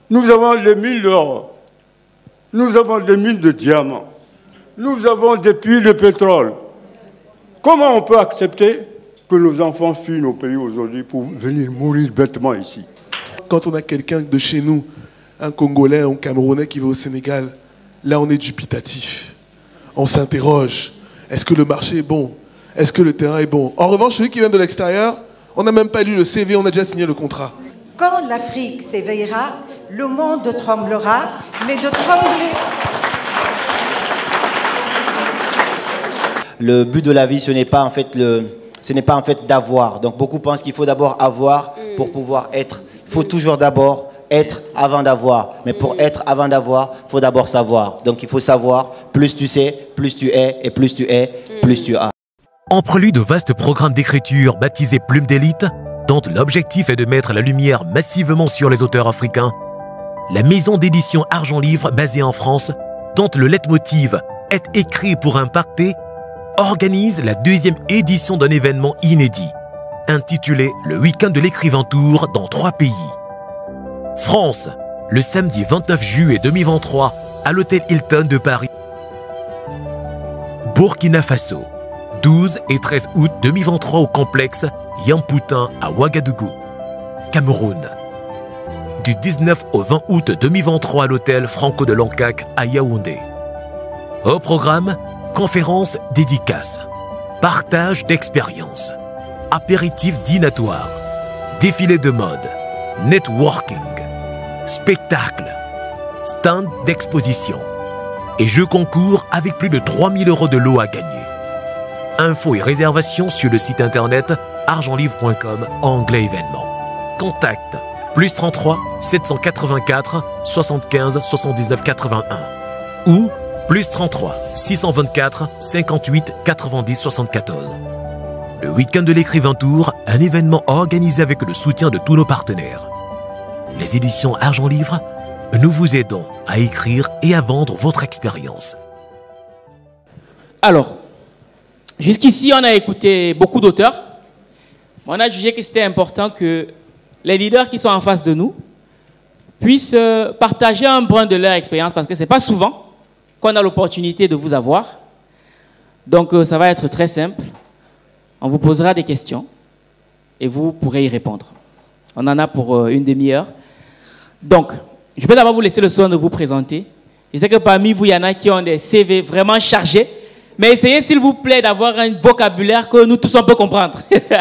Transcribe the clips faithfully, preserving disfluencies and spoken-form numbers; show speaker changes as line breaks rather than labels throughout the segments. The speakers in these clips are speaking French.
Nous avons des mines d'or. Nous avons des mines de diamants. Nous avons des puits de pétrole. Comment on peut accepter que nos enfants fuient nos pays aujourd'hui pour venir mourir bêtement ici?
Quand on a quelqu'un de chez nous, un Congolais, un Camerounais qui va au Sénégal, là on est dubitatif. On s'interroge. Est-ce que le marché est bon? Est-ce que le terrain est bon? En revanche, celui qui vient de l'extérieur, on n'a même pas lu le C V, on a déjà signé le contrat.
Quand l'Afrique s'éveillera, le monde tremblera, mais de trembler...
Le but de la vie, ce n'est pas en fait le, ce n'est pas en fait d'avoir. Donc beaucoup pensent qu'il faut d'abord avoir pour pouvoir être. Il faut toujours d'abord être avant d'avoir. Mais pour être avant d'avoir, il faut d'abord savoir. Donc il faut savoir, plus tu sais, plus tu es, et plus tu es, plus tu as.
En prélude de vastes programmes d'écriture baptisés Plume d'élite, dont l'objectif est de mettre la lumière massivement sur les auteurs africains, la maison d'édition Argent Livre, basée en France, dont le leitmotiv est écrit pour impacter, organise la deuxième édition d'un événement inédit, intitulé le Week-end de l'écrivain tour dans trois pays. France, le samedi vingt-neuf juillet deux mille vingt-trois, à l'hôtel Hilton de Paris. Burkina Faso, douze et treize août deux mille vingt-trois au complexe Yamputin à Ouagadougou. Cameroun, du dix-neuf au vingt août deux mille vingt-trois à l'hôtel Franco de Lancac à Yaoundé. Au programme, conférences dédicaces, partage d'expériences, apéritifs dînatoires, défilé de mode, networking, spectacle, stand d'exposition et jeux concours avec plus de trois mille euros de lots à gagner. Infos et réservations sur le site internet argent livre point com, onglet événements. Contact plus trente-trois sept cent quatre-vingt-quatre soixante-quinze soixante-dix-neuf quatre-vingt-un ou plus trente-trois six cent vingt-quatre cinquante-huit quatre-vingt-dix soixante-quatorze. Le Week-end de l'écrivain tour, un événement organisé avec le soutien de tous nos partenaires. Les éditions Argent Livre, nous vous aidons à écrire et à vendre votre expérience.
Alors, jusqu'ici, on a écouté beaucoup d'auteurs. On a jugé que c'était important que les leaders qui sont en face de nous puissent partager un brin de leur expérience, parce que ce n'est pas souvent qu'on a l'opportunité de vous avoir. Donc, ça va être très simple. On vous posera des questions et vous pourrez y répondre. On en a pour une demi-heure. Donc, je vais d'abord vous laisser le soin de vous présenter. Je sais que parmi vous, il y en a qui ont des C V vraiment chargés. Mais essayez, s'il vous plaît, d'avoir un vocabulaire que nous tous on peut comprendre.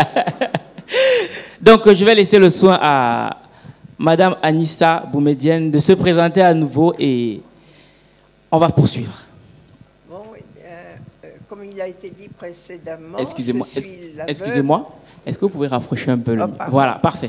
Donc, je vais laisser le soin à Madame Anissa Boumedienne de se présenter à nouveau et on va poursuivre.
Bon, oui, euh, comme il a été dit précédemment,
excusez-moi,
je suis la
excusez-moi,
veuve...
est-ce que vous pouvez rapprocher un peu le...
Oh,
voilà, parfait.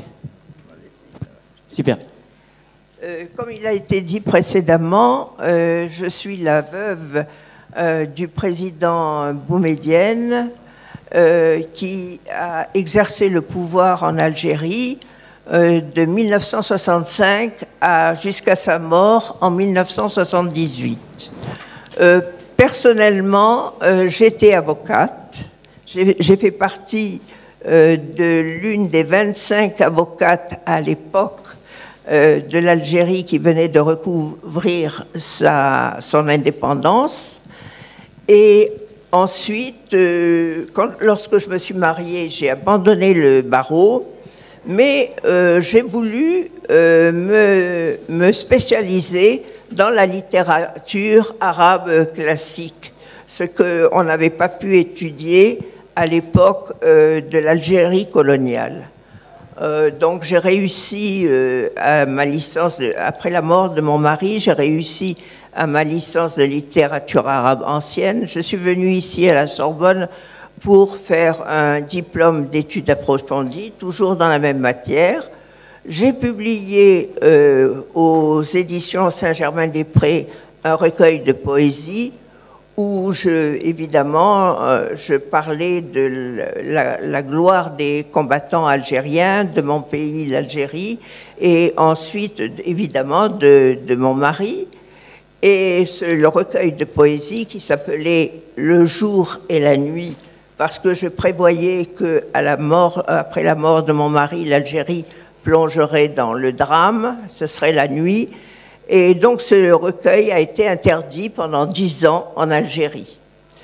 Super.
Euh, comme il a été dit précédemment, euh, je suis la veuve euh, du président Boumedienne euh, qui a exercé le pouvoir en Algérie euh, de mille neuf cent soixante-cinq à, jusqu'à sa mort en mille neuf cent soixante-dix-huit. Euh, personnellement, euh, j'étais avocate. J'ai, j'ai fait partie euh, de l'une des vingt-cinq avocates à l'époque Euh, de l'Algérie qui venait de recouvrir sa, son indépendance. Et ensuite, euh, quand, lorsque je me suis mariée, j'ai abandonné le barreau, mais euh, j'ai voulu euh, me, me spécialiser dans la littérature arabe classique, ce qu'on n'avait pas pu étudier à l'époque euh, de l'Algérie coloniale. Euh, donc j'ai réussi euh, à ma licence, de, après la mort de mon mari, j'ai réussi à ma licence de littérature arabe ancienne. Je suis venue ici à la Sorbonne pour faire un diplôme d'études approfondies, toujours dans la même matière. J'ai publié euh, aux éditions Saint-Germain-des-Prés un recueil de poésie où, je, évidemment, euh, je parlais de la, la gloire des combattants algériens, de mon pays, l'Algérie, et ensuite, évidemment, de, de mon mari. Et ce, le recueil de poésie qui s'appelait « Le jour et la nuit », parce que je prévoyais qu'à la mort, après la mort de mon mari, l'Algérie plongerait dans le drame, ce serait la nuit. Et donc ce recueil a été interdit pendant dix ans en Algérie.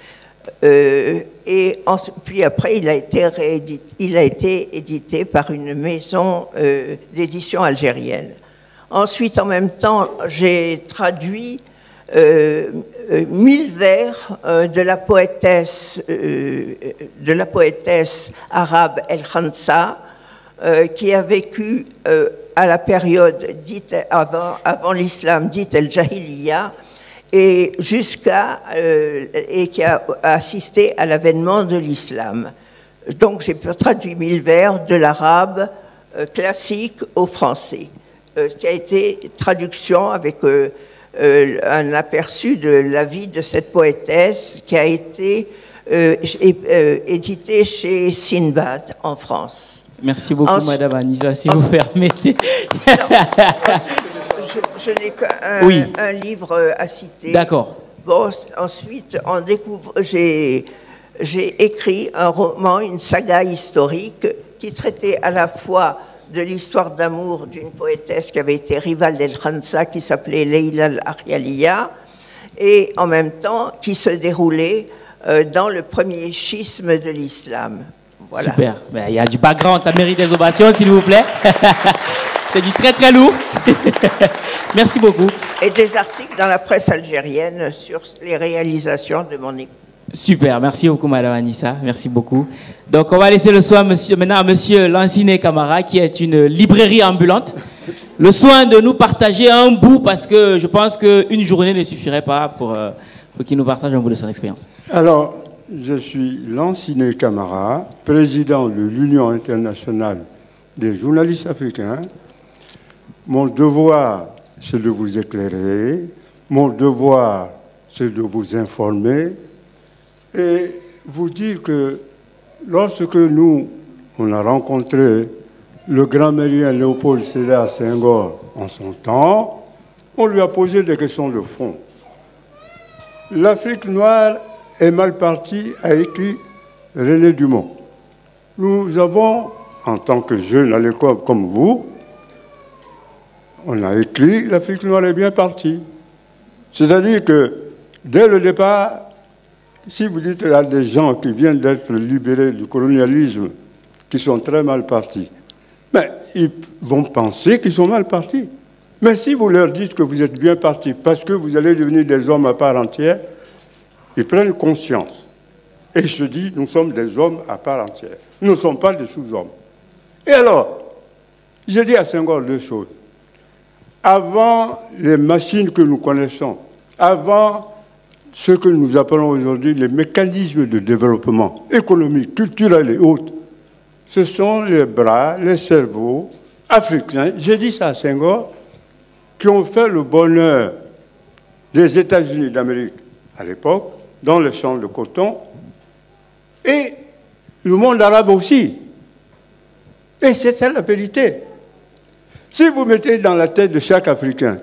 Euh, et en, puis après, il a été réédité, il a été édité par une maison euh, d'édition algérienne. Ensuite, en même temps, j'ai traduit euh, euh, mille vers euh, de la poétesse, euh, de la poétesse arabe El Khansa, euh, qui a vécu euh, à la période dite avant, avant l'islam, dite El Jahiliya, et jusqu'à euh, et qui a assisté à l'avènement de l'islam. Donc j'ai traduit mille vers de l'arabe euh, classique au français, euh, qui a été traduction avec euh, euh, un aperçu de la vie de cette poétesse qui a été euh, euh, édité chez Sinbad en France.
Merci beaucoup,
Ensuite,
Madame Anissa, si vous permettez.
Ensuite, je, je n'ai qu'un
oui.
un livre à citer.
D'accord.
Bon, ensuite, on découvre, j'ai, j'ai écrit un roman, une saga historique qui traitait à la fois de l'histoire d'amour d'une poétesse qui avait été rivale d'El Khansa, qui s'appelait Leila Al-Arialiya, et en même temps qui se déroulait euh, dans le premier schisme de l'islam. Voilà.
Super. Ben, il y a du background, ça mérite des ovations, s'il vous plaît. C'est du très très lourd. Merci beaucoup.
Et des articles dans la presse algérienne sur les réalisations de mon époux.
Super, merci beaucoup Madame Anissa, merci beaucoup. Donc on va laisser le soin monsieur, maintenant à Monsieur Lanciné Camara, qui est une librairie ambulante, le soin de nous partager un bout, parce que je pense qu'une journée ne suffirait pas pour, euh, pour qu'il nous partage un bout de son expérience.
Alors, je suis Lanciné Camara, président de l'Union internationale des journalistes africains. Mon devoir, c'est de vous éclairer. Mon devoir, c'est de vous informer et vous dire que lorsque nous, on a rencontré le grand mérien Léopold Sédar Senghor en son temps, on lui a posé des questions de fond. L'Afrique noire est mal partie, a écrit René Dumont. Nous avons, en tant que jeunes à l'école comme vous, on a écrit l'Afrique noire est bien partie. C'est-à-dire que dès le départ, si vous dites à des gens qui viennent d'être libérés du colonialisme, qui sont très mal partis, mais ils vont penser qu'ils sont mal partis. Mais si vous leur dites que vous êtes bien partis parce que vous allez devenir des hommes à part entière, ils prennent conscience. Et ils se disent, nous sommes des hommes à part entière. Nous ne sommes pas des sous-hommes. Et alors, j'ai dit à Senghor deux choses. Avant les machines que nous connaissons, avant ce que nous appelons aujourd'hui les mécanismes de développement économique, culturel et autres, ce sont les bras, les cerveaux africains, j'ai dit ça à Senghor, qui ont fait le bonheur des États-Unis d'Amérique à l'époque, dans les champs de coton, et le monde arabe aussi. Et c'est ça la vérité. Si vous mettez dans la tête de chaque Africain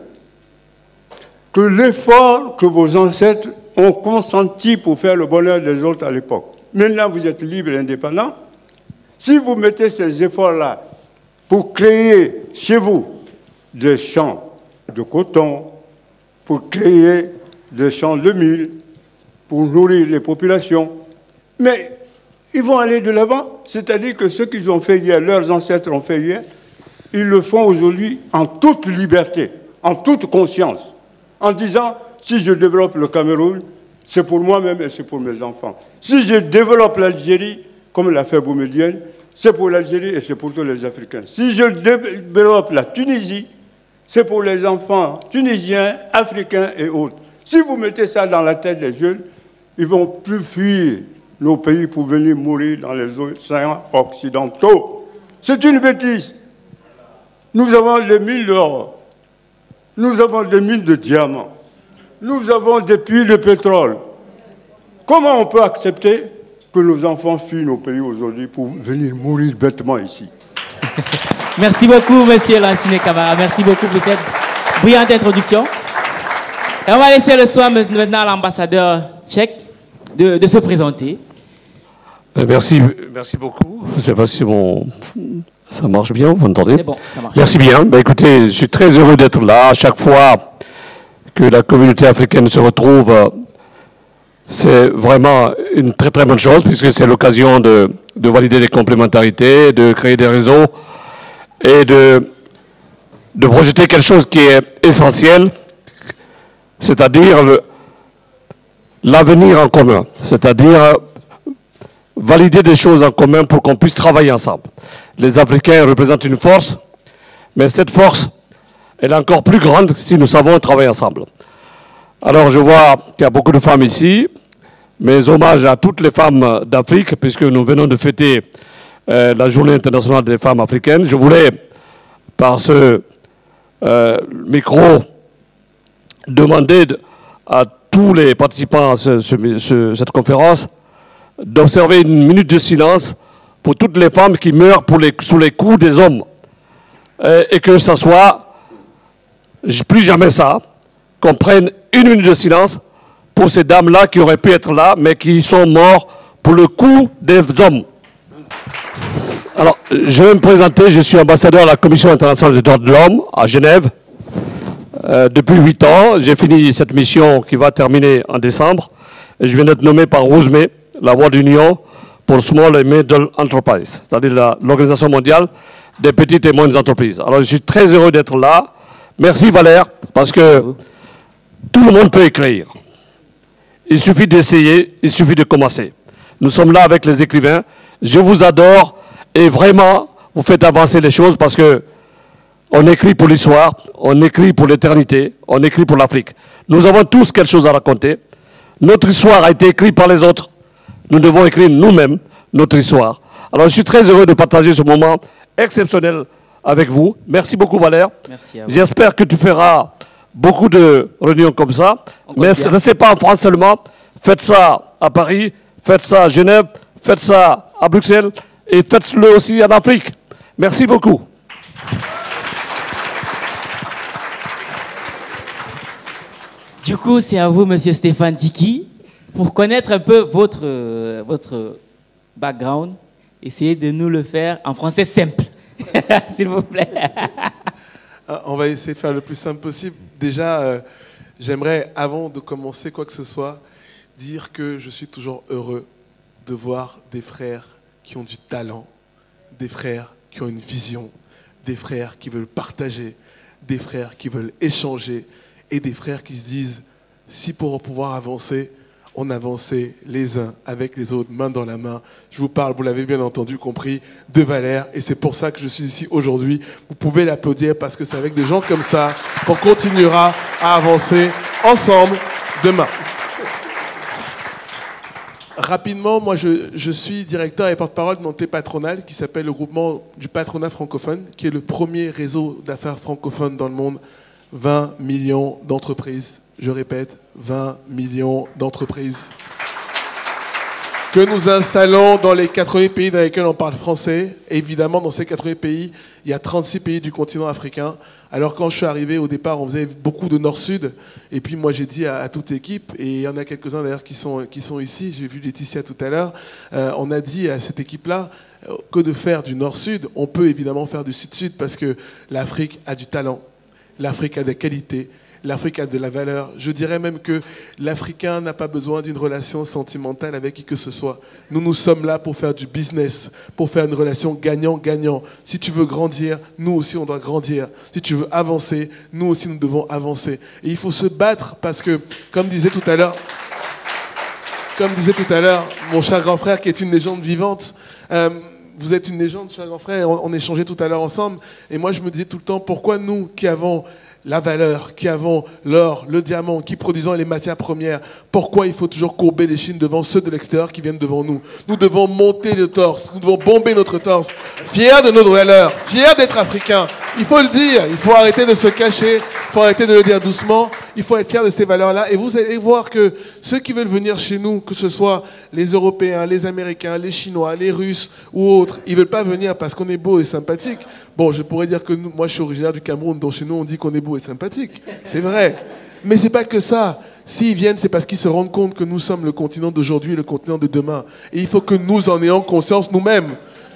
que l'effort que vos ancêtres ont consenti pour faire le bonheur des autres à l'époque, maintenant vous êtes libre et indépendant, si vous mettez ces efforts-là pour créer chez vous des champs de coton, pour créer des champs de mil, pour nourrir les populations, mais ils vont aller de l'avant. C'est-à-dire que ce qu'ils ont fait hier, leurs ancêtres ont fait hier, ils le font aujourd'hui en toute liberté, en toute conscience, en disant, si je développe le Cameroun, c'est pour moi-même et c'est pour mes enfants. Si je développe l'Algérie, comme l'a fait Boumedienne, c'est pour l'Algérie et c'est pour tous les Africains. Si je développe la Tunisie, c'est pour les enfants tunisiens, africains et autres. Si vous mettez ça dans la tête des jeunes, ils ne vont plus fuir nos pays pour venir mourir dans les océans occidentaux. C'est une bêtise. Nous avons des mines d'or, nous avons des mines de diamants, nous avons des puits de pétrole. Comment on peut accepter que nos enfants fuient nos pays aujourd'hui pour venir mourir bêtement ici?
Merci beaucoup, Monsieur Lanciné Camara. Merci beaucoup pour cette brillante introduction. Et on va laisser le soin maintenant à l'ambassadeur tchèque de, de se présenter.
Merci, merci beaucoup. Je ne sais pas si c'est mon Ça marche bien, vous m'entendez?
C'est bon, ça marche.
Merci bien. Ben, écoutez, je suis très heureux d'être là. À chaque fois que la communauté africaine se retrouve, euh, c'est vraiment une très très bonne chose, puisque c'est l'occasion de, de valider les complémentarités, de créer des réseaux et de, de projeter quelque chose qui est essentiel, c'est-à-dire le- l'avenir en commun, c'est-à-dire valider des choses en commun pour qu'on puisse travailler ensemble. Les Africains représentent une force, mais cette force, elle est encore plus grande si nous savons travailler ensemble. Alors je vois qu'il y a beaucoup de femmes ici. Mes hommages à toutes les femmes d'Afrique, puisque nous venons de fêter euh, la Journée internationale des femmes africaines. Je voulais, par ce euh, micro, demander de- à tous les participants à ce- ce- ce- cette conférence d'observer une minute de silence pour toutes les femmes qui meurent pour les- sous les coups des hommes. Euh, et que ce soit, j- plus jamais ça, qu'on prenne une minute de silence pour ces dames-là qui auraient pu être là, mais qui sont morts pour le coup des hommes. Alors, euh, je vais me présenter, je suis ambassadeur à la Commission internationale des droits de l'homme à Genève. Euh, depuis huit ans, j'ai fini cette mission qui va terminer en décembre. Et je viens d'être nommé par Rosemay, la voix d'union pour Small and Middle Enterprise, c'est-à-dire la- l'Organisation mondiale des petites et moyennes entreprises. Alors, je suis très heureux d'être là. Merci Valère, parce que tout le monde peut écrire. Il suffit d'essayer, il suffit de commencer. Nous sommes là avec les écrivains. Je vous adore et vraiment, vous faites avancer les choses parce que on écrit pour l'histoire, on écrit pour l'éternité, on écrit pour l'Afrique. Nous avons tous quelque chose à raconter. Notre histoire a été écrite par les autres. Nous devons écrire nous-mêmes notre histoire. Alors je suis très heureux de partager ce moment exceptionnel avec vous. Merci beaucoup Valère.
Merci à vous.
J'espère que tu feras beaucoup de réunions comme ça. Mais ne restez pas en France seulement. Faites ça à Paris, faites ça à Genève, faites ça à Bruxelles et faites-le aussi en Afrique. Merci beaucoup.
Du coup, c'est à vous, Monsieur Stéphane Tiki, pour connaître un peu votre, euh, votre background. Essayez de nous le faire en français simple, s'il vous plaît.
Ah, on va essayer de faire le plus simple possible. Déjà, euh, j'aimerais, avant de commencer quoi que ce soit, dire que je suis toujours heureux de voir des frères qui ont du talent, des frères qui ont une vision, des frères qui veulent partager, des frères qui veulent échanger et des frères qui se disent, si pour pouvoir avancer, on avançait les uns avec les autres, main dans la main. Je vous parle, vous l'avez bien entendu, compris, de Valère. Et c'est pour ça que je suis ici aujourd'hui. Vous pouvez l'applaudir parce que c'est avec des gens comme ça qu'on continuera à avancer ensemble demain. Rapidement, moi je, je suis directeur et porte-parole d'une entité patronale qui s'appelle le groupement du patronat francophone, qui est le premier réseau d'affaires francophones dans le monde. vingt millions d'entreprises, je répète, vingt millions d'entreprises que nous installons dans les quatre-vingts pays dans lesquels on parle français. Évidemment, dans ces quatre-vingts pays, il y a trente-six pays du continent africain. Alors quand je suis arrivé, au départ, on faisait beaucoup de nord-sud. Et puis moi, j'ai dit à, à toute équipe, et il y en a quelques-uns d'ailleurs qui sont, qui sont ici, j'ai vu Laetitia tout à l'heure, euh, on a dit à cette équipe-là euh, que de faire du nord-sud, on peut évidemment faire du sud-sud parce que l'Afrique a du talent, l'Afrique a des qualités, l'Afrique a de la valeur. Je dirais même que l'Africain n'a pas besoin d'une relation sentimentale avec qui que ce soit. Nous, nous sommes là pour faire du business, pour faire une relation gagnant-gagnant. Si tu veux grandir, nous aussi, on doit grandir. Si tu veux avancer, nous aussi, nous devons avancer. Et il faut se battre parce que, comme disait tout à l'heure, comme disait tout à l'heure mon cher grand frère qui est une légende vivante, euh, vous êtes une légende, cher grand frère, on, on échangeait tout à l'heure ensemble. Et moi, je me disais tout le temps, pourquoi nous qui avons la valeur, qui avons l'or, le diamant, qui produisons les matières premières, pourquoi il faut toujours courber les chines devant ceux de l'extérieur qui viennent devant nous? Nous devons monter le torse, nous devons bomber notre torse, fiers de notre valeur, fiers d'être africains. Il faut le dire, il faut arrêter de se cacher, il faut arrêter de le dire doucement, il faut être fier de ces valeurs-là. Et vous allez voir que ceux qui veulent venir chez nous, que ce soit les Européens, les Américains, les Chinois, les Russes ou autres, ils ne veulent pas venir parce qu'on est beau et sympathique. Bon, je pourrais dire que nous, moi je suis originaire du Cameroun, donc chez nous on dit qu'on est beau et sympathique. C'est vrai. Mais c'est pas que ça. S'ils viennent, c'est parce qu'ils se rendent compte que nous sommes le continent d'aujourd'hui et le continent de demain. Et il faut que nous en ayons conscience nous-mêmes.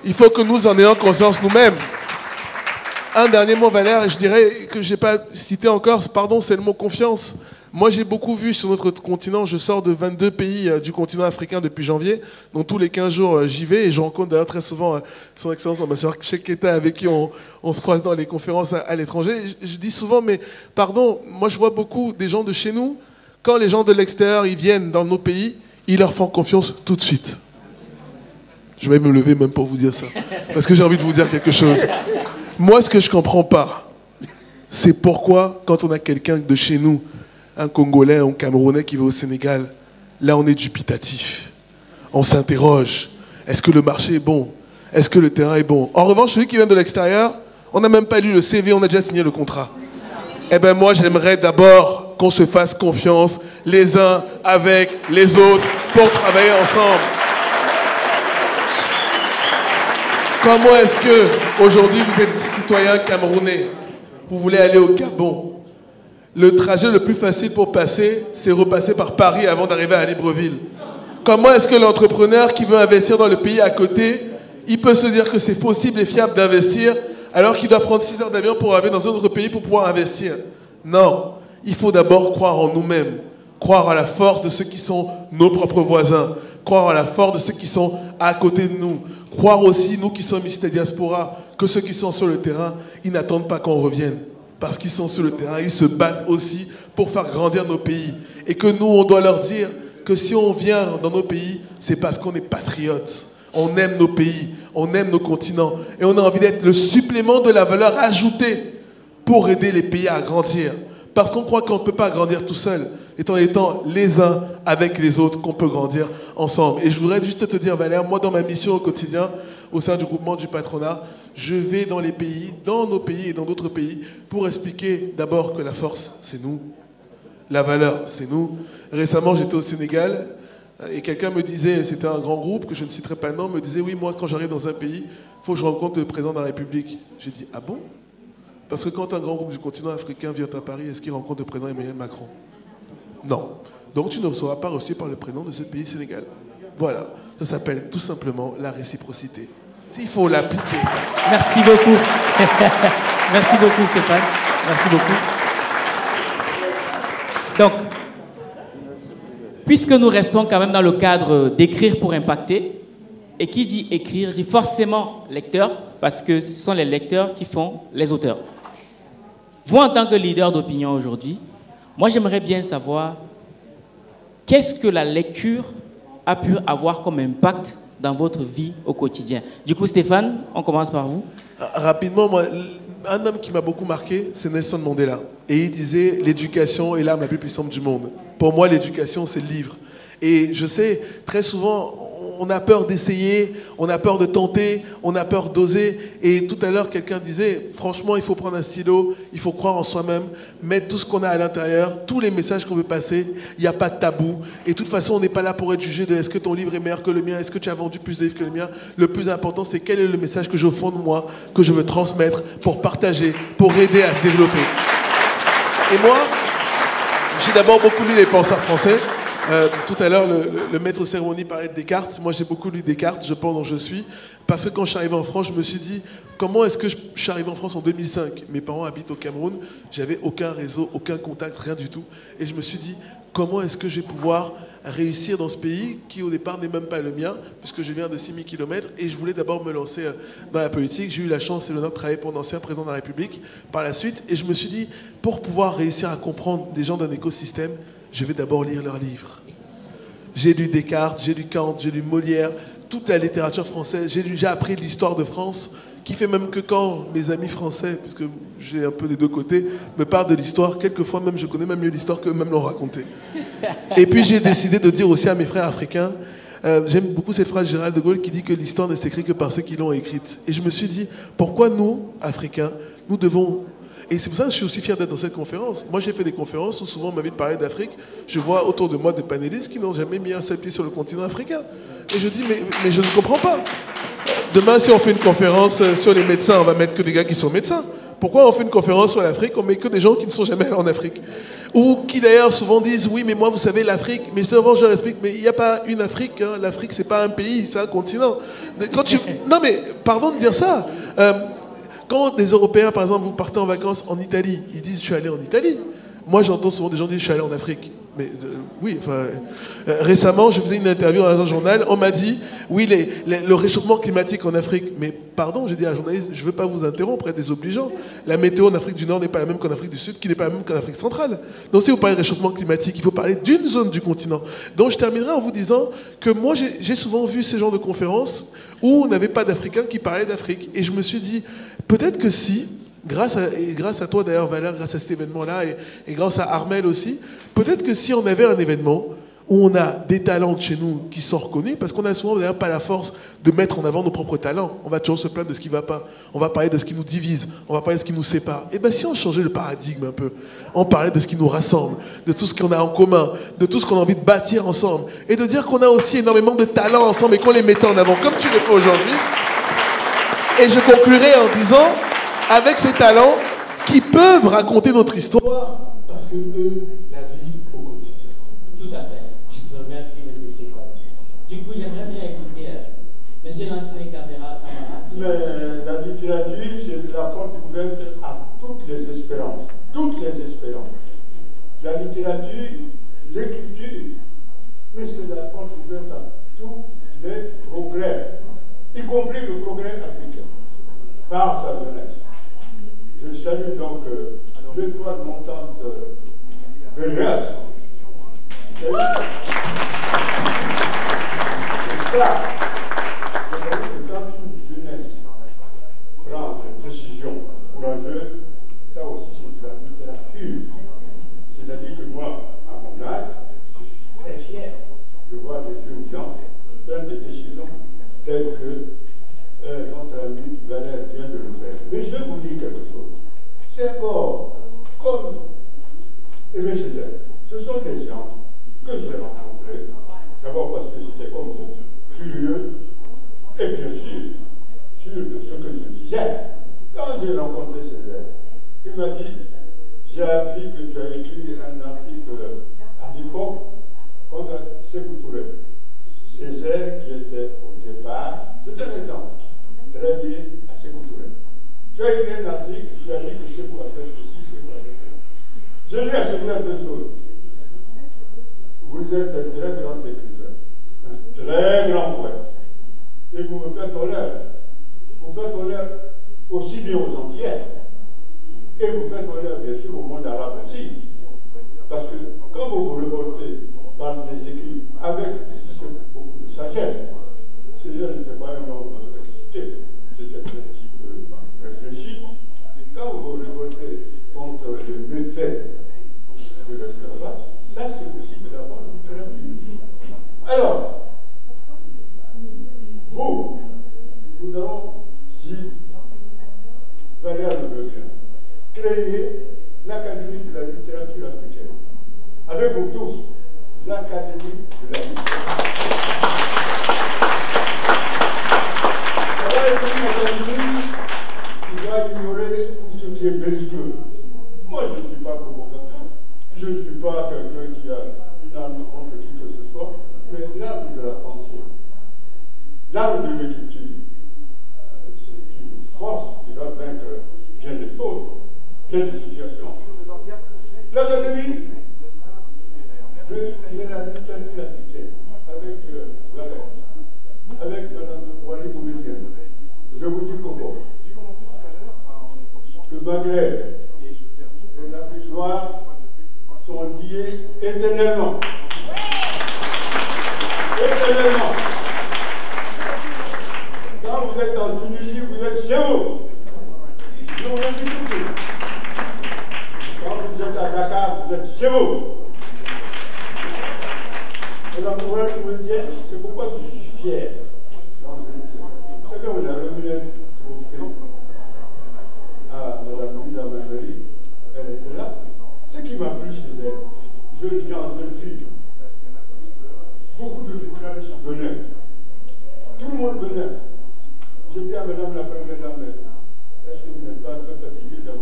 Il faut que nous en ayons conscience nous-mêmes. Un dernier mot, Valère, je dirais que je n'ai pas cité encore, pardon, c'est le mot confiance. Moi, j'ai beaucoup vu sur notre continent, je sors de vingt-deux pays euh, du continent africain depuis janvier, donc tous les quinze jours, euh, j'y vais, et je rencontre d'ailleurs très souvent euh, son Excellence, l'ambassadeur Cheikh Keita, avec qui on, on se croise dans les conférences à, à l'étranger. Je, je dis souvent, mais pardon, moi je vois beaucoup des gens de chez nous, quand les gens de l'extérieur, ils viennent dans nos pays, ils leur font confiance tout de suite. Je vais me lever même pour vous dire ça, parce que j'ai envie de vous dire quelque chose. Moi, ce que je ne comprends pas, c'est pourquoi, quand on a quelqu'un de chez nous, un Congolais, un Camerounais qui va au Sénégal, là on est dubitatif. On s'interroge. Est-ce que le marché est bon? Est-ce que le terrain est bon? En revanche, celui qui vient de l'extérieur, on n'a même pas lu le C V, on a déjà signé le contrat. Eh bien moi, j'aimerais d'abord qu'on se fasse confiance les uns avec les autres pour travailler ensemble. Comment est-ce que, aujourd'hui, vous êtes citoyen camerounais, vous voulez aller au Gabon? Le trajet le plus facile pour passer, c'est repasser par Paris avant d'arriver à Libreville. Comment est-ce que l'entrepreneur qui veut investir dans le pays à côté, il peut se dire que c'est possible et fiable d'investir alors qu'il doit prendre six heures d'avion pour arriver dans un autre pays pour pouvoir investir? Non, il faut d'abord croire en nous-mêmes, croire à la force de ceux qui sont nos propres voisins, croire à la force de ceux qui sont à côté de nous, croire aussi, nous qui sommes ici de la diaspora, que ceux qui sont sur le terrain, ils n'attendent pas qu'on revienne. Parce qu'ils sont sur le terrain, ils se battent aussi pour faire grandir nos pays. Et que nous, on doit leur dire que si on vient dans nos pays, c'est parce qu'on est patriotes. On aime nos pays, on aime nos continents. Et on a envie d'être le supplément de la valeur ajoutée pour aider les pays à grandir. Parce qu'on croit qu'on ne peut pas grandir tout seul, étant étant les uns avec les autres qu'on peut grandir ensemble. Et je voudrais juste te dire, Valère, moi dans ma mission au quotidien, au sein du groupement du patronat, je vais dans les pays, dans nos pays et dans d'autres pays, pour expliquer d'abord que la force, c'est nous. La valeur, c'est nous. Récemment, j'étais au Sénégal et quelqu'un me disait, c'était un grand groupe, que je ne citerai pas le nom, me disait, oui, moi, quand j'arrive dans un pays, il faut que je rencontre le président de la République. J'ai dit, ah bon? Parce que quand un grand groupe du continent africain vient à Paris, est-ce qu'il rencontre le président Emmanuel Macron? Non. Donc tu ne seras pas reçu par le président de ce pays Sénégal. Voilà. Ça s'appelle tout simplement la réciprocité. Il faut l'appliquer.
Merci beaucoup. Merci beaucoup Stéphane. Merci beaucoup. Donc, puisque nous restons quand même dans le cadre d'écrire pour impacter, et qui dit écrire dit forcément lecteur, parce que ce sont les lecteurs qui font les auteurs. Vous, en tant que leader d'opinion aujourd'hui, moi j'aimerais bien savoir qu'est-ce que la lecture a pu avoir comme impact dans votre vie au quotidien. Du coup, Stéphane, on commence par vous.
Rapidement, moi, un homme qui m'a beaucoup marqué, c'est Nelson Mandela. Et il disait, l'éducation est l'arme la plus puissante du monde. Pour moi, l'éducation, c'est le livre. Et je sais, très souvent, on a peur d'essayer, on a peur de tenter, on a peur d'oser. Et tout à l'heure, quelqu'un disait, franchement, il faut prendre un stylo, il faut croire en soi-même, mettre tout ce qu'on a à l'intérieur, tous les messages qu'on veut passer, il n'y a pas de tabou. Et de toute façon, on n'est pas là pour être jugé de est-ce que ton livre est meilleur que le mien, est-ce que tu as vendu plus de livres que le mien. Le plus important, c'est quel est le message que j'ai au fond de moi, que je veux transmettre pour partager, pour aider à se développer. Et moi, j'ai d'abord beaucoup lu les penseurs français. Euh, tout à l'heure, le, le, le maître cérémonie parlait de Descartes. Moi, j'ai beaucoup lu Descartes, je pense dont je suis. Parce que quand je suis arrivé en France, je me suis dit, comment est-ce que je, je suis arrivé en France en deux mille cinq? Mes parents habitent au Cameroun, j'avais aucun réseau, aucun contact, rien du tout. Et je me suis dit, comment est-ce que je vais pouvoir réussir dans ce pays qui, au départ, n'est même pas le mien, puisque je viens de six mille kilomètres. Et je voulais d'abord me lancer dans la politique. J'ai eu la chance et l'honneur de travailler pour l'ancien président de la République par la suite. Et je me suis dit, pour pouvoir réussir à comprendre des gens d'un écosystème, je vais d'abord lire leurs livres. J'ai lu Descartes, j'ai lu Kant, j'ai lu Molière, toute la littérature française. J'ai lu, j'ai appris l'histoire de France, qui fait même que quand mes amis français, puisque j'ai un peu des deux côtés, me parlent de l'histoire, quelquefois même je connais même mieux l'histoire qu'eux-mêmes l'ont racontée. Et puis j'ai décidé de dire aussi à mes frères africains, euh, j'aime beaucoup cette phrase de Général de Gaulle qui dit que l'histoire ne s'écrit que par ceux qui l'ont écrite. Et je me suis dit, pourquoi nous, Africains, nous devons... Et c'est pour ça que je suis aussi fier d'être dans cette conférence. Moi, j'ai fait des conférences où souvent on m'invite à parler d'Afrique. Je vois autour de moi des panélistes qui n'ont jamais mis un seul pied sur le continent africain. Et je dis, mais, mais je ne comprends pas. Demain, si on fait une conférence sur les médecins, on va mettre que des gars qui sont médecins. Pourquoi on fait une conférence sur l'Afrique, on met que des gens qui ne sont jamais allés en Afrique? Ou qui d'ailleurs souvent disent, oui, mais moi, vous savez, l'Afrique, mais souvent je leur explique, mais il n'y a pas une Afrique, hein. L'Afrique, c'est pas un pays, c'est un continent. Quand tu... Non mais, pardon de dire ça. Euh, quand des Européens, par exemple, vous partez en vacances en Italie, ils disent, je suis allé en Italie. Moi, j'entends souvent des gens dire, je suis allé en Afrique. Mais euh, oui, enfin, euh, récemment, je faisais une interview dans un journal, on m'a dit, oui, les, les, le réchauffement climatique en Afrique. Mais pardon, j'ai dit à un journaliste, je ne veux pas vous interrompre, être désobligeant. La météo en Afrique du Nord n'est pas la même qu'en Afrique du Sud, qui n'est pas la même qu'en Afrique centrale. Donc si vous parlez de réchauffement climatique, il faut parler d'une zone du continent. Donc je terminerai en vous disant que moi, j'ai souvent vu ces genres de conférences où on n'avait pas d'Africains qui parlaient d'Afrique. Et je me suis dit, peut-être que si... Grâce à, et grâce à toi d'ailleurs Valère, grâce à cet événement-là et, et grâce à Armel aussi, peut-être que si on avait un événement où on a des talents de chez nous qui sont reconnus, parce qu'on a souvent d'ailleurs pas la force de mettre en avant nos propres talents, on va toujours se plaindre de ce qui ne va pas, on va parler de ce qui nous divise, on va parler de ce qui nous sépare. Et bien si on changeait le paradigme un peu, on parlait de ce qui nous rassemble, de tout ce qu'on a en commun, de tout ce qu'on a envie de bâtir ensemble, et de dire qu'on a aussi énormément de talents ensemble et qu'on les mettait en avant, comme tu le fais aujourd'hui. Et je conclurai en disant... avec ces talents qui peuvent raconter notre histoire parce que eux la vivent au quotidien.
Tout à fait. Je vous remercie, M. Stéphane. Du coup, j'aimerais bien écouter euh, M. Lanciné Camara.
Mais la littérature, c'est la porte ouverte à toutes les espérances. Toutes les espérances. La littérature, l'écriture, mais c'est la porte ouverte à tous les progrès, y compris le progrès africain, par sa jeunesse. Je salue donc euh, l'étoile montante euh, de Rias. C'est ça. C'est que quand une jeunesse prend des décisions courageuses, ça aussi c'est la littérature. C'est-à-dire que moi, à mon âge, je suis très fier de voir des jeunes gens prendre des décisions telles que Euh, notre ami Valère vient de le faire. Mais je vais vous dire quelque chose. C'est encore comme Aimé Césaire. Ce sont des gens que j'ai rencontrés, d'abord parce que j'étais comme vous, curieux, et bien sûr, sûr de ce que je disais. Quand j'ai rencontré Césaire, il m'a dit, j'ai appris que tu as écrit un article à l'époque contre Sékou Touré. Césaire qui était au départ, c'est un exemple très lié à Sékou Touré. Tu as écrit un article, tu as dit que Sékou a fait ceci, Sékou a fait cela. Je dis à Césaire deux choses. Vous êtes un très grand écrivain, un très grand poète, et vous me faites honneur. Vous faites honneur aussi bien aux Antillais, et vous faites honneur bien sûr au monde arabe aussi. Parce que quand vous vous révoltez par des écrits avec beaucoup de sagesse, Césaire n'était pas un homme excité, c'était un petit peu réfléchi. Quand vous vous révoltez contre les méfaits de l'esclavage, ça c'est possible d'avoir une littérature. Alors, vous, nous allons, si Valère le veut bien, créer l'Académie de la littérature africaine. Avec vous tous, l'Académie de la littérature. Ça va être une académie qui va ignorer tout ce qui est belliqueux. Moi, je ne suis pas provocateur. Je ne suis pas quelqu'un qui a une arme contre qui que ce soit. Mais l'arme de la pensée, l'arme de l'écriture, c'est une force qui va vaincre bien des choses, bien des situations. L'Académie de la littérature africaine, avec euh, Valère, avec Mme Wally Boumedienne, je vous dis comment le Maghreb et l'Afrique noire sont liés éternellement. Éternellement. Quand vous êtes en Tunisie, vous êtes chez vous. Je vous le dis tout de suite. Quand vous êtes à Dakar, vous êtes chez vous. Et la nouvelle comédienne, c'est pourquoi je suis fier. Vous savez, on a remis un trophée à Mme Lisa Maneri, elle était là. Ce qui m'a plu chez elle, jeunes gens, jeunes filles, beaucoup de journalistes venaient. Tout le monde venait. J'ai dit à Madame la Première Dame, est-ce que vous n'êtes pas un peu fatiguée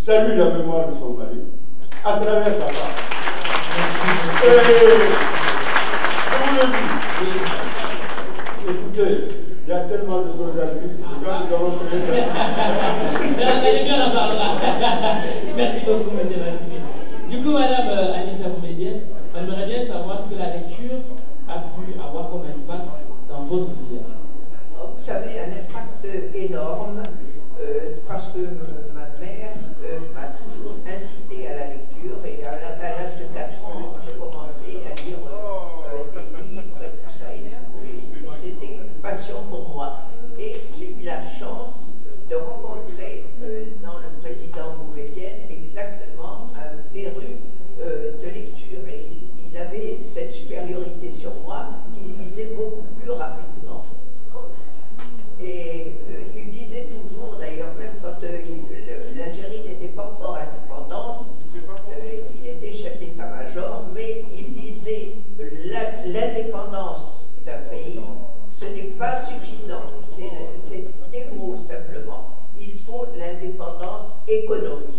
salue la mémoire de son mari à travers sa femme. Et je vous le dis, écoutez, il y a tellement de choses à dire. Quand nous avons
Allez bien, on en parlera. Merci beaucoup, M. Massimi. Du coup, Madame euh, Anissa Boumedienne, on aimerait bien savoir ce que la lecture a pu avoir comme impact dans votre vie.
Vous savez, un impact énorme, euh, parce que ma mère euh, m'a toujours incité à la lecture, et à l'âge de quatre ans, j'ai commencé à lire euh, des livres et tout ça, et, et c'était une passion pour moi. Et j'ai eu la chance de rencontrer euh, dans le président Boumedienne exactement un féru euh, de lecture, et il, il avait cette supériorité sur moi qu'il lisait beaucoup plus rapidement. Et euh, il disait toujours, d'ailleurs, même quand euh, l'Algérie n'était pas encore indépendante, euh, il était chef d'état-major, mais il disait l'indépendance d'un pays, ce n'est pas suffisant, c'est des mots simplement. Il faut l'indépendance économique.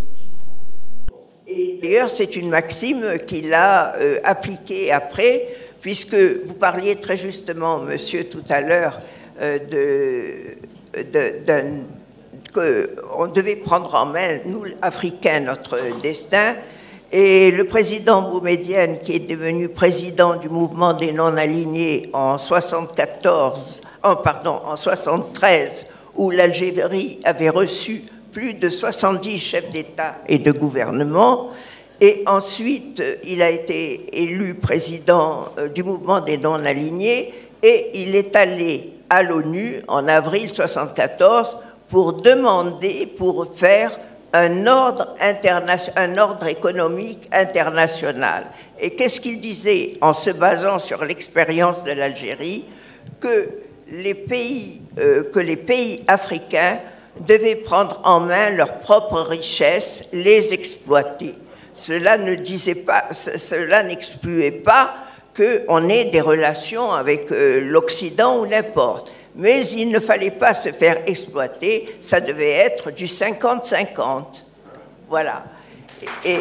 Et d'ailleurs, c'est une maxime qu'il a euh, appliquée après, puisque vous parliez très justement, monsieur, tout à l'heure, Euh, de, de, de, qu'on devait prendre en main, nous, Africains, notre destin. Et le président Boumedienne, qui est devenu président du mouvement des non-alignés en soixante-quatorze, en, pardon, en soixante-treize, où l'Algérie avait reçu plus de soixante-dix chefs d'État et de gouvernement. Et ensuite, il a été élu président du mouvement des non-alignés et il est allé à l'ONU en avril soixante-quatorze pour demander, pour faire un ordre, un ordre économique international. Et qu'est-ce qu'il disait en se basant sur l'expérience de l'Algérie? Que les pays, euh, que les pays africains devaient prendre en main leurs propres richesses, les exploiter. Cela ne disait pas, cela n'excluait pas qu'on ait des relations avec euh, l'Occident ou n'importe. Mais il ne fallait pas se faire exploiter, ça devait être du cinquante cinquante. Voilà. Et,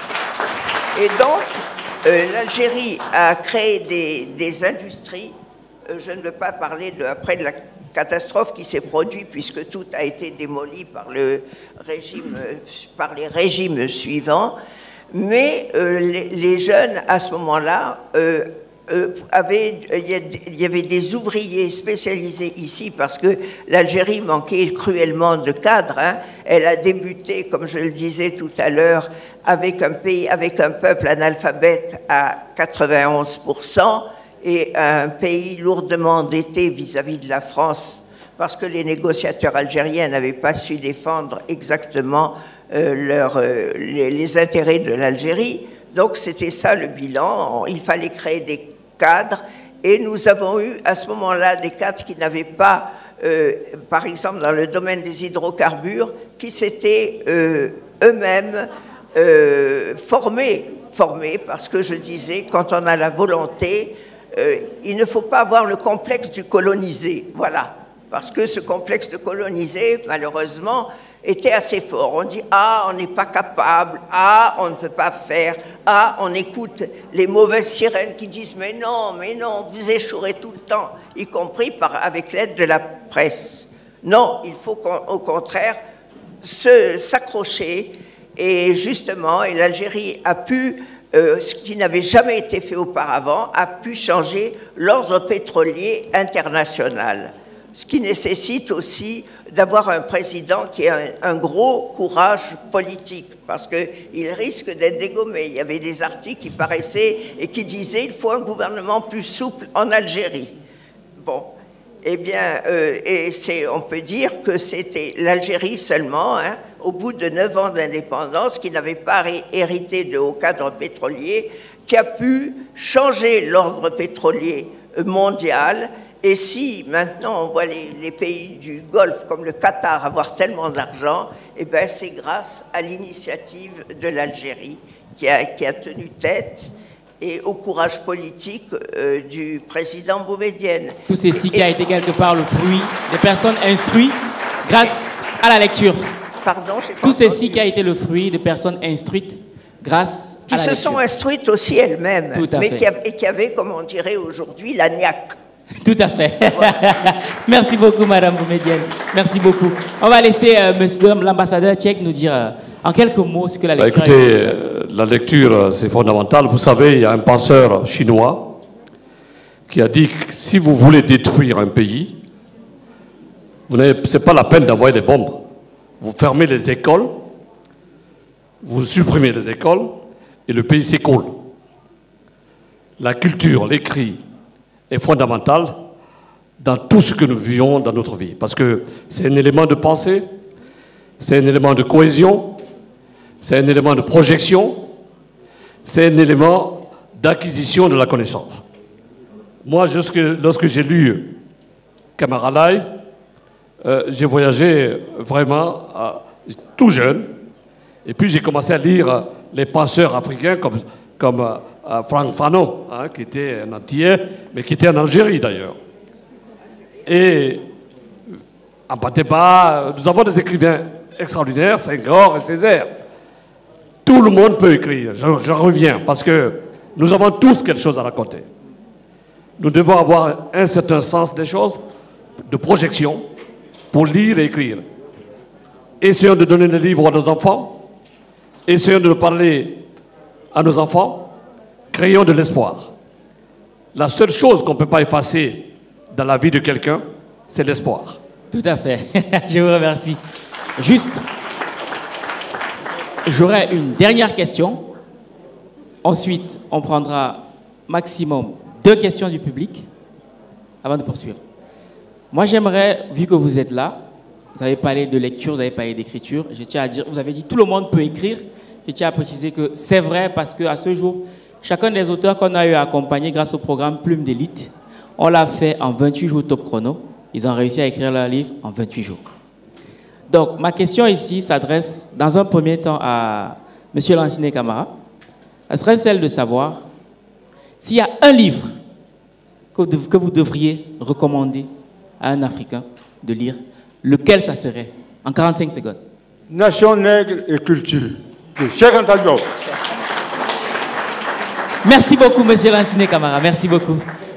et donc, euh, l'Algérie a créé des, des industries. Euh, je ne veux pas parler de, après de la catastrophe qui s'est produite, puisque tout a été démoli par, le régime, euh, par les régimes suivants. Mais euh, les, les jeunes, à ce moment-là, euh, euh, avaient, il y avait des ouvriers spécialisés ici parce que l'Algérie manquait cruellement de cadres. Hein. Elle a débuté, comme je le disais tout à l'heure, avec un pays, avec un peuple analphabète à quatre-vingt-onze pour cent et un pays lourdement endetté vis-à-vis de la France parce que les négociateurs algériens n'avaient pas su défendre exactement Euh, leur, euh, les, les intérêts de l'Algérie. Donc c'était ça le bilan. Il fallait créer des cadres et nous avons eu à ce moment-là des cadres qui n'avaient pas, euh, par exemple dans le domaine des hydrocarbures, qui s'étaient euh, eux-mêmes euh, formés, formés parce que je disais, quand on a la volonté, euh, il ne faut pas avoir le complexe du colonisé. Voilà. Parce que ce complexe de colonisé, malheureusement, était assez fort. On dit « Ah, on n'est pas capable. Ah, on ne peut pas faire. Ah, on écoute les mauvaises sirènes qui disent « Mais non, mais non, vous échouerez tout le temps. » Y compris par, avec l'aide de la presse. Non, il faut au contraire s'accrocher. Et justement, et l'Algérie a pu, euh, ce qui n'avait jamais été fait auparavant, a pu changer l'ordre pétrolier international. Ce qui nécessite aussi d'avoir un président qui a un, un gros courage politique, parce qu'il risque d'être dégommé. Il y avait des articles qui paraissaient et qui disaient qu'il faut un gouvernement plus souple en Algérie. Bon, eh bien, euh, et c'est, on peut dire que c'était l'Algérie seulement, hein, au bout de neuf ans d'indépendance, qui n'avait pas hérité de hauts cadres pétroliers, qui a pu changer l'ordre pétrolier mondial. Et si maintenant on voit les, les pays du Golfe comme le Qatar avoir tellement d'argent, eh ben c'est grâce à l'initiative de l'Algérie qui a, qui a tenu tête et au courage politique euh, du président Boumedienne.
Tout ceci et, qui a été quelque part le fruit des personnes instruites grâce à la lecture.
Pardon, j'ai pas
Tout
entendu.
ceci qui a été le fruit de personnes instruites grâce
Qui
à la
se
lecture.
sont instruites aussi elles-mêmes,
Tout à
mais
fait.
qui avaient, et qui avaient, comme on dirait aujourd'hui, la niaque.
Tout à fait. Merci beaucoup, Madame Boumedienne. Merci beaucoup. On va laisser euh, monsieur l'ambassadeur tchèque nous dire euh, en quelques mots ce que la
Bah,
lecture
écoutez, euh, la lecture, euh, c'est fondamental. Vous savez, il y a un penseur chinois qui a dit que si vous voulez détruire un pays, ce n'est pas la peine d'envoyer des bombes. Vous fermez les écoles, vous supprimez les écoles et le pays s'écoule. La culture, l'écrit est fondamental dans tout ce que nous vivons dans notre vie. Parce que c'est un élément de pensée, c'est un élément de cohésion, c'est un élément de projection, c'est un élément d'acquisition de la connaissance. Moi, jusque, lorsque j'ai lu Kamaralai, euh, j'ai voyagé vraiment à, tout jeune, et puis j'ai commencé à lire les penseurs africains comme, comme euh, Frank Fanon, hein, qui était un Antillais, mais qui était en Algérie d'ailleurs. Et en Pateba, nous avons des écrivains extraordinaires, Senghor et Césaire. Tout le monde peut écrire, je, je reviens, parce que nous avons tous quelque chose à raconter. Nous devons avoir un certain sens des choses, de projection, pour lire et écrire. Essayons de donner des livres à nos enfants, essayons de parler à nos enfants, créons de l'espoir. La seule chose qu'on ne peut pas effacer dans la vie de quelqu'un, c'est l'espoir.
Tout à fait. Je vous remercie. Juste, j'aurai une dernière question. Ensuite, on prendra maximum deux questions du public avant de poursuivre. Moi, j'aimerais, vu que vous êtes là, vous avez parlé de lecture, vous avez parlé d'écriture, je tiens à dire, vous avez dit tout le monde peut écrire. Je tiens à préciser que c'est vrai parce qu'à ce jour, chacun des auteurs qu'on a eu à accompagner grâce au programme Plume d'élite, on l'a fait en vingt-huit jours top chrono. Ils ont réussi à écrire leur livre en vingt-huit jours. Donc, ma question ici s'adresse dans un premier temps à M. Lanciné Camara. Elle serait celle de savoir s'il y a un livre que vous devriez recommander à un Africain de lire, lequel ça serait? En quarante-cinq secondes.
Nation nègre et culture, de Cheikh Anta Diop.
Merci beaucoup, M. Lanciné Camara. Merci beaucoup.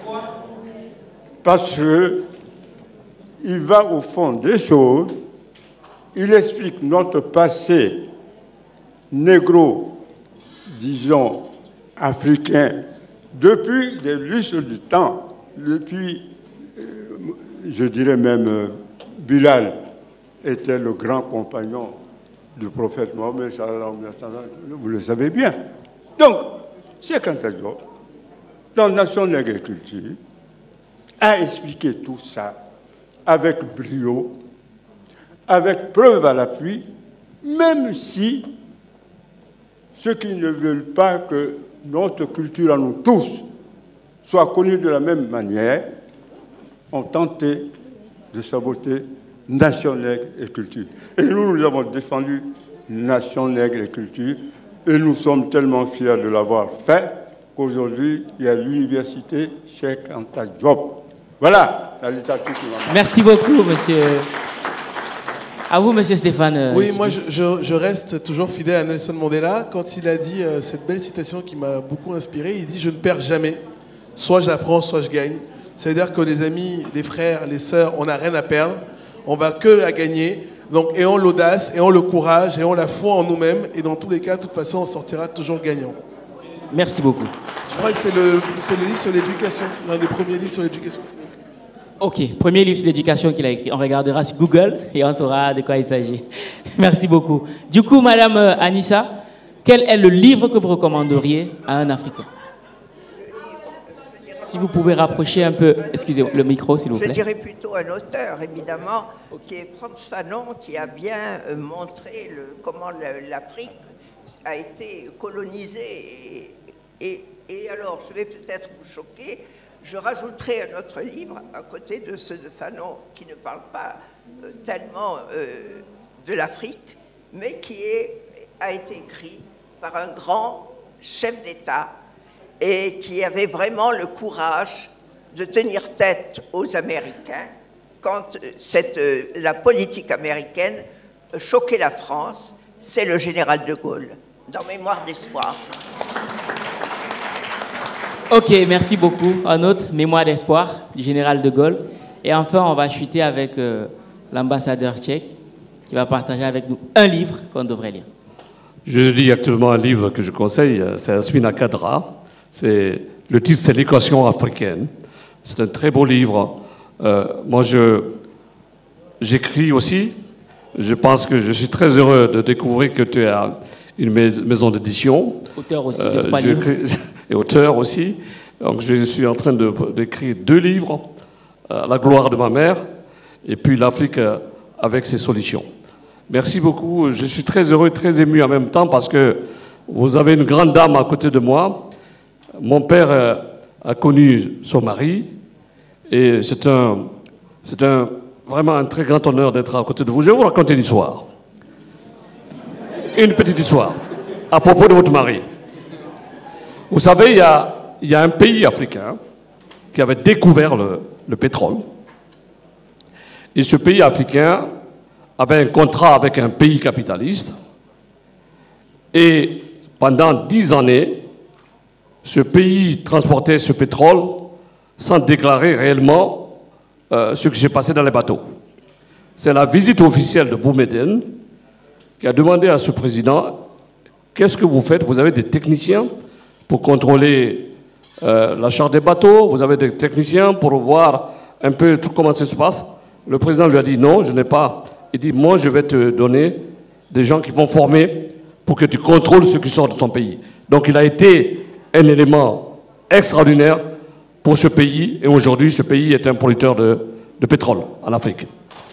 Parce que il va au fond des choses, il explique notre passé négro, disons, africain, depuis des lustres du temps, depuis, euh, je dirais même, euh, Bilal était le grand compagnon du prophète Mohammed, vous le savez bien. Donc, Cheikh Anta Diop, dans Nation nègre et culture, a expliqué tout ça avec brio, avec preuve à l'appui, même si ceux qui ne veulent pas que notre culture à nous tous soit connue de la même manière ont tenté de saboter Nation nègre et culture. Et nous, nous avons défendu Nation nègre et culture et nous sommes tellement fiers de l'avoir fait qu'aujourd'hui, il y a l'université Cheikh Anta Diop. Voilà la littérature qui va.
Merci beaucoup, monsieur. À vous, monsieur Stéphane.
Oui, moi, je, je, je reste toujours fidèle à Nelson Mandela. Quand il a dit euh, cette belle citation qui m'a beaucoup inspiré, il dit « Je ne perds jamais. Soit j'apprends, soit je gagne. » C'est-à-dire que les amis, les frères, les sœurs, on n'a rien à perdre. On va que à gagner. Donc, ayons l'audace, ayons le courage, ayons la foi en nous-mêmes. Et dans tous les cas, de toute façon, on sortira toujours gagnant.
Merci beaucoup.
Je crois que c'est le, c'est le livre sur l'éducation, l'un des premiers livres sur l'éducation.
Ok, premier livre sur l'éducation qu'il a écrit. On regardera sur Google et on saura de quoi il s'agit. Merci beaucoup. Du coup, Madame Anissa, quel est le livre que vous recommanderiez à un Africain? Si vous pouvez rapprocher un peu, excusez le micro, s'il vous plaît.
Je dirais plutôt un auteur, évidemment, qui est Frantz Fanon, qui a bien montré le, comment l'Afrique a été colonisée. Et, et, et alors, je vais peut-être vous choquer, je rajouterai un autre livre à côté de ceux de Fanon qui ne parle pas euh, tellement euh, de l'Afrique, mais qui est, a été écrit par un grand chef d'État et qui avait vraiment le courage de tenir tête aux Américains quand cette, euh, la politique américaine choqué la France, c'est le général de Gaulle, dans Mémoire d'espoir.
Ok, merci beaucoup. Un autre, Mémoire d'espoir, du général de Gaulle. Et enfin, on va chuter avec euh, l'ambassadeur tchèque, qui va partager avec nous un livre qu'on devrait lire.
Je lis actuellement un livre que je conseille, c'est Asmina Kadra. C'est, le titre, c'est L'équation africaine. C'est un très beau livre. Euh, moi, je, j'écris aussi. Je pense que je suis très heureux de découvrir que tu as une maison d'édition.
Auteur aussi,
euh,
de trois livres.
Et auteur aussi. Donc, je suis en train de, d'écrire deux livres. Euh, La gloire de ma mère et puis l'Afrique euh, avec ses solutions. Merci beaucoup. Je suis très heureux et très ému en même temps parce que vous avez une grande dame à côté de moi. Mon père euh, a connu son mari et c'est un, c'est un, vraiment un très grand honneur d'être à côté de vous. Je vais vous raconter une histoire. Une petite histoire à propos de votre mari. Vous savez, il y a, il y a un pays africain qui avait découvert le, le pétrole. Et ce pays africain avait un contrat avec un pays capitaliste. Et pendant dix années, ce pays transportait ce pétrole sans déclarer réellement euh, ce qui s'est passé dans les bateaux. C'est la visite officielle de Boumedienne qui a demandé à ce président, qu'est-ce que vous faites? Vous avez des techniciens pour contrôler euh, la charge des bateaux, vous avez des techniciens pour voir un peu tout comment ça se passe. Le président lui a dit non, je n'ai pas. Il dit, moi je vais te donner des gens qui vont former pour que tu contrôles ce qui sort de ton pays. Donc il a été un élément extraordinaire pour ce pays, et aujourd'hui ce pays est un producteur de, de pétrole en Afrique.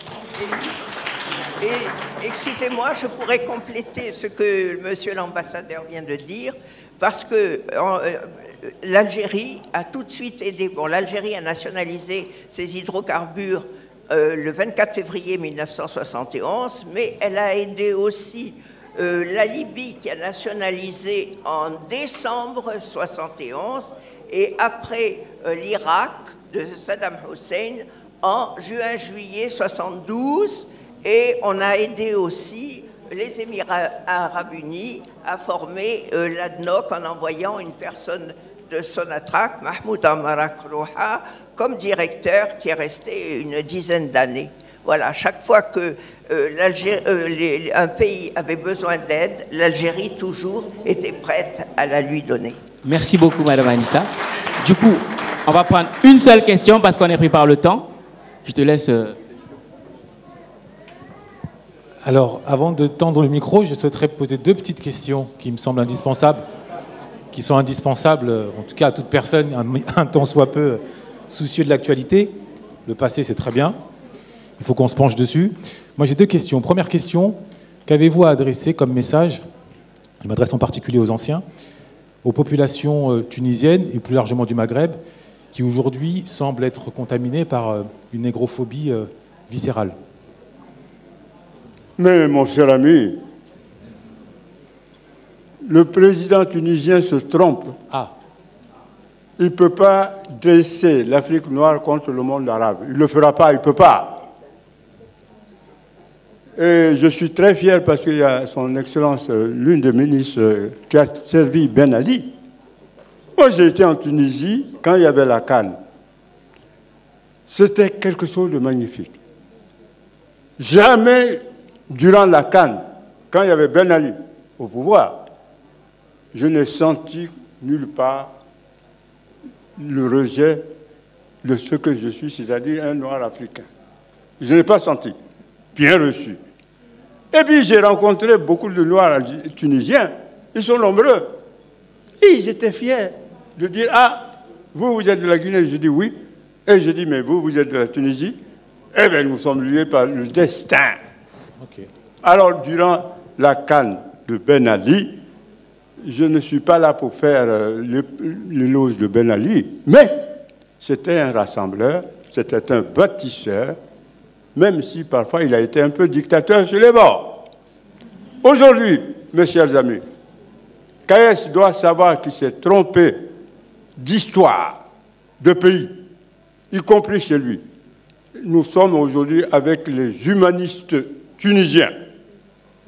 Et, et excusez-moi, je pourrais compléter ce que monsieur l'ambassadeur vient de dire, parce que euh, l'Algérie a tout de suite aidé. Bon, l'Algérie a nationalisé ses hydrocarbures euh, le vingt-quatre février mille neuf cent soixante et onze, mais elle a aidé aussi euh, la Libye qui a nationalisé en décembre soixante et onze, et après euh, l'Irak de Saddam Hussein en juin-juillet soixante-douze, et on a aidé aussi les Émirats arabes unis à former euh, l'A D N O C en envoyant une personne de Sonatrach, Mahmoud Amarak Rouha, comme directeur qui est resté une dizaine d'années. Voilà, chaque fois que euh, euh, les, un pays avait besoin d'aide, l'Algérie toujours était prête à la lui donner.
Merci beaucoup, Madame Anissa. Du coup, on va prendre une seule question parce qu'on est pris par le temps. Je te laisse... Euh...
Alors, avant de tendre le micro, je souhaiterais poser deux petites questions qui me semblent indispensables, qui sont indispensables, en tout cas à toute personne, un, un tant soit peu soucieux de l'actualité. Le passé, c'est très bien. Il faut qu'on se penche dessus. Moi, j'ai deux questions. Première question, qu'avez-vous à adresser comme message, je m'adresse en particulier aux anciens, aux populations tunisiennes et plus largement du Maghreb, qui aujourd'hui semblent être contaminées par une négrophobie viscérale?
Mais mon cher ami, le président tunisien se trompe.
Ah.
Il ne peut pas dresser l'Afrique noire contre le monde arabe. Il ne le fera pas, il ne peut pas. Et je suis très fier parce qu'il y a son Excellence, l'une des ministres, qui a servi Ben Ali. Moi, j'ai été en Tunisie quand il y avait la Cannes. C'était quelque chose de magnifique. Jamais, durant la Cannes, quand il y avait Ben Ali au pouvoir, je n'ai senti nulle part le rejet de ce que je suis, c'est-à-dire un noir africain. Je n'ai pas senti. Bien reçu. Et puis j'ai rencontré beaucoup de noirs tunisiens. Ils sont nombreux. Et ils étaient fiers de dire, ah, vous, vous êtes de la Guinée? Je dis oui. Et je dis, mais vous, vous êtes de la Tunisie? Eh bien, nous sommes liés par le destin. Okay. Alors, durant la Cannes de Ben Ali, je ne suis pas là pour faire l'éloge de Ben Ali, mais c'était un rassembleur, c'était un bâtisseur, même si parfois il a été un peu dictateur sur les bords. Aujourd'hui, mes chers amis, K S doit savoir qu'il s'est trompé d'histoire, de pays, y compris chez lui. Nous sommes aujourd'hui avec les humanistes tunisiens.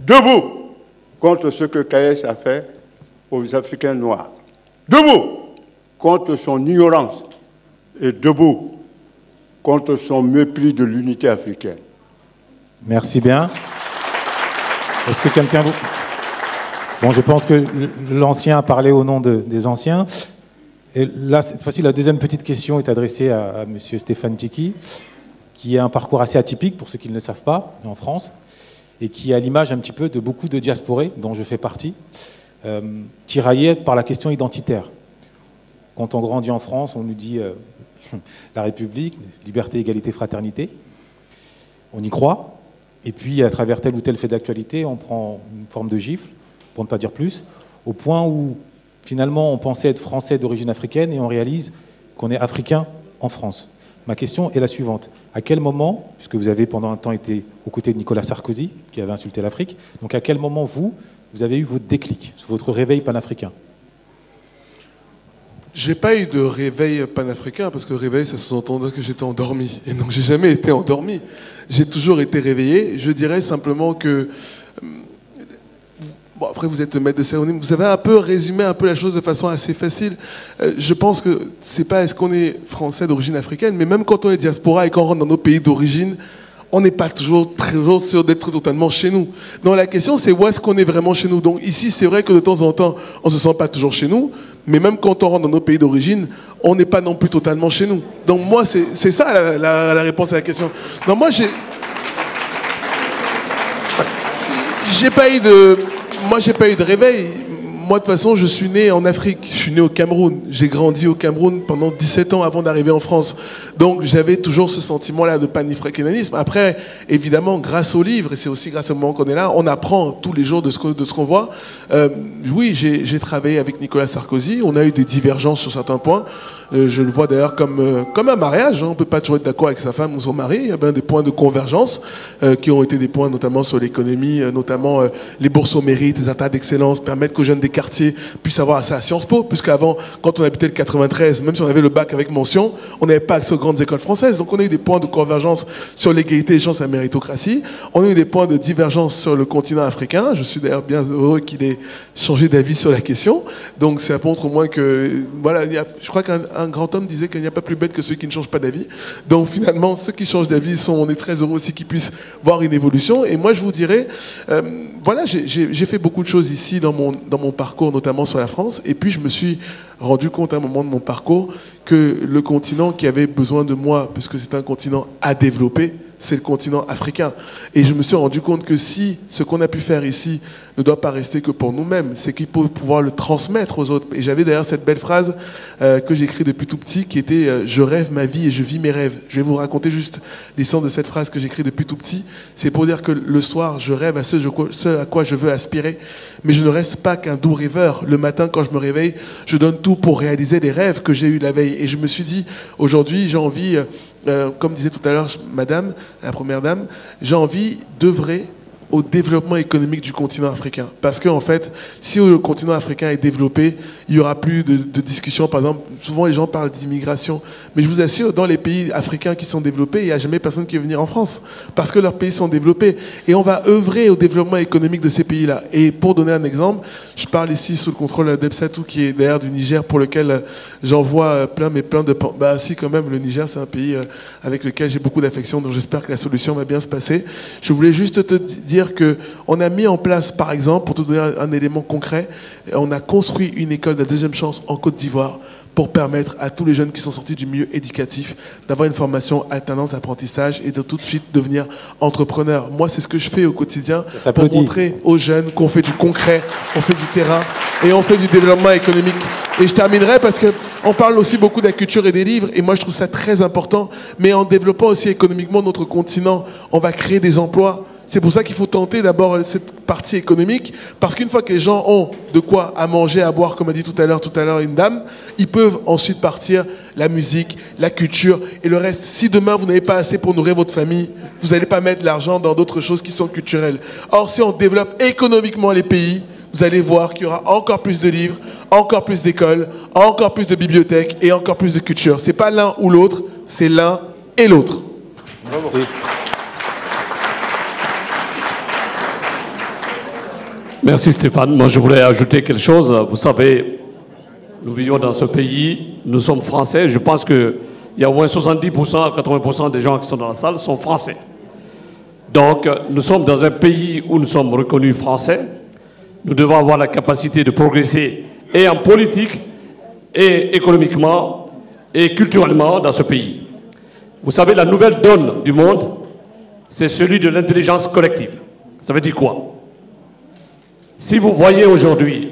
Debout contre ce que Caïs a fait aux Africains noirs. Debout contre son ignorance. Et debout contre son mépris de l'unité africaine.
Merci bien. Est-ce que quelqu'un vous... Bon, je pense que l'ancien a parlé au nom de, des anciens. Et là, cette fois-ci, la deuxième petite question est adressée à, à M. Stéphane Tchéki, qui a un parcours assez atypique, pour ceux qui ne le savent pas, en France, et qui a l'image un petit peu de beaucoup de diasporés, dont je fais partie, euh, tiraillés par la question identitaire. Quand on grandit en France, on nous dit euh, la République, liberté, égalité, fraternité. On y croit. Et puis, à travers tel ou tel fait d'actualité, on prend une forme de gifle, pour ne pas dire plus, au point où, finalement, on pensait être français d'origine africaine et on réalise qu'on est africain en France. Ma question est la suivante. À quel moment, puisque vous avez pendant un temps été aux côtés de Nicolas Sarkozy, qui avait insulté l'Afrique, donc à quel moment, vous, vous avez eu votre déclic, votre réveil panafricain ?
J'ai pas eu de réveil panafricain, parce que réveil, ça sous-entendait que j'étais endormi. Et donc, j'ai jamais été endormi. J'ai toujours été réveillé. Je dirais simplement que... Bon, après, vous êtes maître de cérémonie. Vous avez un peu résumé un peu la chose de façon assez facile. Euh, je pense que c'est pas est-ce qu'on est français d'origine africaine, mais même quand on est diaspora et qu'on rentre dans nos pays d'origine, on n'est pas toujours très sûr d'être totalement chez nous. Donc la question, c'est où est-ce qu'on est vraiment chez nous. Donc ici, c'est vrai que de temps en temps, on ne se sent pas toujours chez nous, mais même quand on rentre dans nos pays d'origine, on n'est pas non plus totalement chez nous. Donc moi, c'est ça la, la, la réponse à la question. Donc moi, j'ai... J'ai pas eu de... Moi, j'ai pas eu de réveil. Moi, de toute façon, je suis né en Afrique. Je suis né au Cameroun. J'ai grandi au Cameroun pendant dix-sept ans avant d'arriver en France. Donc, j'avais toujours ce sentiment-là de panafricanisme. Après, évidemment, grâce au livre, et c'est aussi grâce au moment qu'on est là, on apprend tous les jours de ce qu'on de ce qu'on voit. Euh, oui, j'ai travaillé avec Nicolas Sarkozy. On a eu des divergences sur certains points. Euh, je le vois d'ailleurs comme, euh, comme un mariage. Hein. On ne peut pas toujours être d'accord avec sa femme ou son mari. Il y a bien des points de convergence euh, qui ont été des points notamment sur l'économie, euh, notamment euh, les bourses au mérite, les attas d'excellence, permettre qu'aux jeunes des quartiers puissent avoir accès à Sciences Po, puisqu'avant, quand on habitait le quatre-vingt-treize, même si on avait le bac avec mention, on n'avait pas accès aux grandes écoles françaises. Donc on a eu des points de convergence sur l'égalité des chances et la méritocratie. On a eu des points de divergence sur le continent africain. Je suis d'ailleurs bien heureux qu'il ait changé d'avis sur la question. Donc ça montre au moins que, voilà, il y a, je crois qu'un un grand homme disait qu'il n'y a pas plus bête que ceux qui ne changent pas d'avis. Donc finalement, ceux qui changent d'avis, sont, on est très heureux aussi qu'ils puissent voir une évolution. Et moi, je vous dirais, euh, voilà, j'ai fait beaucoup de choses ici dans mon, dans mon parcours, notamment sur la France. Et puis, je me suis rendu compte à un moment de mon parcours que le continent qui avait besoin de moi, puisque c'est un continent à développer, c'est le continent africain. Et je me suis rendu compte que si ce qu'on a pu faire ici ne doit pas rester que pour nous-mêmes, c'est qu'il faut pouvoir le transmettre aux autres. Et j'avais d'ailleurs cette belle phrase euh, que j'ai écrite depuis tout petit, qui était euh, « Je rêve ma vie et je vis mes rêves ». Je vais vous raconter juste l'essence de cette phrase que j'ai écrite depuis tout petit. C'est pour dire que le soir, je rêve à ce, ce à quoi je veux aspirer, mais je ne reste pas qu'un doux rêveur. Le matin, quand je me réveille, je donne tout pour réaliser les rêves que j'ai eus la veille. Et je me suis dit, aujourd'hui, j'ai envie... Euh, Euh, comme disait tout à l'heure Madame, la Première Dame, j'ai envie d'œuvrer au développement économique du continent africain. Parce qu'en fait, si le continent africain est développé, il n'y aura plus de, de discussion. Par exemple, souvent les gens parlent d'immigration. Mais je vous assure, dans les pays africains qui sont développés, il n'y a jamais personne qui veut venir en France. Parce que leurs pays sont développés. Et on va œuvrer au développement économique de ces pays-là. Et pour donner un exemple, je parle ici sous le contrôle d'Ebsatou, qui est d'ailleurs du Niger, pour lequel j'envoie plein, mais plein de... Bah si, quand même, le Niger, c'est un pays avec lequel j'ai beaucoup d'affection, donc j'espère que la solution va bien se passer. Je voulais juste te dire qu'on a mis en place, par exemple, pour te donner un, un élément concret, on a construit une école de la deuxième chance en Côte d'Ivoire pour permettre à tous les jeunes qui sont sortis du milieu éducatif d'avoir une formation alternante d'apprentissage et de tout de suite devenir entrepreneur. Moi, c'est ce que je fais au quotidien pour montrer aux jeunes qu'on fait du concret, on fait du terrain et on fait du développement économique. Et je terminerai parce qu'on parle aussi beaucoup de la culture et des livres, et moi je trouve ça très important, mais en développant aussi économiquement notre continent, on va créer des emplois. C'est pour ça qu'il faut tenter d'abord cette partie économique, parce qu'une fois que les gens ont de quoi à manger, à boire, comme a dit tout à l'heure tout à l'heure une dame, ils peuvent ensuite partir la musique, la culture et le reste. Si demain vous n'avez pas assez pour nourrir votre famille, vous n'allez pas mettre l'argent dans d'autres choses qui sont culturelles. Or, si on développe économiquement les pays, vous allez voir qu'il y aura encore plus de livres, encore plus d'écoles, encore plus de bibliothèques et encore plus de culture. C'est pas l'un ou l'autre, c'est l'un et l'autre.
Merci.
Merci Stéphane. Moi je voulais ajouter quelque chose. Vous savez, nous vivons dans ce pays, nous sommes français. Je pense qu'il y a au moins soixante-dix pour cent à quatre-vingts pour cent des gens qui sont dans la salle sont français. Donc nous sommes dans un pays où nous sommes reconnus français. Nous devons avoir la capacité de progresser et en politique, et économiquement, et culturellement dans ce pays. Vous savez, la nouvelle donne du monde, c'est celui de l'intelligence collective. Ça veut dire quoi? Si vous voyez aujourd'hui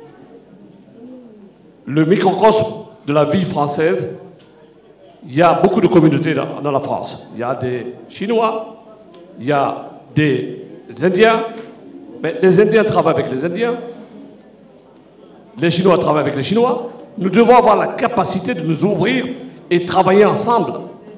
le microcosme de la vie française, il y a beaucoup de communautés dans, dans la France. Il y a des Chinois, il y a des Indiens, mais les Indiens travaillent avec les Indiens, les Chinois travaillent avec les Chinois. Nous devons avoir la capacité de nous ouvrir et travailler ensemble.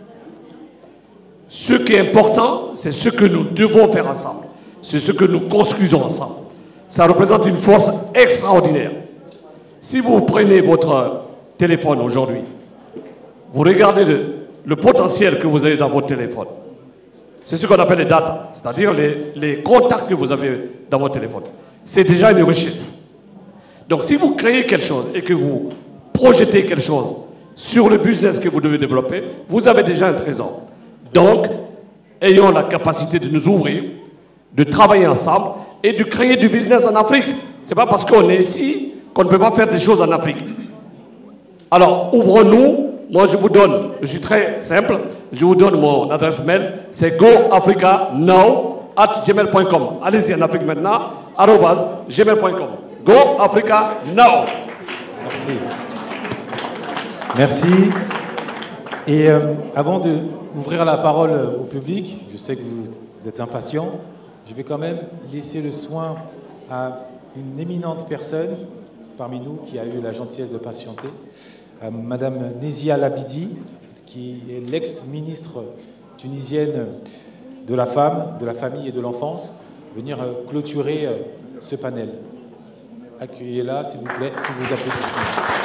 Ce qui est important, c'est ce que nous devons faire ensemble. C'est ce que nous construisons ensemble. Ça représente une force extraordinaire. Si vous prenez votre téléphone aujourd'hui, vous regardez le, le potentiel que vous avez dans votre téléphone. C'est ce qu'on appelle les data, c'est-à-dire les, les contacts que vous avez dans votre téléphone. C'est déjà une richesse. Donc si vous créez quelque chose et que vous projetez quelque chose sur le business que vous devez développer, vous avez déjà un trésor. Donc, ayons la capacité de nous ouvrir, de travailler ensemble et de créer du business en Afrique. Ce n'est pas parce qu'on est ici qu'on ne peut pas faire des choses en Afrique. Alors, ouvrons-nous. Moi, je vous donne, je suis très simple, je vous donne mon adresse mail, c'est go africa now at gmail point com. Allez-y en Afrique maintenant, arobase gmail point com. Go Africa now.
Merci. Merci. Et euh, avant d'ouvrir la parole au public, je sais que vous, vous êtes impatient, je vais quand même laisser le soin à une éminente personne parmi nous qui a eu la gentillesse de patienter, à Madame Nézia Labidi, qui est l'ex-ministre tunisienne de la femme, de la famille et de l'enfance, venir euh, clôturer euh, ce panel. Accueillez-la, s'il vous plaît, si vous applaudissez.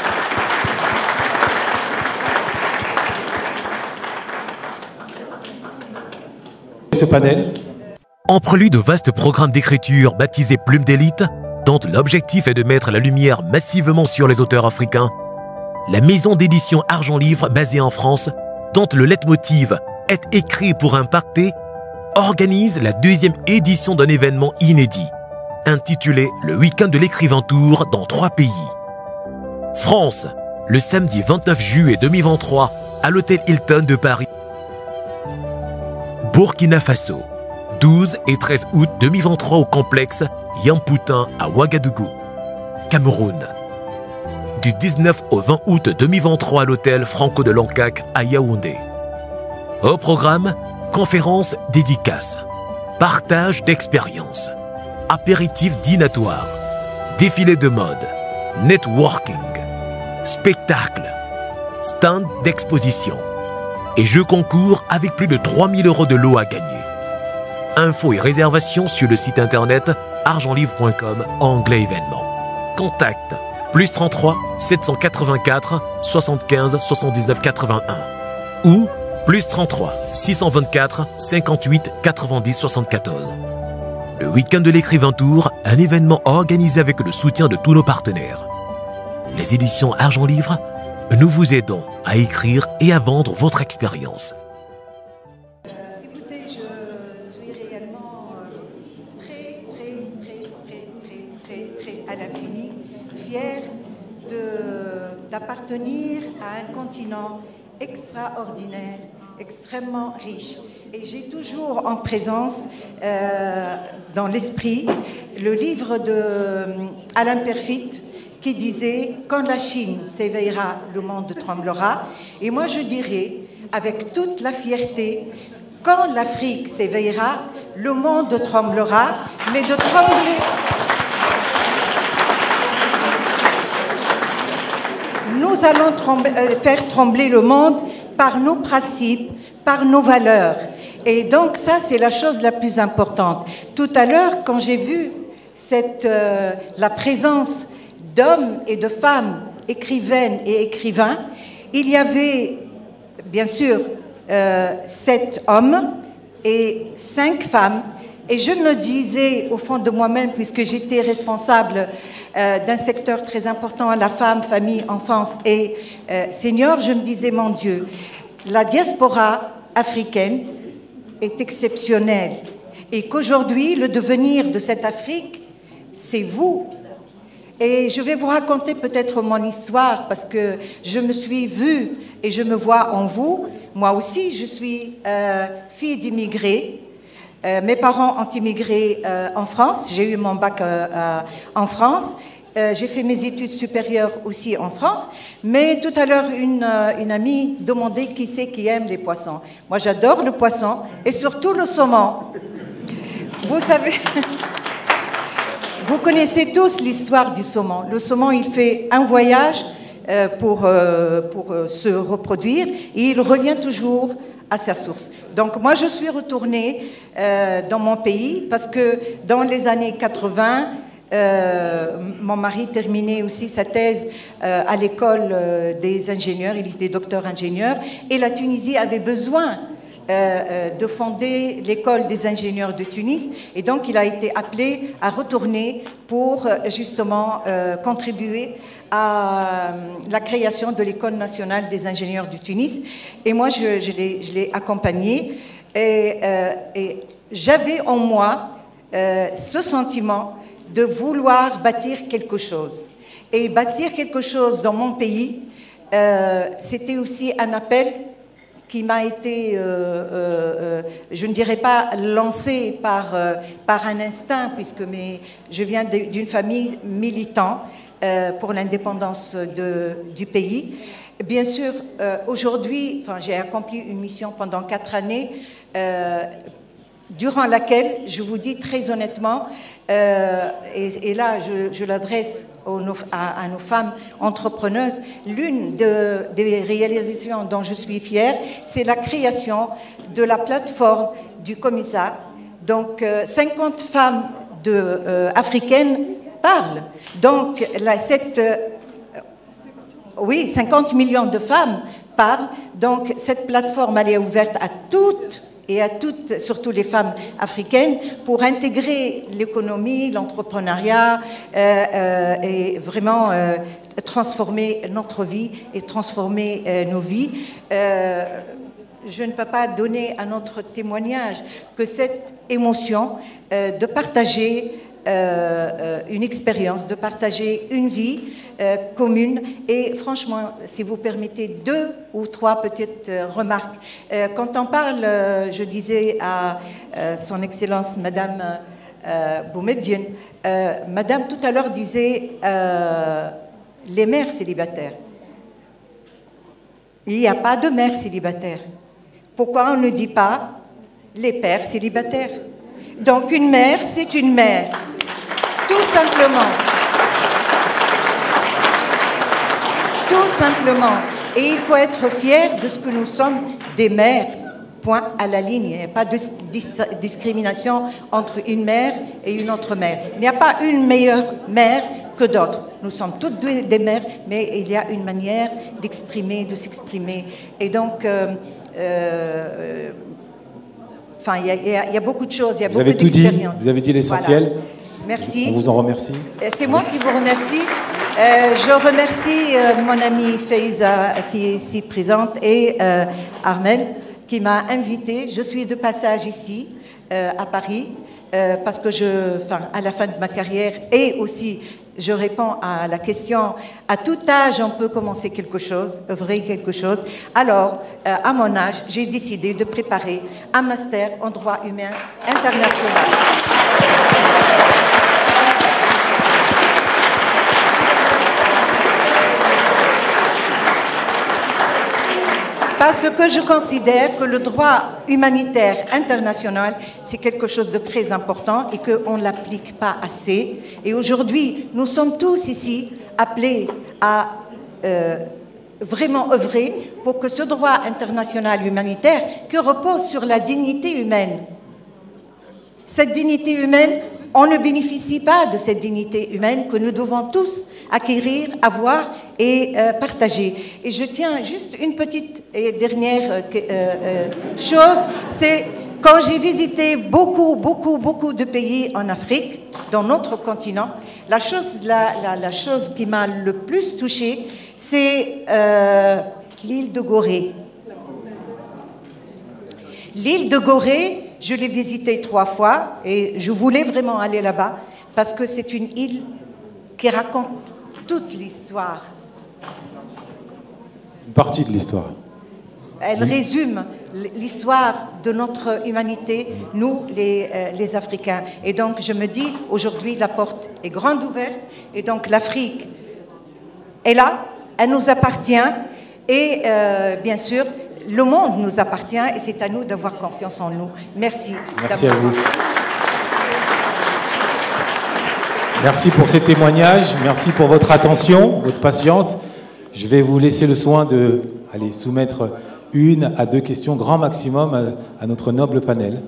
Ce panel.
En prélude au vaste programme d'écriture baptisé Plume d'élite, dont l'objectif est de mettre la lumière massivement sur les auteurs africains, la maison d'édition Argent Livre, basée en France, dont le leitmotiv est écrit pour impacter, organise la deuxième édition d'un événement inédit, intitulé le Week-end de l'écrivain tour dans trois pays. France, le samedi vingt-neuf juillet deux mille vingt-trois, à l'hôtel Hilton de Paris. Burkina Faso, douze et treize août deux mille vingt-trois au complexe Yamputin à Ouagadougou. Cameroun, du dix-neuf au vingt août deux mille vingt-trois à l'hôtel Franco de Lancac à Yaoundé. Au programme, conférences dédicaces, partage d'expériences, apéritifs dînatoires, défilé de mode, networking, spectacle, stand d'exposition et jeux concours avec plus de trois mille euros de lots à gagner. Infos et réservations sur le site internet argent livre point com, onglet événements. Contact plus trente-trois sept cent quatre-vingt-quatre soixante-quinze soixante-dix-neuf quatre-vingt-un ou plus trente-trois six cent vingt-quatre cinquante-huit quatre-vingt-dix soixante-quatorze. Le Week-end de l'écrivain tour, un événement organisé avec le soutien de tous nos partenaires. Les éditions Argent Livre, nous vous aidons à écrire et à vendre votre expérience.
Écoutez, je suis réellement très, très, très, très, très, très, très à l'infini fière d'appartenir à un continent extraordinaire, extrêmement riche. Et j'ai toujours en présence, euh, dans l'esprit, le livre d'Alain Perfit qui disait « Quand la Chine s'éveillera, le monde tremblera ». Et moi je dirais, avec toute la fierté, « Quand l'Afrique s'éveillera, le monde tremblera », mais de trembler... Nous allons trembler, euh, faire trembler le monde par nos principes, par nos valeurs. Et donc ça, c'est la chose la plus importante. Tout à l'heure, quand j'ai vu cette, euh, la présence d'hommes et de femmes, écrivaines et écrivains, il y avait, bien sûr, euh, sept hommes et cinq femmes, Et je me disais au fond de moi-même, puisque j'étais responsable euh, d'un secteur très important, la femme, famille, enfance et euh, senior, je me disais, mon Dieu, la diaspora africaine est exceptionnelle. Et qu'aujourd'hui, le devenir de cette Afrique, c'est vous. Et je vais vous raconter peut-être mon histoire, parce que je me suis vue et je me vois en vous. Moi aussi, je suis euh, fille d'immigrés. Euh, mes parents ont immigré euh, en France. J'ai eu mon bac euh, euh, en France. Euh, j'ai fait mes études supérieures aussi en France. Mais tout à l'heure, une, euh, une amie demandait qui c'est qui aime les poissons. Moi, j'adore le poisson et surtout le saumon. Vous savez, vous connaissez tous l'histoire du saumon. Le saumon, il fait un voyage euh, pour, euh, pour euh, se reproduire et il revient toujours à sa source. Donc moi, je suis retournée euh, dans mon pays parce que dans les années quatre-vingt, euh, mon mari terminait aussi sa thèse euh, à l'école euh, des ingénieurs, il était docteur ingénieur, et la Tunisie avait besoin euh, de fonder l'école des ingénieurs de Tunis, et donc il a été appelé à retourner pour justement euh, contribuer à la création de l'École nationale des ingénieurs du Tunis. Et moi, je, je l'ai accompagné. Et, euh, et j'avais en moi euh, ce sentiment de vouloir bâtir quelque chose. Et bâtir quelque chose dans mon pays, euh, c'était aussi un appel qui m'a été, euh, euh, je ne dirais pas lancé par, euh, par un instinct, puisque mes, je viens d'une famille militante, Euh, pour l'indépendance du pays. Bien sûr, euh, aujourd'hui, enfin, j'ai accompli une mission pendant quatre années, euh, durant laquelle, je vous dis très honnêtement, euh, et, et là, je, je l'adresse à, à nos femmes entrepreneuses, l'une de, des réalisations dont je suis fière, c'est la création de la plateforme du Comisa. Donc, euh, cinquante femmes de, euh, africaines parlent. Donc, la, cette, euh, oui, cinquante millions de femmes parlent. Donc, cette plateforme, elle est ouverte à toutes et à toutes, surtout les femmes africaines, pour intégrer l'économie, l'entrepreneuriat euh, euh, et vraiment euh, transformer notre vie et transformer euh, nos vies. Euh, je ne peux pas donner à notre témoignage que cette émotion euh, de partager Euh, euh, une expérience, de partager une vie euh, commune. Et franchement, si vous permettez deux ou trois petites euh, remarques. Euh, quand on parle, euh, je disais à euh, son Excellence Madame euh, Boumediene, euh, Madame tout à l'heure disait euh, les mères célibataires. Il n'y a pas de mères célibataires. Pourquoi on ne dit pas les pères célibataires? Donc une mère, c'est une mère. Tout simplement. Tout simplement. Et il faut être fier de ce que nous sommes, des mères. Point à la ligne. Il n'y a pas de dis discrimination entre une mère et une autre mère. Il n'y a pas une meilleure mère que d'autres. Nous sommes toutes des mères, mais il y a une manière d'exprimer, de s'exprimer. Et donc, euh, euh, enfin, il y, y, y a beaucoup de choses, il y a
vous
beaucoup
d'expérience. Vous avez dit l'essentiel.
Voilà. Merci.
On vous en remercie.
C'est moi qui vous remercie. Euh, je remercie euh, mon amie Faiza qui est ici présente et euh, Armel qui m'a invitée. Je suis de passage ici euh, à Paris euh, parce que je, enfin, à la fin de ma carrière et aussi je réponds à la question, à tout âge on peut commencer quelque chose, œuvrer quelque chose. Alors, euh, à mon âge, j'ai décidé de préparer un master en droit humain international. Parce que je considère que le droit humanitaire international, c'est quelque chose de très important et qu'on ne l'applique pas assez. Et aujourd'hui, nous sommes tous ici appelés à euh, vraiment œuvrer pour que ce droit international humanitaire, qui repose sur la dignité humaine, cette dignité humaine, on ne bénéficie pas de cette dignité humaine que nous devons tous acquérir, avoir et euh, partager. Et je tiens juste une petite et dernière euh, euh, chose, c'est quand j'ai visité beaucoup, beaucoup, beaucoup de pays en Afrique, dans notre continent, la chose, la, la, la chose qui m'a le plus touchée, c'est euh, l'île de Gorée. L'île de Gorée, je l'ai visitée trois fois et je voulais vraiment aller là-bas parce que c'est une île qui raconte toute l'histoire.
Une partie de l'histoire.
Elle résume l'histoire de notre humanité, nous les, euh, les Africains. Et donc je me dis, aujourd'hui la porte est grande ouverte et donc l'Afrique est là, elle nous appartient et euh, bien sûr le monde nous appartient et c'est à nous d'avoir confiance en nous. Merci.
Merci à vous. Merci pour ces témoignages, merci pour votre attention, votre patience. Je vais vous laisser le soin de aller soumettre une à deux questions, grand maximum, à, à notre noble panel.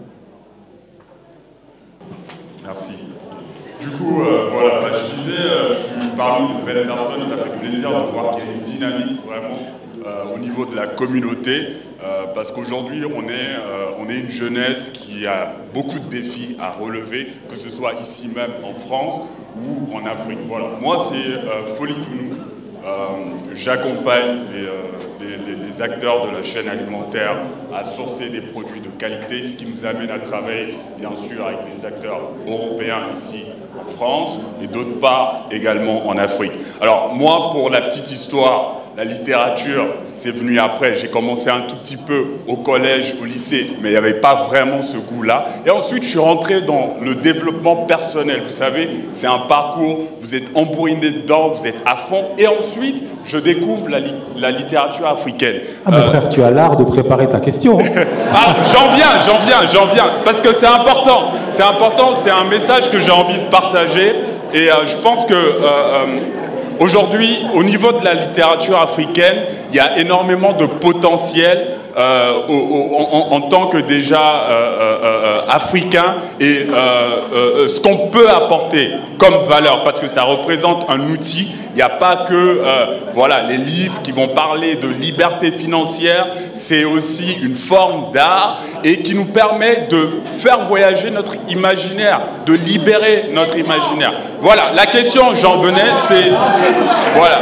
Merci. Du coup, euh, voilà, bah, je disais, euh, je suis parmi de belles personnes, ça fait plaisir de voir qu'il y a une dynamique vraiment euh, au niveau de la communauté, euh, parce qu'aujourd'hui, on, est, euh, on est une jeunesse qui a beaucoup de défis à relever, que ce soit ici même en France ou en Afrique. Voilà. Moi, c'est euh, Folie Tounou. Euh, J'accompagne les, euh, les, les, les acteurs de la chaîne alimentaire à sourcer des produits de qualité, ce qui nous amène à travailler bien sûr avec des acteurs européens ici en France et d'autre part également en Afrique. Alors moi, pour la petite histoire, la littérature, c'est venu après. J'ai commencé un tout petit peu au collège, au lycée, mais il n'y avait pas vraiment ce goût-là. Et ensuite, je suis rentré dans le développement personnel. Vous savez, c'est un parcours, vous êtes embourriné dedans, vous êtes à fond. Et ensuite, je découvre la, li la littérature africaine.
Ah, mon euh... frère, tu as l'art de préparer ta question.
Ah, j'en viens, j'en viens, j'en viens. Parce que c'est important. C'est important, c'est un message que j'ai envie de partager. Et euh, je pense que... Euh, euh, Aujourd'hui, au niveau de la littérature africaine, il y a énormément de potentiel euh, au, au, en, en tant que déjà euh, euh, africain et euh, euh, ce qu'on peut apporter comme valeur, parce que ça représente un outil. Il n'y a pas que euh, voilà, les livres qui vont parler de liberté financière, c'est aussi une forme d'art et qui nous permet de faire voyager notre imaginaire, de libérer notre imaginaire. Voilà, la question, j'en venais, c'est... Voilà.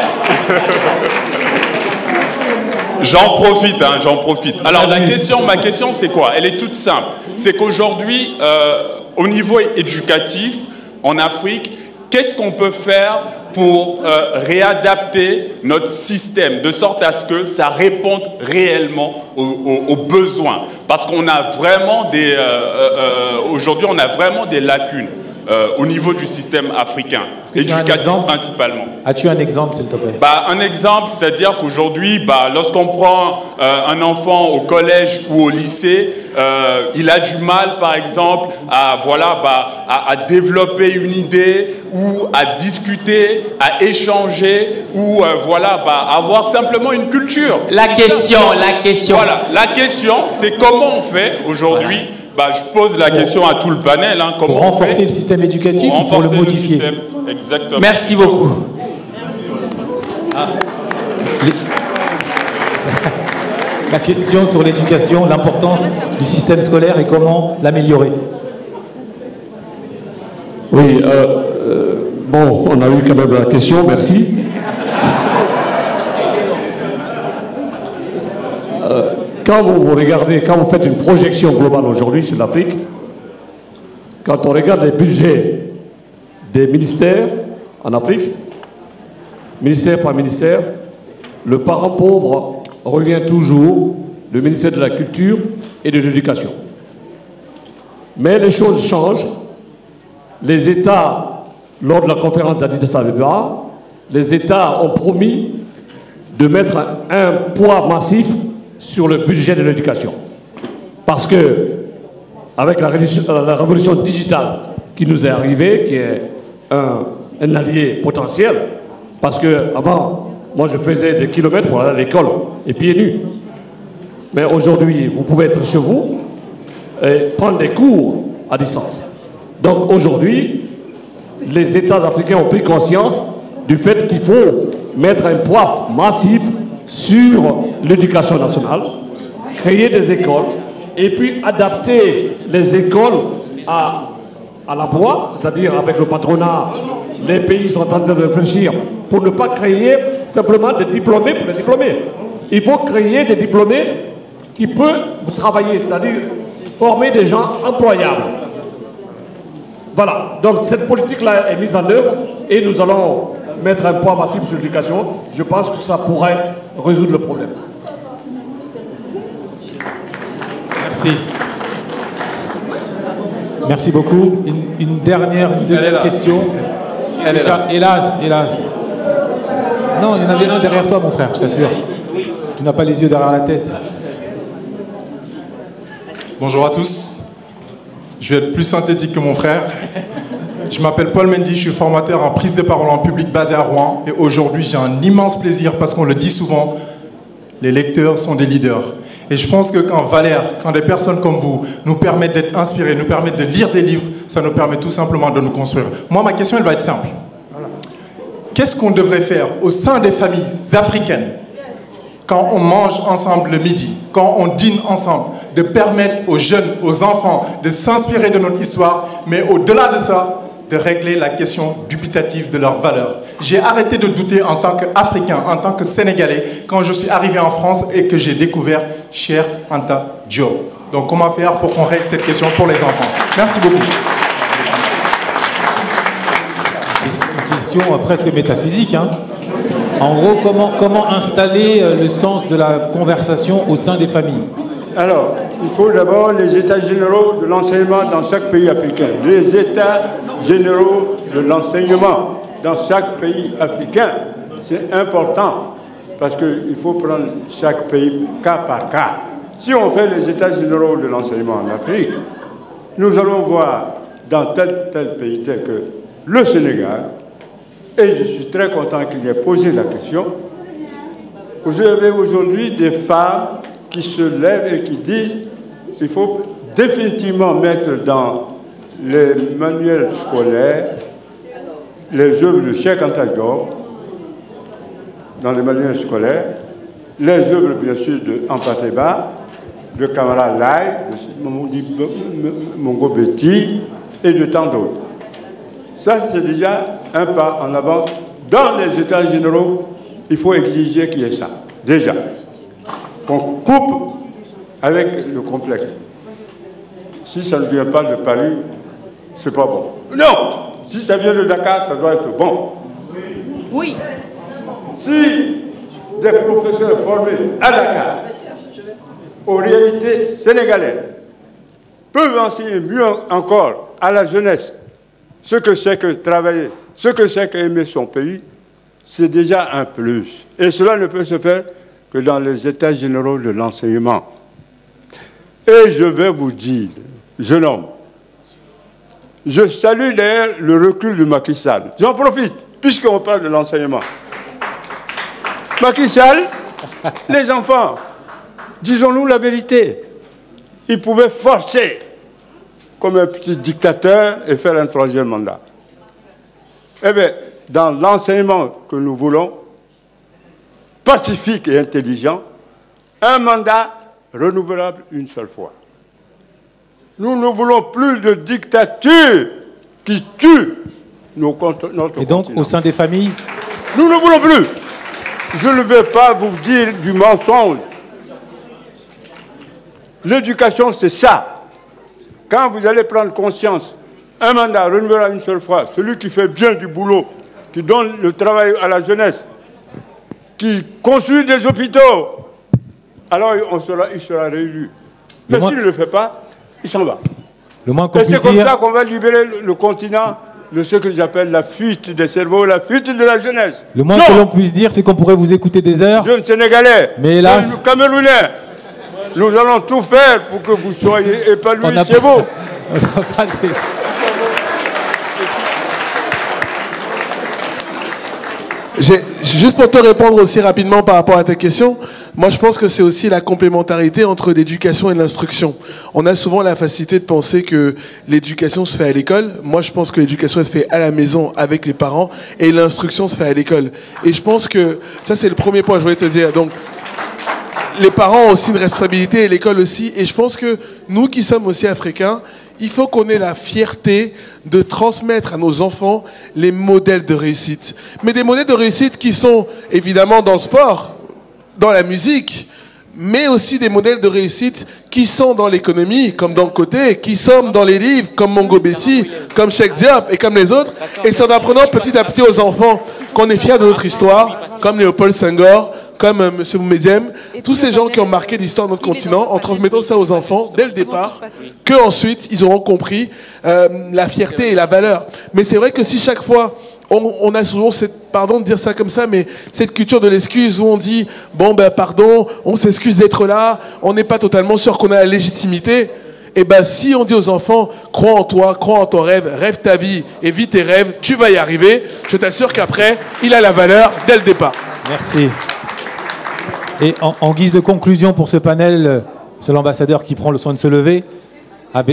J'en profite, hein, j'en profite. Alors la question, ma question, c'est quoi? Elle est toute simple. C'est qu'aujourd'hui, euh, au niveau éducatif, en Afrique, qu'est-ce qu'on peut faire pour euh, réadapter notre système de sorte à ce que ça réponde réellement aux, aux, aux besoins? Parce qu'on a vraiment des... Euh, euh, aujourd'hui, on a vraiment des lacunes euh, au niveau du système africain, éducatif principalement.
As-tu un exemple, s'il te plaît?
Bah, un exemple, c'est-à-dire qu'aujourd'hui, bah, lorsqu'on prend euh, un enfant au collège ou au lycée, euh, il a du mal, par exemple, à, voilà, bah, à, à développer une idée ou à discuter, à échanger ou euh, voilà, bah, avoir simplement une culture.
La question, la question.
Voilà, la question, c'est comment on fait aujourd'hui. Voilà. Bah, je pose la question à tout le panel. Hein, comment
pour renforcer on fait le système éducatif
pour
ou pour le modifier?
Le Exactement.
Merci beaucoup.
Merci.
Ah. La question sur l'éducation, l'importance du système scolaire et comment l'améliorer.
Oui, euh, euh, bon, on a eu quand même la question, merci. euh, quand vous, vous regardez, quand vous faites une projection globale aujourd'hui sur l'Afrique, quand on regarde les budgets des ministères en Afrique, ministère par ministère, le parent pauvre revient toujours le ministère de la Culture et de l'Éducation. Mais les choses changent. Les États, lors de la conférence d'Addis Abeba, les États ont promis de mettre un, un poids massif sur le budget de l'éducation. Parce que, avec la révolution, la révolution digitale qui nous est arrivée, qui est un, un allié potentiel, parce que avant, moi je faisais des kilomètres pour aller à l'école, et pieds nus. Mais aujourd'hui, vous pouvez être chez vous et prendre des cours à distance. Donc aujourd'hui, les États africains ont pris conscience du fait qu'il faut mettre un poids massif sur l'éducation nationale, créer des écoles
et puis adapter les écoles à, à l'emploi, c'est-à-dire avec le patronat, les pays sont en train de réfléchir pour ne pas créer simplement des diplômés pour les diplômés. Il faut créer des diplômés qui peuvent travailler, c'est-à-dire former des gens employables. Voilà, donc cette politique-là est mise en œuvre et nous allons mettre un poids massif sur l'éducation. Je pense que ça pourrait résoudre le problème.
Merci. Merci beaucoup. Une, une dernière, une deuxième question. Elle est là. Hélas, hélas. Non, il y en avait un derrière toi, mon frère, je t'assure. Tu n'as pas les yeux derrière la tête.
Bonjour à tous. Je vais être plus synthétique que mon frère. Je m'appelle Paul Mendy, je suis formateur en prise de parole en public basé à Rouen. Et aujourd'hui, j'ai un immense plaisir parce qu'on le dit souvent, les lecteurs sont des leaders. Et je pense que quand Valère, quand des personnes comme vous nous permettent d'être inspirés, nous permettent de lire des livres, ça nous permet tout simplement de nous construire. Moi, ma question, elle va être simple. Qu'est-ce qu'on devrait faire au sein des familles africaines quand on mange ensemble le midi, quand on dîne ensemble, de permettre aux jeunes, aux enfants de s'inspirer de notre histoire, mais au-delà de ça, de régler la question dubitative de leurs valeurs. J'ai arrêté de douter en tant qu'Africain, en tant que Sénégalais, quand je suis arrivé en France et que j'ai découvert Cheikh Anta Diop. Donc comment faire pour qu'on règle cette question pour les enfants? Merci beaucoup.
Une question presque métaphysique, hein. En gros, comment, comment installer le sens de la conversation au sein des familles?
Alors, il faut d'abord les états généraux de l'enseignement dans chaque pays africain. Les états généraux de l'enseignement dans chaque pays africain. C'est important parce qu'il faut prendre chaque pays cas par cas. Si on fait les états généraux de l'enseignement en Afrique, nous allons voir dans tel tel pays tel que le Sénégal, et je suis très content qu'il ait posé la question, vous avez aujourd'hui des femmes qui se lèvent et qui disent qu'il faut définitivement mettre dans les manuels scolaires les œuvres de Cheikh Anta Diop, dans les manuels scolaires, les œuvres bien sûr de Ampateba, de Kamara Lai, de Mongo Betty et de tant d'autres. Ça, c'est déjà un pas en avant. Dans les états généraux, il faut exiger qu'il y ait ça. Déjà, qu'on coupe avec le complexe. Si ça ne vient pas de Paris, c'est pas bon. Non! Si ça vient de Dakar, ça doit être bon.
Oui.
Si des professeurs formés à Dakar, aux réalités sénégalaises, peuvent enseigner mieux encore à la jeunesse ce que c'est que travailler, ce que c'est qu'aimer son pays, c'est déjà un plus. Et cela ne peut se faire que dans les états généraux de l'enseignement. Et je vais vous dire, jeune homme, je salue d'ailleurs le recul de Macky Sall. J'en profite, puisqu'on parle de l'enseignement. Macky Sall, les enfants, disons-nous la vérité, il pouvait forcer comme un petit dictateur et faire un troisième mandat. Eh bien, dans l'enseignement que nous voulons, pacifique et intelligent, un mandat renouvelable une seule fois. Nous ne voulons plus de dictature qui tue nos, notre
Et donc,
continent.
au sein des familles?
Nous ne voulons plus. Je ne vais pas vous dire du mensonge. L'éducation, c'est ça. Quand vous allez prendre conscience, un mandat renouvelable une seule fois, celui qui fait bien du boulot, qui donne le travail à la jeunesse, qui construit des hôpitaux, alors on sera, il sera réélu. Mais s'il ne le fait pas, il s'en va.
Le moins qu'on
Et c'est
puisse
comme
dire...
ça qu'on va libérer le, le continent de ce que j'appelle la fuite des cerveaux, la fuite de la jeunesse.
Le moins
non.
que l'on puisse dire, c'est qu'on pourrait vous écouter des heures.
Jeunes Sénégalais,
mais hélas...
jeunes Camerounais, nous allons tout faire pour que vous soyez épanouis chez vous.
Juste pour te répondre aussi rapidement par rapport à ta question, moi je pense que c'est aussi la complémentarité entre l'éducation et l'instruction. On a souvent la facilité de penser que l'éducation se fait à l'école. Moi je pense que l'éducation se fait à la maison avec les parents et l'instruction se fait à l'école. Et je pense que ça c'est le premier point que je voulais te dire. Donc les parents ont aussi une responsabilité et l'école aussi. Et je pense que nous qui sommes aussi africains, il faut qu'on ait la fierté de transmettre à nos enfants les modèles de réussite. Mais des modèles de réussite qui sont évidemment dans le sport, dans la musique, mais aussi des modèles de réussite qui sont dans l'économie, comme Don Côté, qui sont dans les livres, comme Mongo Betty, comme Cheikh Diop et comme les autres. Et c'est en apprenant petit à petit aux enfants qu'on est fiers de notre histoire, comme Léopold Senghor, comme euh, M. Boumedienne, tous ces gens qui ont marqué l'histoire de notre continent, en transmettant ça aux enfants dès le départ, qu'ensuite ils auront compris euh, la fierté et la valeur. Mais c'est vrai que si chaque fois, on, on a souvent cette, pardon de dire ça comme ça, mais cette culture de l'excuse où on dit, bon ben pardon, on s'excuse d'être là, on n'est pas totalement sûr qu'on a la légitimité, et ben si on dit aux enfants, crois en toi, crois en ton rêve, rêve ta vie et vis tes rêves, tu vas y arriver, je t'assure qu'après, il a la valeur dès le départ.
Merci. Et en, en guise de conclusion pour ce panel, c'est l'ambassadeur qui prend le soin de se lever. Abbé.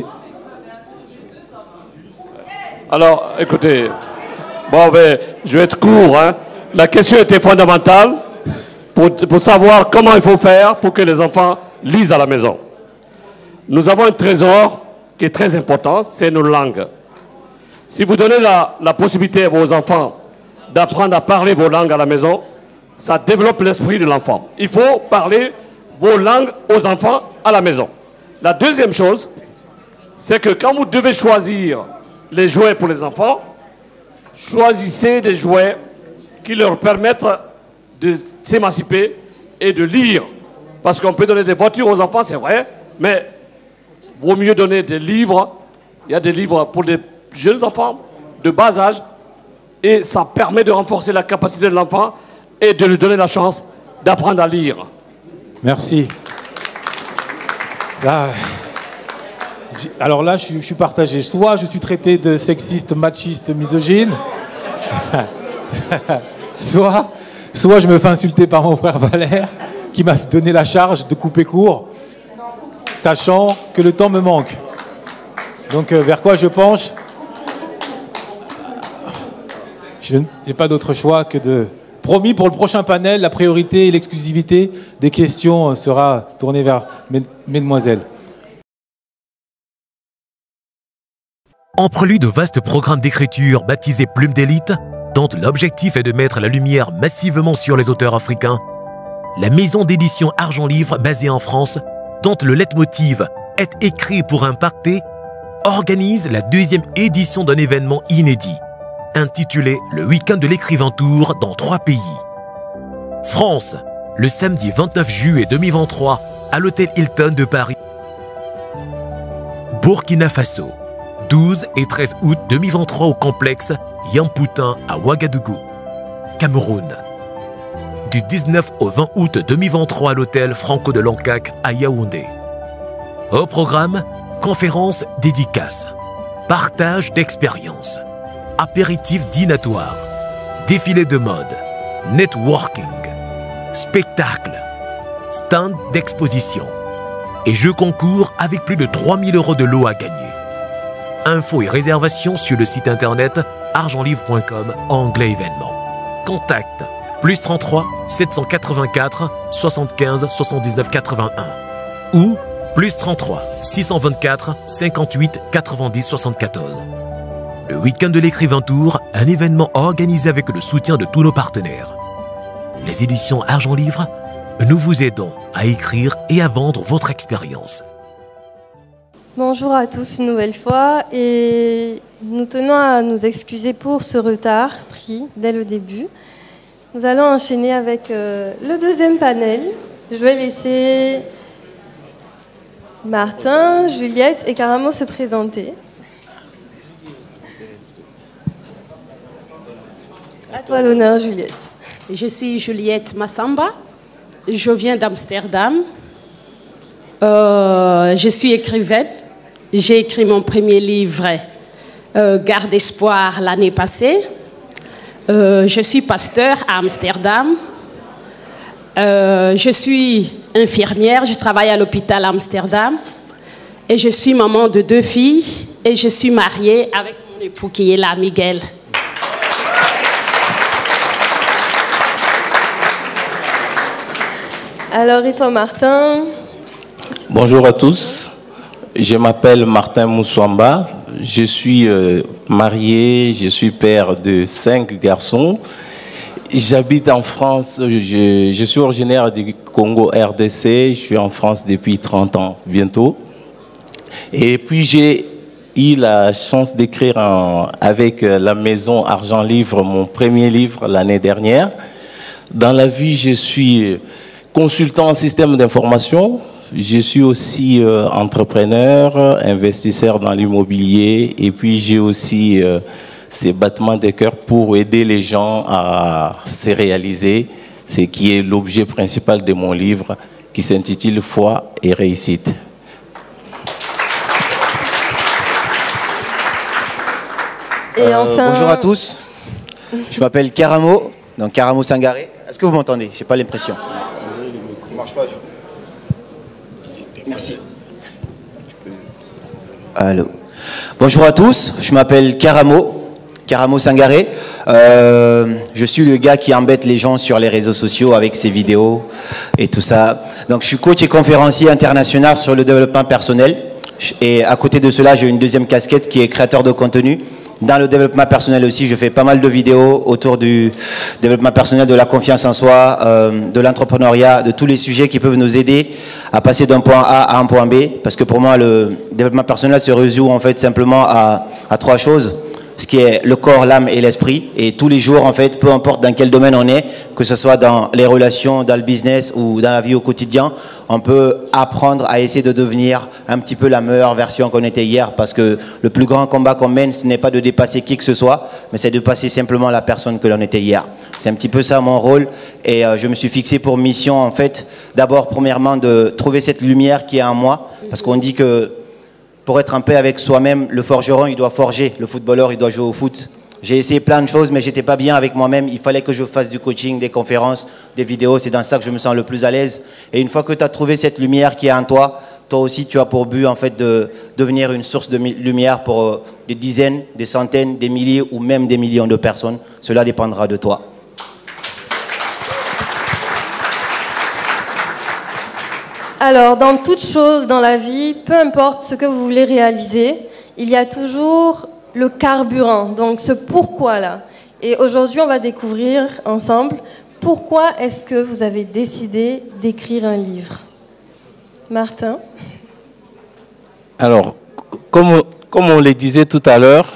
Alors, écoutez, bon, ben, je vais être court. Hein. La question était fondamentale pour, pour savoir comment il faut faire pour que les enfants lisent à la maison. Nous avons un trésor qui est très important, c'est nos langues. Si vous donnez la, la possibilité à vos enfants d'apprendre à parler vos langues à la maison, ça développe l'esprit de l'enfant. Il faut parler vos langues aux enfants à la maison. La deuxième chose, c'est que quand vous devez choisir les jouets pour les enfants, choisissez des jouets qui leur permettent de s'émanciper et de lire. Parce qu'on peut donner des voitures aux enfants, c'est vrai, mais il vaut mieux donner des livres. Il y a des livres pour des jeunes enfants de bas âge et ça permet de renforcer la capacité de l'enfant et de lui donner la chance d'apprendre à lire.
Merci. Là, alors là, je suis, je suis partagé. Soit je suis traité de sexiste, machiste, misogyne, soit, soit je me fais insulter par mon frère Valère, qui m'a donné la charge de couper court, sachant que le temps me manque. Donc, euh, vers quoi je penche? Je n'ai pas d'autre choix que de... Promis, pour le prochain panel, la priorité et l'exclusivité des questions sera tournée vers mesdemoiselles.
En prélude au vaste programme d'écriture baptisé Plume d'élite, dont l'objectif est de mettre la lumière massivement sur les auteurs africains, la maison d'édition Argent Livre, basée en France, dont le leitmotiv est écrit pour impacter, organise la deuxième édition d'un événement inédit, intitulé Le Week-end de l'écrivain tour dans trois pays. France, le samedi vingt-neuf juillet deux mille vingt-trois à l'hôtel Hilton de Paris. Burkina Faso, douze et treize août deux mille vingt-trois au complexe Yamputin à Ouagadougou. Cameroun, du dix-neuf au vingt août deux mille vingt-trois à l'hôtel Franco de Lancac à Yaoundé. Au programme, conférences dédicaces, partage d'expériences, apéritif dînatoire, défilé de mode, networking, spectacle, stand d'exposition et jeux concours avec plus de trois mille euros de lots à gagner. Infos et réservations sur le site internet argent livre point com, onglet événements. Contact plus trente-trois sept cent quatre-vingt-quatre soixante-quinze soixante-dix-neuf quatre-vingt-un ou plus trente-trois six cent vingt-quatre cinquante-huit quatre-vingt-dix soixante-quatorze. Le Week-end de l'écrivain tour, un événement organisé avec le soutien de tous nos partenaires. Les éditions Argent Livre, nous vous aidons à écrire et à vendre votre expérience.
Bonjour à tous une nouvelle fois et nous tenons à nous excuser pour ce retard pris dès le début. Nous allons enchaîner avec euh, le deuxième panel. Je vais laisser Martin, Juliette et Karamo se présenter. À toi l'honneur, Juliette.
Je suis Juliette Massamba. Je viens d'Amsterdam. Euh, je suis écrivaine. J'ai écrit mon premier livre, euh, Garde espoir, l'année passée. Euh, je suis pasteur à Amsterdam. Euh, je suis infirmière. Je travaille à l'hôpital à Amsterdam. Et je suis maman de deux filles. Et je suis mariée avec mon époux qui est là, Miguel.
Alors, et toi, Martin?
Bonjour à tous. Je m'appelle Martin Moussouamba. Je suis euh, marié, je suis père de cinq garçons. J'habite en France, je, je suis originaire du Congo R D C. Je suis en France depuis trente ans, bientôt. Et puis j'ai eu la chance d'écrire avec la maison Argent Livre mon premier livre l'année dernière. Dans la vie, je suis consultant en système d'information. Je suis aussi euh, entrepreneur, investisseur dans l'immobilier. Et puis j'ai aussi euh, ces battements de cœur pour aider les gens à se réaliser. Ce qui est l'objet principal de mon livre qui s'intitule Foi et réussite.
Et
Euh,
enfin...
Bonjour à tous, je m'appelle Karamo, donc Karamo Sangaré. Est-ce que vous m'entendez? Je n'ai pas l'impression. Ça marche pas. Merci. Allô. Bonjour à tous, je m'appelle Karamo, Karamo Sangaré. Euh, je suis le gars qui embête les gens sur les réseaux sociaux avec ses vidéos et tout ça. Donc je suis coach et conférencier international sur le développement personnel. Et à côté de cela, j'ai une deuxième casquette qui est créateur de contenu. Dans le développement personnel aussi, je fais pas mal de vidéos autour du développement personnel, de la confiance en soi, euh, de l'entrepreneuriat, de tous les sujets qui peuvent nous aider à passer d'un point A à un point B. Parce que pour moi, le développement personnel se résume en fait simplement à, à trois choses. Ce qui est le corps, l'âme et l'esprit. Et tous les jours, en fait, peu importe dans quel domaine on est, que ce soit dans les relations, dans le business ou dans la vie au quotidien, on peut apprendre à essayer de devenir un petit peu la meilleure version qu'on était hier. Parce que le plus grand combat qu'on mène, ce n'est pas de dépasser qui que ce soit, mais c'est de passer simplement la personne que l'on était hier. C'est un petit peu ça mon rôle. Et euh, je me suis fixé pour mission, en fait, d'abord, premièrement, de trouver cette lumière qui est en moi. Parce qu'on dit que pour être en paix avec soi-même, le forgeron, il doit forger. Le footballeur, il doit jouer au foot. J'ai essayé plein de choses, mais j'étais pas bien avec moi-même. Il fallait que je fasse du coaching, des conférences, des vidéos. C'est dans ça que je me sens le plus à l'aise. Et une fois que tu as trouvé cette lumière qui est en toi, toi aussi, tu as pour but, en fait, de devenir une source de lumière pour euh, des dizaines, des centaines, des milliers ou même des millions de personnes. Cela dépendra de toi.
Alors, dans toute chose dans la vie, peu importe ce que vous voulez réaliser, il y a toujours le carburant, donc ce pourquoi-là. Et aujourd'hui, on va découvrir ensemble pourquoi est-ce que vous avez décidé d'écrire un livre. Martin?
Alors, comme, comme on le disait tout à l'heure,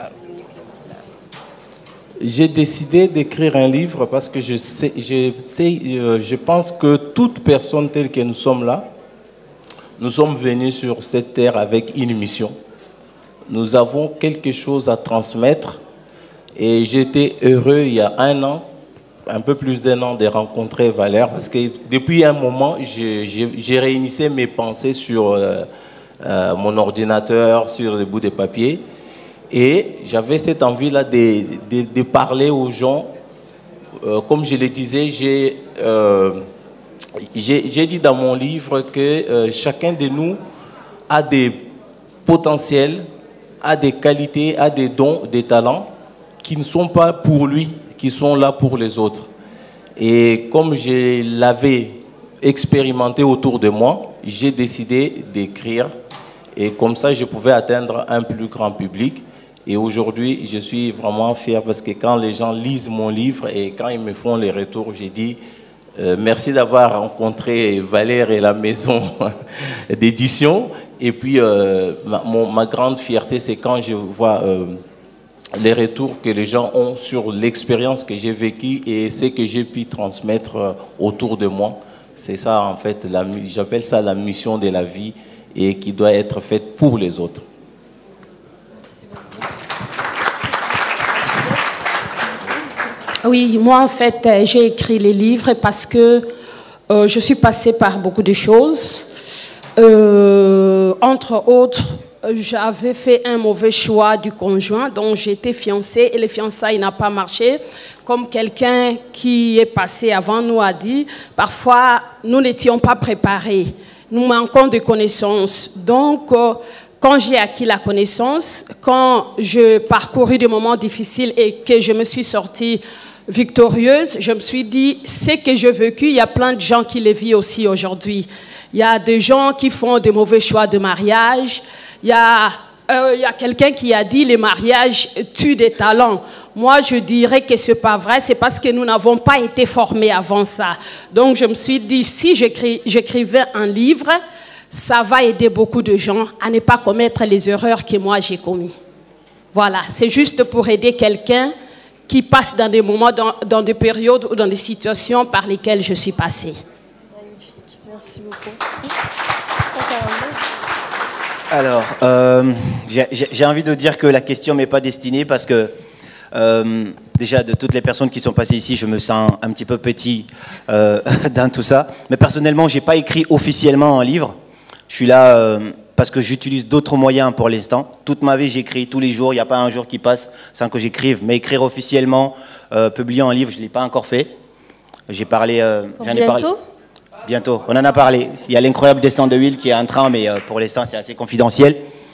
j'ai décidé d'écrire un livre parce que je, sais, je, sais, je pense que toute personne telle que nous sommes là, nous sommes venus sur cette terre avec une mission. Nous avons quelque chose à transmettre et j'étais heureux il y a un an, un peu plus d'un an, de rencontrer Valère parce que depuis un moment, j'ai réunissé mes pensées sur euh, euh, mon ordinateur, sur les bouts de papier. Et j'avais cette envie-là de, de, de parler aux gens. Euh, comme je le disais, j'ai euh, dit dans mon livre que euh, chacun de nous a des potentiels, a des qualités, a des dons, des talents qui ne sont pas pour lui, qui sont là pour les autres. Et comme je l'avais expérimenté autour de moi, j'ai décidé d'écrire. Et comme ça, je pouvais atteindre un plus grand public. Et aujourd'hui, je suis vraiment fier parce que quand les gens lisent mon livre et quand ils me font les retours, j'ai dit euh, merci d'avoir rencontré Valère et la maison d'édition. Et puis, euh, ma, mon, ma grande fierté, c'est quand je vois euh, les retours que les gens ont sur l'expérience que j'ai vécue et ce que j'ai pu transmettre euh, autour de moi. C'est ça, en fait, j'appelle ça la mission de la vie et qui doit être faite pour les autres.
Oui, moi en fait, j'ai écrit les livres parce que euh, je suis passée par beaucoup de choses. Euh, entre autres, j'avais fait un mauvais choix du conjoint, donc j'étais fiancée et le fiançailles n'a pas marché. Comme quelqu'un qui est passé avant nous a dit, parfois nous n'étions pas préparés, nous manquons de connaissances. Donc, euh, quand j'ai acquis la connaissance, quand je parcourus des moments difficiles et que je me suis sortie victorieuse, je me suis dit, ce que j'ai vécu, il y a plein de gens qui le vivent aussi aujourd'hui. Il y a des gens qui font de mauvais choix de mariage. Il y a, euh, il y a quelqu'un qui a dit, les mariages tuent des talents. Moi, je dirais que ce n'est pas vrai, c'est parce que nous n'avons pas été formés avant ça. Donc, je me suis dit, si j'écrivais un livre, ça va aider beaucoup de gens à ne pas commettre les erreurs que moi j'ai commises. Voilà, c'est juste pour aider quelqu'un qui passe dans des moments, dans, dans des périodes ou dans des situations par lesquelles je suis passée.
Magnifique, merci beaucoup.
Alors, euh, j'ai envie de dire que la question m'est pas destinée parce que euh, déjà de toutes les personnes qui sont passées ici, je me sens un petit peu petit euh, dans tout ça. Mais personnellement, j'ai pas écrit officiellement un livre. Je suis là euh, parce que j'utilise d'autres moyens pour l'instant. Toute ma vie, j'écris tous les jours. Il n'y a pas un jour qui passe sans que j'écrive. Mais écrire officiellement, euh, publier un livre, je ne l'ai pas encore fait. J'ai parlé... Euh, j'en ai parlé. Bientôt, on en a parlé. Il y a l'incroyable destin de Will qui est en train, mais euh, pour l'instant, c'est assez confidentiel.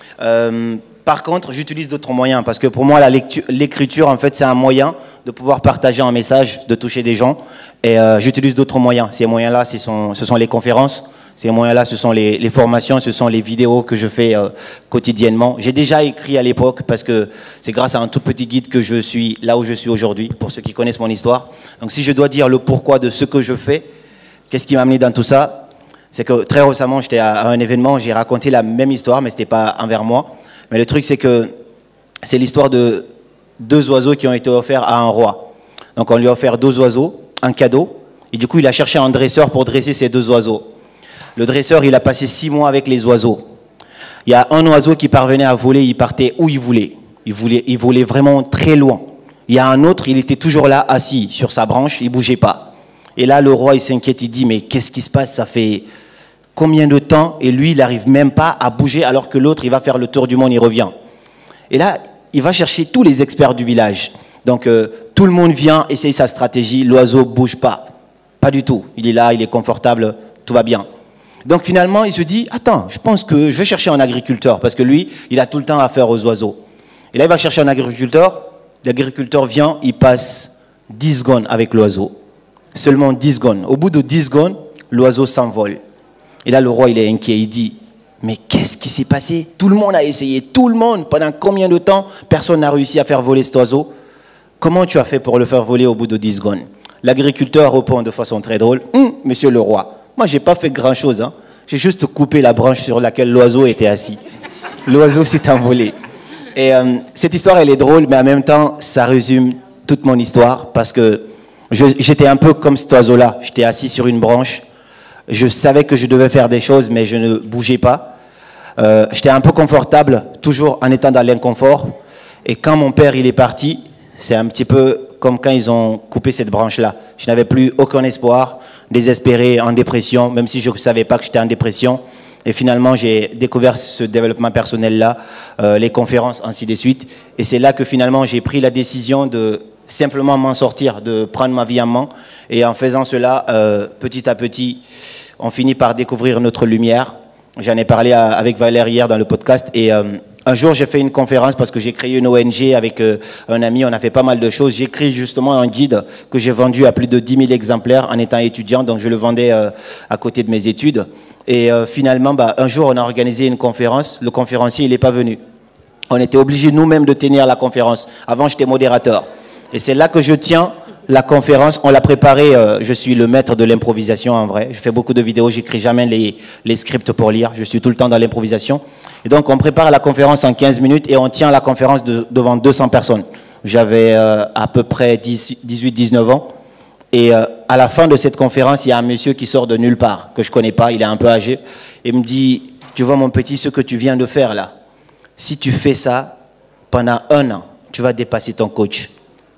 Euh, par contre, j'utilise d'autres moyens parce que pour moi, l'écriture, en fait, c'est un moyen de pouvoir partager un message, de toucher des gens. Et euh, j'utilise d'autres moyens. Ces moyens-là, ce sont, ce sont les conférences. Ces moyens-là, ce sont les, les formations, ce sont les vidéos que je fais euh, quotidiennement. J'ai déjà écrit à l'époque parce que c'est grâce à un tout petit guide que je suis là où je suis aujourd'hui, pour ceux qui connaissent mon histoire. Donc si je dois dire le pourquoi de ce que je fais, qu'est-ce qui m'a amené dans tout ça? C'est que très récemment, j'étais à un événement, j'ai raconté la même histoire, mais ce n'était pas envers moi. Mais le truc, c'est que c'est l'histoire de deux oiseaux qui ont été offerts à un roi. Donc on lui a offert deux oiseaux, un cadeau, et du coup, il a cherché un dresseur pour dresser ces deux oiseaux. Le dresseur, il a passé six mois avec les oiseaux. Il y a un oiseau qui parvenait à voler, il partait où il voulait. Il voulait, il volait vraiment très loin. Il y a un autre, il était toujours là, assis sur sa branche, il ne bougeait pas. Et là, le roi, il s'inquiète, il dit, mais qu'est-ce qui se passe? Ça fait combien de temps? Et lui, il n'arrive même pas à bouger, alors que l'autre, il va faire le tour du monde, il revient. Et là, il va chercher tous les experts du village. Donc, euh, tout le monde vient, essaye sa stratégie, l'oiseau ne bouge pas. Pas du tout. Il est là, il est confortable, tout va bien. Donc finalement, il se dit, attends, je pense que je vais chercher un agriculteur, parce que lui, il a tout le temps affaire aux oiseaux. Et là, il va chercher un agriculteur, l'agriculteur vient, il passe dix secondes avec l'oiseau. Seulement dix secondes. Au bout de dix secondes, l'oiseau s'envole. Et là, le roi, il est inquiet, il dit, mais qu'est-ce qui s'est passé? Tout le monde a essayé, tout le monde, pendant combien de temps, personne n'a réussi à faire voler cet oiseau? Comment tu as fait pour le faire voler au bout de dix secondes? L'agriculteur répond de façon très drôle, hum, monsieur le roi, moi, je n'ai pas fait grand-chose. Hein. J'ai juste coupé la branche sur laquelle l'oiseau était assis. L'oiseau s'est envolé. Et euh, cette histoire, elle est drôle, mais en même temps, ça résume toute mon histoire parce que j'étais un peu comme cet oiseau-là. J'étais assis sur une branche. Je savais que je devais faire des choses, mais je ne bougeais pas. Euh, j'étais un peu confortable, toujours en étant dans l'inconfort. Et quand mon père il est parti, c'est un petit peu comme quand ils ont coupé cette branche-là. Je n'avais plus aucun espoir, désespéré, en dépression, même si je ne savais pas que j'étais en dépression. Et finalement, j'ai découvert ce développement personnel-là, euh, les conférences, ainsi de suite. Et c'est là que finalement, j'ai pris la décision de simplement m'en sortir, de prendre ma vie en main. Et en faisant cela, euh, petit à petit, on finit par découvrir notre lumière. J'en ai parlé à, avec Valère hier dans le podcast. Et euh, un jour, j'ai fait une conférence parce que j'ai créé une O N G avec euh, un ami. On a fait pas mal de choses. J'ai écrit justement un guide que j'ai vendu à plus de dix mille exemplaires en étant étudiant. Donc, je le vendais euh, à côté de mes études. Et euh, finalement, bah, un jour, on a organisé une conférence. Le conférencier, il n'est pas venu. On était obligés nous-mêmes de tenir la conférence. Avant, j'étais modérateur. Et c'est là que je tiens la conférence. On l'a préparée. Euh, je suis le maître de l'improvisation en vrai. Je fais beaucoup de vidéos. J'écris jamais les, les scripts pour lire. Je suis tout le temps dans l'improvisation. Et donc, on prépare la conférence en quinze minutes et on tient la conférence de, devant deux cents personnes. J'avais euh, à peu près dix-huit dix-neuf ans. Et euh, à la fin de cette conférence, il y a un monsieur qui sort de nulle part, que je ne connais pas, il est un peu âgé, et me dit, tu vois mon petit, ce que tu viens de faire là, si tu fais ça pendant un an, tu vas dépasser ton coach.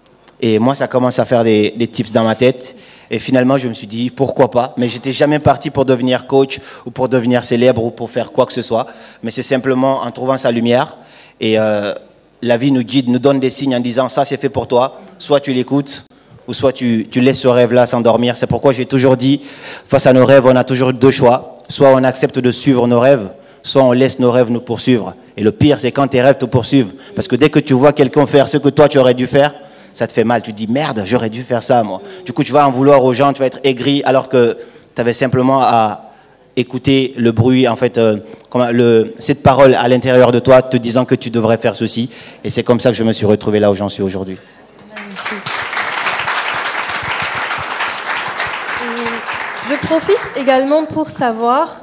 Et moi, ça commence à faire des, des tips dans ma tête. Et finalement, je me suis dit, pourquoi pas? Mais je n'étais jamais parti pour devenir coach ou pour devenir célèbre ou pour faire quoi que ce soit. Mais c'est simplement en trouvant sa lumière. Et euh, la vie nous guide, nous donne des signes en disant, ça c'est fait pour toi. Soit tu l'écoutes, ou soit tu, tu laisses ce rêve-là s'endormir. C'est pourquoi j'ai toujours dit, face à nos rêves, on a toujours deux choix. Soit on accepte de suivre nos rêves, soit on laisse nos rêves nous poursuivre. Et le pire, c'est quand tes rêves te poursuivent. Parce que dès que tu vois quelqu'un faire ce que toi, tu aurais dû faire, ça te fait mal. Tu te dis, merde, j'aurais dû faire ça, moi. Du coup, tu vas en vouloir aux gens, tu vas être aigri, alors que tu avais simplement à écouter le bruit, en fait, euh, le, cette parole à l'intérieur de toi, te disant que tu devrais faire ceci. Et c'est comme ça que je me suis retrouvé là où j'en suis aujourd'hui.
Magnifique. Je profite également pour savoir,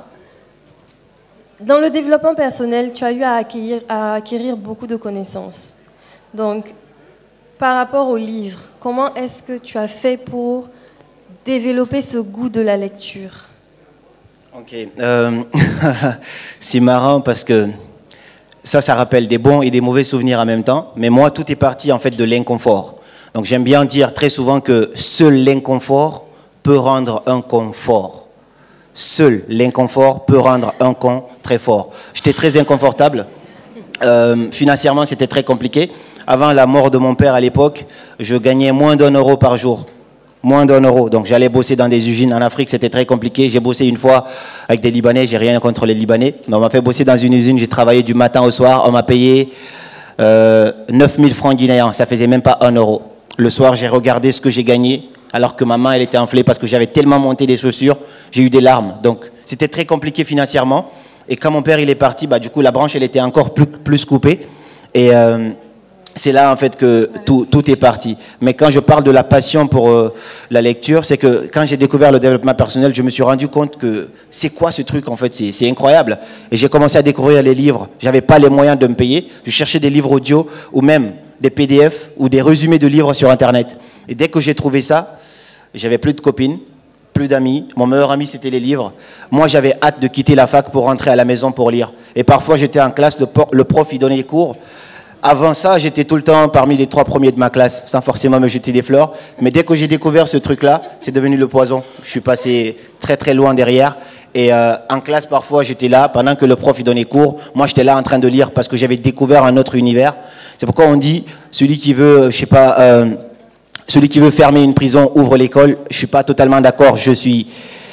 dans le développement personnel, tu as eu à acquérir, à acquérir beaucoup de connaissances. Donc, par rapport au livre, comment est-ce que tu as fait pour développer ce goût de la lecture?
Ok, euh, c'est marrant parce que ça, ça rappelle des bons et des mauvais souvenirs en même temps. Mais moi, tout est parti en fait de l'inconfort. Donc j'aime bien dire très souvent que seul l'inconfort peut rendre un confort. Seul l'inconfort peut rendre un con très fort. J'étais très inconfortable. Euh, financièrement, c'était très compliqué. Avant la mort de mon père à l'époque, je gagnais moins d'un euro par jour. Moins d'un euro. Donc j'allais bosser dans des usines en Afrique, c'était très compliqué. J'ai bossé une fois avec des Libanais, j'ai rien contre les Libanais. Donc on m'a fait bosser dans une usine, j'ai travaillé du matin au soir. On m'a payé euh, neuf mille francs guinéens, ça faisait même pas un euro. Le soir, j'ai regardé ce que j'ai gagné, alors que ma main, elle était enflée parce que j'avais tellement monté des chaussures, j'ai eu des larmes. Donc c'était très compliqué financièrement. Et quand mon père il est parti, bah, du coup la branche elle était encore plus, plus coupée. Et euh, c'est là en fait que tout, tout est parti. Mais quand je parle de la passion pour euh, la lecture, c'est que quand j'ai découvert le développement personnel, je me suis rendu compte que c'est quoi ce truc en fait, c'est incroyable. Et j'ai commencé à découvrir les livres. J'avais pas les moyens de me payer. Je cherchais des livres audio ou même des P D F ou des résumés de livres sur Internet. Et dès que j'ai trouvé ça, j'avais plus de copines, plus d'amis. Mon meilleur ami, c'était les livres. Moi, j'avais hâte de quitter la fac pour rentrer à la maison pour lire. Et parfois, j'étais en classe, le, le prof, il donnait les cours. Avant ça, j'étais tout le temps parmi les trois premiers de ma classe, sans forcément me jeter des fleurs. Mais dès que j'ai découvert ce truc-là, c'est devenu le poison. Je suis passé très, très loin derrière. Et euh, en classe, parfois, j'étais là, pendant que le prof il donnait cours, moi, j'étais là en train de lire parce que j'avais découvert un autre univers. C'est pourquoi on dit, celui qui veut, je sais pas... Euh, Celui qui veut fermer une prison ouvre l'école. Je ne suis pas totalement d'accord. Je suis...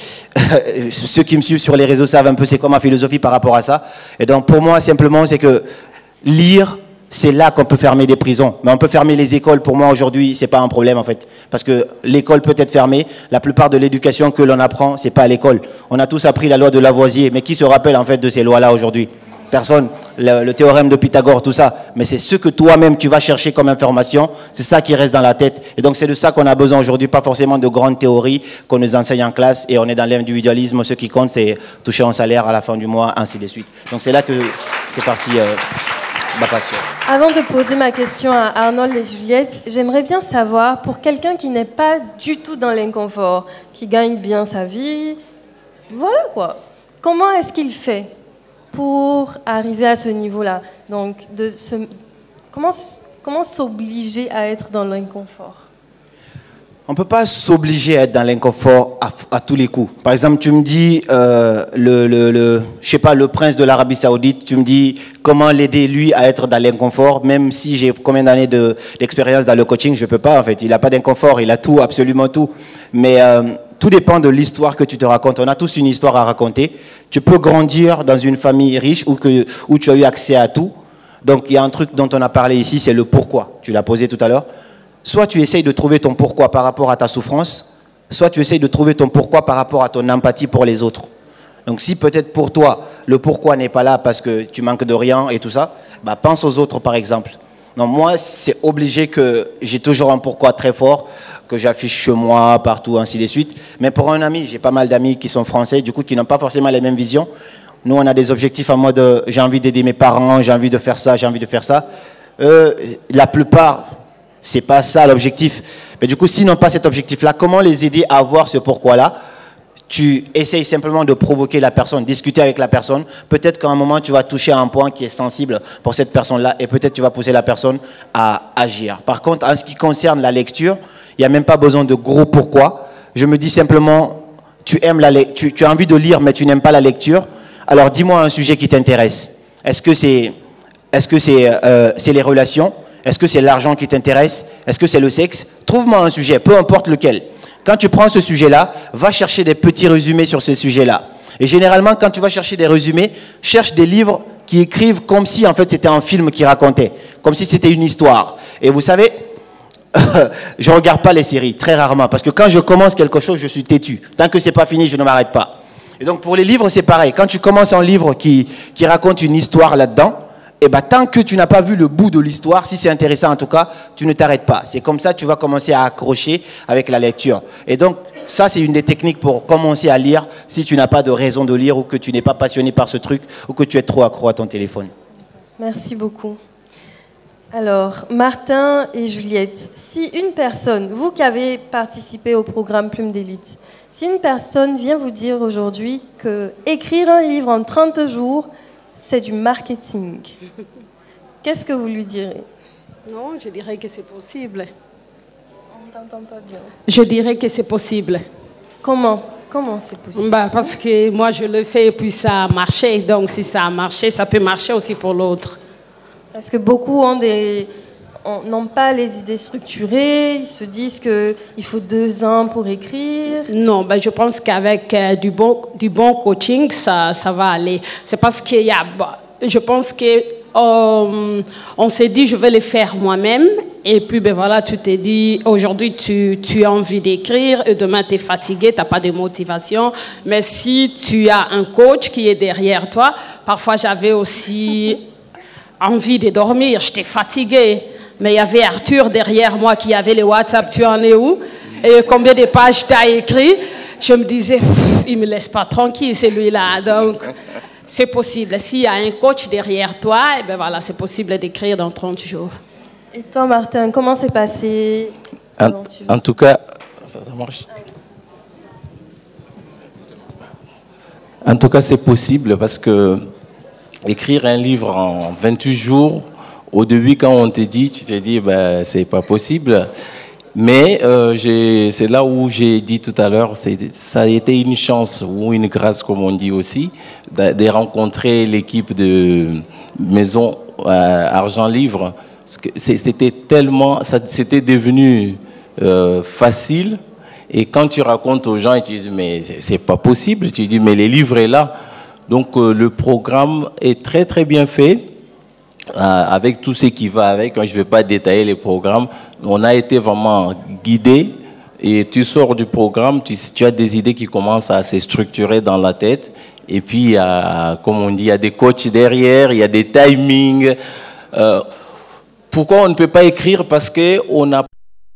Ceux qui me suivent sur les réseaux savent un peu c'est quoi ma philosophie par rapport à ça. Et donc pour moi, simplement, c'est que lire, c'est là qu'on peut fermer des prisons. Mais on peut fermer les écoles. Pour moi, aujourd'hui, ce n'est pas un problème, en fait. Parce que l'école peut être fermée. La plupart de l'éducation que l'on apprend, ce n'est pas à l'école. On a tous appris la loi de Lavoisier. Mais qui se rappelle, en fait, de ces lois-là aujourd'hui? Personne. Le, le théorème de Pythagore, tout ça. Mais c'est ce que toi-même, tu vas chercher comme information. C'est ça qui reste dans la tête. Et donc, c'est de ça qu'on a besoin aujourd'hui. Pas forcément de grandes théories qu'on nous enseigne en classe. Et on est dans l'individualisme. Ce qui compte, c'est toucher un salaire à la fin du mois, ainsi de suite. Donc, c'est là que c'est parti euh, ma passion.
Avant de poser ma question à Arnold et Juliette, j'aimerais bien savoir, pour quelqu'un qui n'est pas du tout dans l'inconfort, qui gagne bien sa vie, voilà quoi. Comment est-ce qu'il fait pour arriver à ce niveau-là? Donc, de se... comment, comment s'obliger à être dans l'inconfort?
On ne peut pas s'obliger à être dans l'inconfort à, à tous les coups. Par exemple, tu me dis, euh, le, le, le, je sais pas, le prince de l'Arabie Saoudite, tu me dis comment l'aider lui à être dans l'inconfort, même si j'ai combien d'années d'expérience dans le coaching, je ne peux pas en fait. Il n'a pas d'inconfort, il a tout, absolument tout. Mais euh, tout dépend de l'histoire que tu te racontes. On a tous une histoire à raconter. Tu peux grandir dans une famille riche où, que, où tu as eu accès à tout. Donc il y a un truc dont on a parlé ici, c'est le pourquoi. Tu l'as posé tout à l'heure. Soit tu essayes de trouver ton pourquoi par rapport à ta souffrance, soit tu essayes de trouver ton pourquoi par rapport à ton empathie pour les autres. Donc si peut-être pour toi, le pourquoi n'est pas là parce que tu manques de rien et tout ça, bah pense aux autres par exemple. Non, moi, c'est obligé que j'ai toujours un pourquoi très fort, que j'affiche chez moi, partout, ainsi de suite. Mais pour un ami, j'ai pas mal d'amis qui sont français, du coup, qui n'ont pas forcément les mêmes visions. Nous, on a des objectifs en mode, j'ai envie d'aider mes parents, j'ai envie de faire ça, j'ai envie de faire ça. Euh, la plupart... c'est pas ça l'objectif. Mais du coup, s'ils n'ont pas cet objectif-là, comment les aider à avoir ce pourquoi-là? Tu essayes simplement de provoquer la personne, discuter avec la personne. Peut-être qu'à un moment, tu vas toucher à un point qui est sensible pour cette personne-là et peut-être tu vas pousser la personne à agir. Par contre, en ce qui concerne la lecture, il n'y a même pas besoin de gros pourquoi. Je me dis simplement, tu aimes la le- tu, tu as envie de lire, mais tu n'aimes pas la lecture. Alors, dis-moi un sujet qui t'intéresse. Est-ce que c'est, est-ce que c'est, euh, c'est les relations? Est-ce que c'est l'argent qui t'intéresse? Est-ce que c'est le sexe? Trouve-moi un sujet, peu importe lequel. Quand tu prends ce sujet-là, va chercher des petits résumés sur ce sujet-là. Et généralement, quand tu vas chercher des résumés, cherche des livres qui écrivent comme si en fait c'était un film qui racontait, comme si c'était une histoire. Et vous savez, je ne regarde pas les séries, très rarement. Parce que quand je commence quelque chose, je suis têtu. Tant que ce n'est pas fini, je ne m'arrête pas. Et donc pour les livres, c'est pareil. Quand tu commences un livre qui, qui raconte une histoire là-dedans, eh ben, tant que tu n'as pas vu le bout de l'histoire, si c'est intéressant en tout cas, tu ne t'arrêtes pas. C'est comme ça que tu vas commencer à accrocher avec la lecture. Et donc, ça, c'est une des techniques pour commencer à lire si tu n'as pas de raison de lire ou que tu n'es pas passionné par ce truc ou que tu es trop accro à ton téléphone.
Merci beaucoup. Alors, Martin et Juliette, si une personne, vous qui avez participé au programme Plume d'élite, si une personne vient vous dire aujourd'hui que écrire un livre en trente jours, c'est du marketing, qu'est-ce que vous lui direz?
Non, je dirais que c'est possible.
On ne t'entend pas bien.
Je dirais que c'est possible.
Comment? Comment c'est possible?
Bah, parce que moi, je le fais et puis ça a marché. Donc, si ça a marché, ça peut marcher aussi pour l'autre.
Parce que beaucoup ont des... n'ont pas les idées structurées, ils se disent qu'il faut deux ans pour écrire.
Non, ben je pense qu'avec euh, du, bon, du bon coaching, ça, ça va aller. C'est parce qu'il y a... Bah, je pense que euh, on s'est dit, je vais le faire moi-même. Et puis, ben voilà, tu t'es dit, aujourd'hui, tu, tu as envie d'écrire, et demain, tu es fatigué, tu n'as pas de motivation. Mais si tu as un coach qui est derrière toi, parfois, j'avais aussi envie de dormir, j'étais fatiguée. Mais il y avait Arthur derrière moi qui avait le WhatsApp, tu en es où? Et combien de pages tu as écrit? Je me disais, il ne me laisse pas tranquille celui-là. Donc, c'est possible. S'il y a un coach derrière toi, et ben voilà, c'est possible d'écrire dans trente jours.
Et toi, Martin, comment s'est passé l'aventure?
En, en tout cas, ça, ça marche. En tout cas, c'est possible parce que écrire un livre en vingt-huit jours, au début, quand on te dit, tu t'es dit, ben, c'est pas possible. Mais euh, c'est là où j'ai dit tout à l'heure, ça a été une chance ou une grâce, comme on dit aussi, de, de rencontrer l'équipe de Maison euh, Argent Livre. C'était tellement, c'était devenu euh, facile. Et quand tu racontes aux gens, ils te disent, mais c'est pas possible. Tu dis, mais les livres est là. Donc euh, le programme est très très bien fait. Euh, avec tout ce qui va avec, je ne vais pas détailler les programmes, on a été vraiment guidé et tu sors du programme, tu, tu as des idées qui commencent à se structurer dans la tête et puis, il y a, comme on dit, il y a des coachs derrière, il y a des timings. Euh, pourquoi on ne peut pas écrire? Parce qu'on a...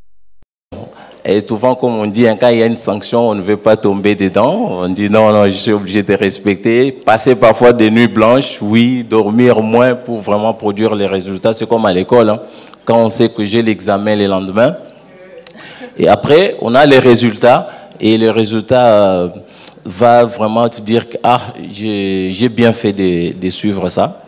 Et souvent, comme on dit, quand il y a une sanction, on ne veut pas tomber dedans. On dit non, non, je suis obligé de respecter. Passer parfois des nuits blanches, oui, dormir moins pour vraiment produire les résultats. C'est comme à l'école, hein. Quand on sait que j'ai l'examen le lendemain. Et après, on a les résultats. Et le résultat euh, va vraiment te dire que ah, j'ai bien fait de, de suivre ça.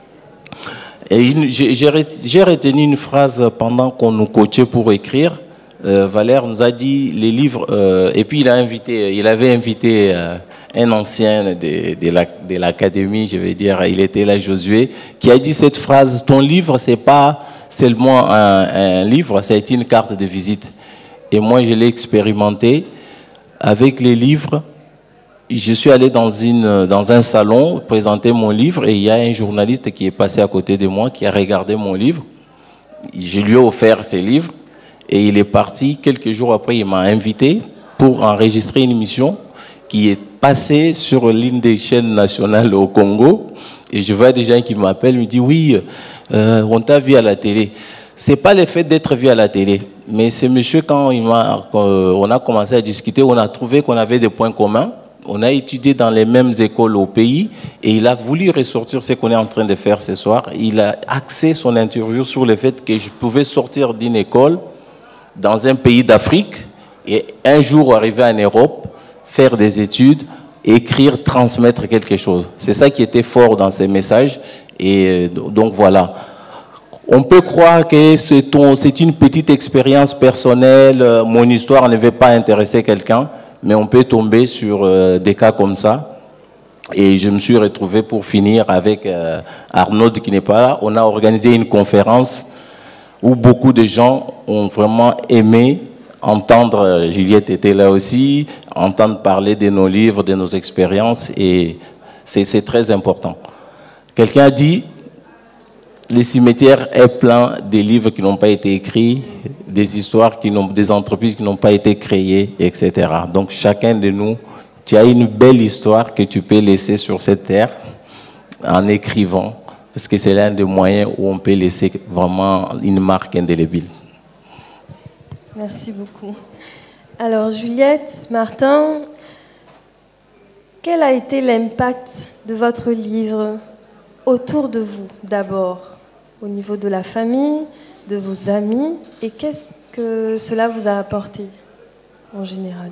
Et j'ai retenu une phrase pendant qu'on nous coachait pour écrire. Euh, Valère nous a dit les livres, euh, et puis il a invité, il avait invité euh, un ancien de, de l'académie, je vais dire, il était là, Josué, qui a dit cette phrase: ton livre, c'est pas seulement un, un livre, c'est une carte de visite. Et moi, je l'ai expérimenté avec les livres. Je suis allé dans, une, dans un salon présenter mon livre, et il y a un journaliste qui est passé à côté de moi, qui a regardé mon livre. Je lui ai offert ses livres. Et il est parti, quelques jours après, il m'a invité pour enregistrer une émission qui est passée sur l'une des chaînes nationales au Congo. Et je vois des gens qui m'appellent, me disent oui, euh, on t'a vu à la télé. C'est pas le fait d'être vu à la télé, mais c'est monsieur, quand il m'a, quand on a commencé à discuter, on a trouvé qu'on avait des points communs. On a étudié dans les mêmes écoles au pays et il a voulu ressortir ce qu'on est en train de faire ce soir. Il a axé son interview sur le fait que je pouvais sortir d'une école dans un pays d'Afrique et un jour arriver en Europe, faire des études, écrire, transmettre quelque chose. C'est ça qui était fort dans ces messages. Et donc voilà. On peut croire que c'est une petite expérience personnelle, mon histoire ne va pas intéresser quelqu'un, mais on peut tomber sur des cas comme ça. Et je me suis retrouvé pour finir avec Arnaud qui n'est pas là. On a organisé une conférence où beaucoup de gens ont vraiment aimé entendre, Juliette était là aussi, entendre parler de nos livres, de nos expériences, et c'est très important. Quelqu'un a dit, les cimetières est plein des livres qui n'ont pas été écrits, des histoires, qui n'ont, des entreprises qui n'ont pas été créées, et cetera. Donc chacun de nous, tu as une belle histoire que tu peux laisser sur cette terre en écrivant, parce que c'est l'un des moyens où on peut laisser vraiment une marque indélébile.
Merci beaucoup. Alors Juliette, Martin, quel a été l'impact de votre livre autour de vous d'abord, au niveau de la famille, de vos amis, et qu'est-ce que cela vous a apporté en général?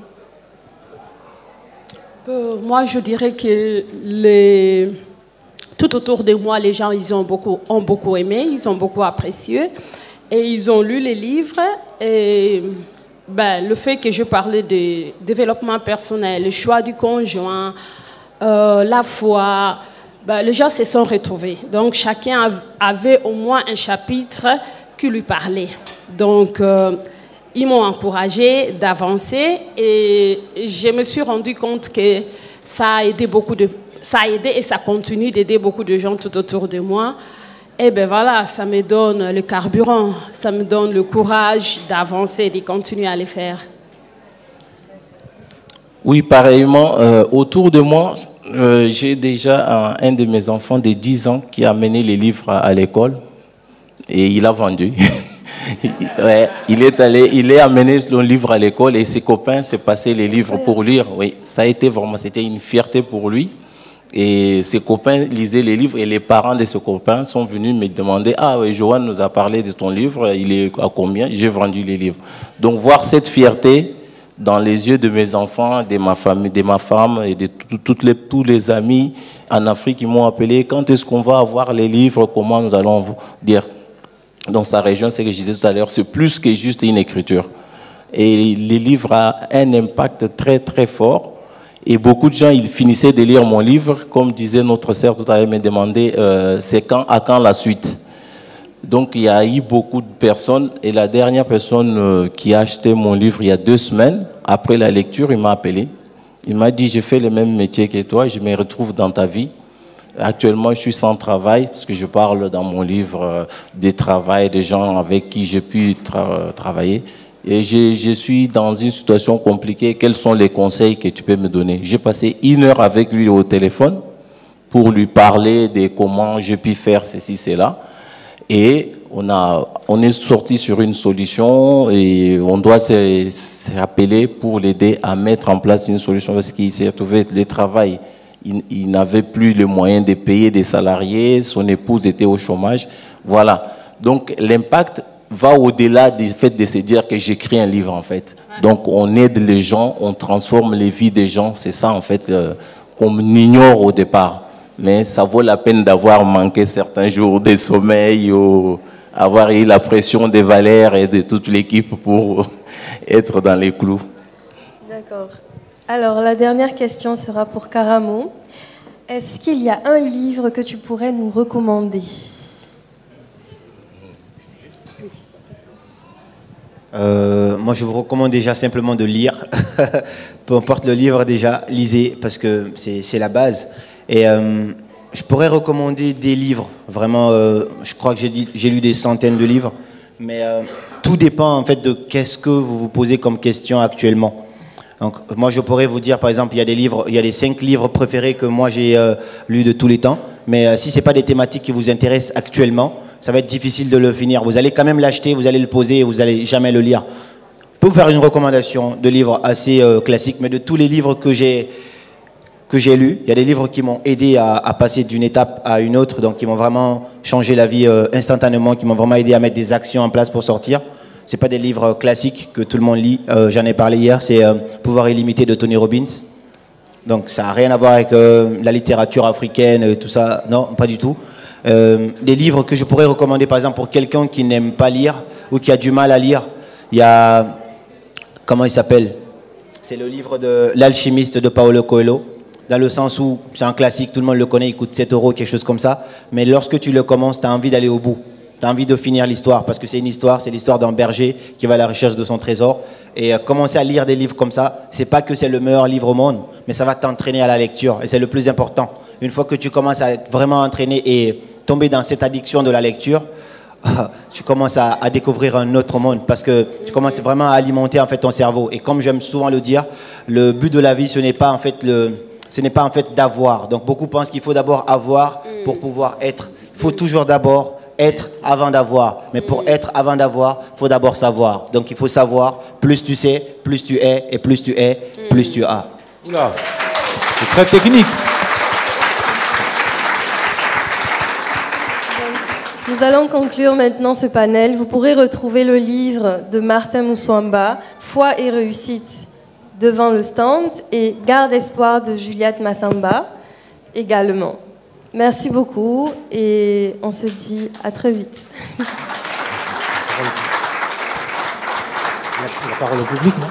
Euh, moi, je dirais que les... tout autour de moi, les gens ils ont, beaucoup, ont beaucoup aimé, ils ont beaucoup apprécié, et ils ont lu les livres. Et ben, le fait que je parlais de développement personnel, le choix du conjoint, euh, la foi, ben, les gens se sont retrouvés. Donc, chacun avait au moins un chapitre qui lui parlait. Donc, euh, ils m'ont encouragé d'avancer et je me suis rendu compte que ça a aidé beaucoup de, ça a aidé et ça continue d'aider beaucoup de gens tout autour de moi. Et ben voilà, ça me donne le carburant, ça me donne le courage d'avancer et de continuer à le faire.
Oui, pareillement, euh, autour de moi, euh, j'ai déjà un, un de mes enfants de dix ans qui a amené les livres à, à l'école et il a vendu. Ouais, il est allé, il est amené le livre à l'école et ses copains se passaient les livres pour lire. Oui, ça a été vraiment, c'était une fierté pour lui. Et ses copains lisaient les livres et les parents de ses copains sont venus me demander « Ah oui, Johan nous a parlé de ton livre, il est à combien ?» J'ai vendu les livres. Donc voir cette fierté dans les yeux de mes enfants, de ma famille, de ma femme et de toutes les, tous les amis en Afrique qui m'ont appelé « Quand est-ce qu'on va avoir les livres? Comment nous allons vous dire ?» Dans sa région, c'est ce que je disais tout à l'heure, c'est plus que juste une écriture. Et les livres ont un impact très très fort. Et beaucoup de gens, ils finissaient de lire mon livre, comme disait notre sœur tout à l'heure, me demandait euh, c'est quand, à quand la suite. Donc il y a eu beaucoup de personnes, et la dernière personne euh, qui a acheté mon livre il y a deux semaines, après la lecture, il m'a appelé. Il m'a dit, j'ai fait le même métier que toi, je me retrouve dans ta vie. Actuellement, je suis sans travail, parce que je parle dans mon livre euh, des travails, des gens avec qui j'ai pu tra travailler. Et je, je suis dans une situation compliquée. Quels sont les conseils que tu peux me donner? J'ai passé une heure avec lui au téléphone pour lui parler de comment j'ai pu faire ceci, cela. Et on, a, on est sorti sur une solution et on doit se, se rappeler pour l'aider à mettre en place une solution parce qu'il s'est retrouvé le travail. Il, il n'avait plus les moyens de payer des salariés, son épouse était au chômage. Voilà. Donc l'impact va au-delà du fait de se dire que j'écris un livre en fait. Donc on aide les gens, on transforme les vies des gens. C'est ça en fait euh, qu'on ignore au départ. Mais ça vaut la peine d'avoir manqué certains jours de sommeil ou avoir eu la pression des Valères et de toute l'équipe pour être dans les clous.
D'accord. Alors, la dernière question sera pour Karamo. Est-ce qu'il y a un livre que tu pourrais nous recommander?
euh, Moi, je vous recommande déjà simplement de lire. Peu importe le livre, déjà, lisez, parce que c'est la base. Et euh, je pourrais recommander des livres. Vraiment, euh, je crois que j'ai lu des centaines de livres. Mais euh, tout dépend, en fait, de qu'est-ce que vous vous posez comme question actuellement. Donc, moi, je pourrais vous dire, par exemple, il y a des livres, il y a les cinq livres préférés que moi j'ai euh, lus de tous les temps. Mais euh, si ce n'est pas des thématiques qui vous intéressent actuellement, ça va être difficile de le finir. Vous allez quand même l'acheter, vous allez le poser et vous n'allez jamais le lire. Je peux vous faire une recommandation de livres assez euh, classiques, mais de tous les livres que j'ai que j'ai lus, il y a des livres qui m'ont aidé à, à passer d'une étape à une autre, donc qui m'ont vraiment changé la vie euh, instantanément, qui m'ont vraiment aidé à mettre des actions en place pour sortir. Ce n'est pas des livres classiques que tout le monde lit. Euh, J'en ai parlé hier, c'est euh, Pouvoir illimité de Tony Robbins. Donc ça n'a rien à voir avec euh, la littérature africaine, et tout ça. Non, pas du tout. Euh, des livres que je pourrais recommander, par exemple, pour quelqu'un qui n'aime pas lire ou qui a du mal à lire. Il y a... Comment il s'appelle? C'est le livre de L'Alchimiste de Paulo Coelho. Dans le sens où c'est un classique, tout le monde le connaît, il coûte sept euros, quelque chose comme ça. Mais lorsque tu le commences, tu as envie d'aller au bout. Tu as envie de finir l'histoire, parce que c'est une histoire, c'est l'histoire d'un berger qui va à la recherche de son trésor. Et euh, commencer à lire des livres comme ça, c'est pas que c'est le meilleur livre au monde, mais ça va t'entraîner à la lecture. Et c'est le plus important. Une fois que tu commences à être vraiment entraîné et tomber dans cette addiction de la lecture, tu commences à, à découvrir un autre monde parce que tu commences vraiment à alimenter en fait ton cerveau. Et comme j'aime souvent le dire, le but de la vie, ce n'est pas en fait le, ce n'est pas en fait d'avoir. Donc beaucoup pensent qu'il faut d'abord avoir pour pouvoir être. Il faut toujours d'abord être avant d'avoir. Mais pour être avant d'avoir, il faut d'abord savoir. Donc il faut savoir. Plus tu sais, plus tu es, et plus tu es, plus tu as.
Oula, c'est très technique.
Nous allons conclure maintenant ce panel. Vous pourrez retrouver le livre de Martin Moussouamba, Foi et réussite, devant le stand, et Garde espoir de Juliette Massamba également. Merci beaucoup et on se dit à très vite.
La parole au public, non ?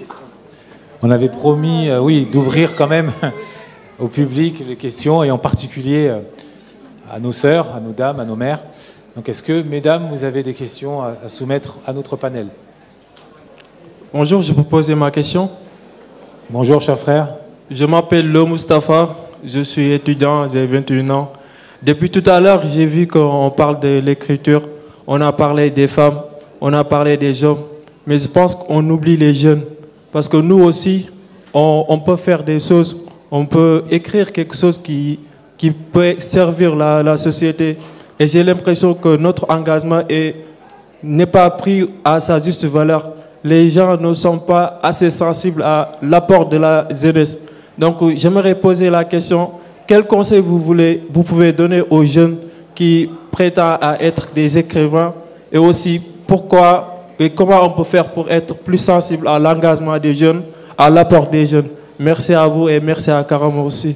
On avait promis, euh, oui, d'ouvrir quand même au public les questions et en particulier euh, à nos sœurs, à nos dames, à nos mères. Donc est-ce que, mesdames, vous avez des questions à, à soumettre à notre panel ?
Bonjour, je peux poser ma question.
Bonjour, cher frère.
Je m'appelle Le Moustapha, je suis étudiant, j'ai vingt et un ans. Depuis tout à l'heure, j'ai vu qu'on parle de l'écriture, on a parlé des femmes, on a parlé des hommes, mais je pense qu'on oublie les jeunes. Parce que nous aussi, on, on peut faire des choses, on peut écrire quelque chose qui... qui peut servir la, la société. Et j'ai l'impression que notre engagement n'est pas pris à sa juste valeur. Les gens ne sont pas assez sensibles à l'apport de la jeunesse. Donc j'aimerais poser la question, quel conseil vous, voulez, vous pouvez donner aux jeunes qui prétendent à être des écrivains et aussi pourquoi et comment on peut faire pour être plus sensible à l'engagement des jeunes, à l'apport des jeunes. Merci à vous et merci à Karamo aussi.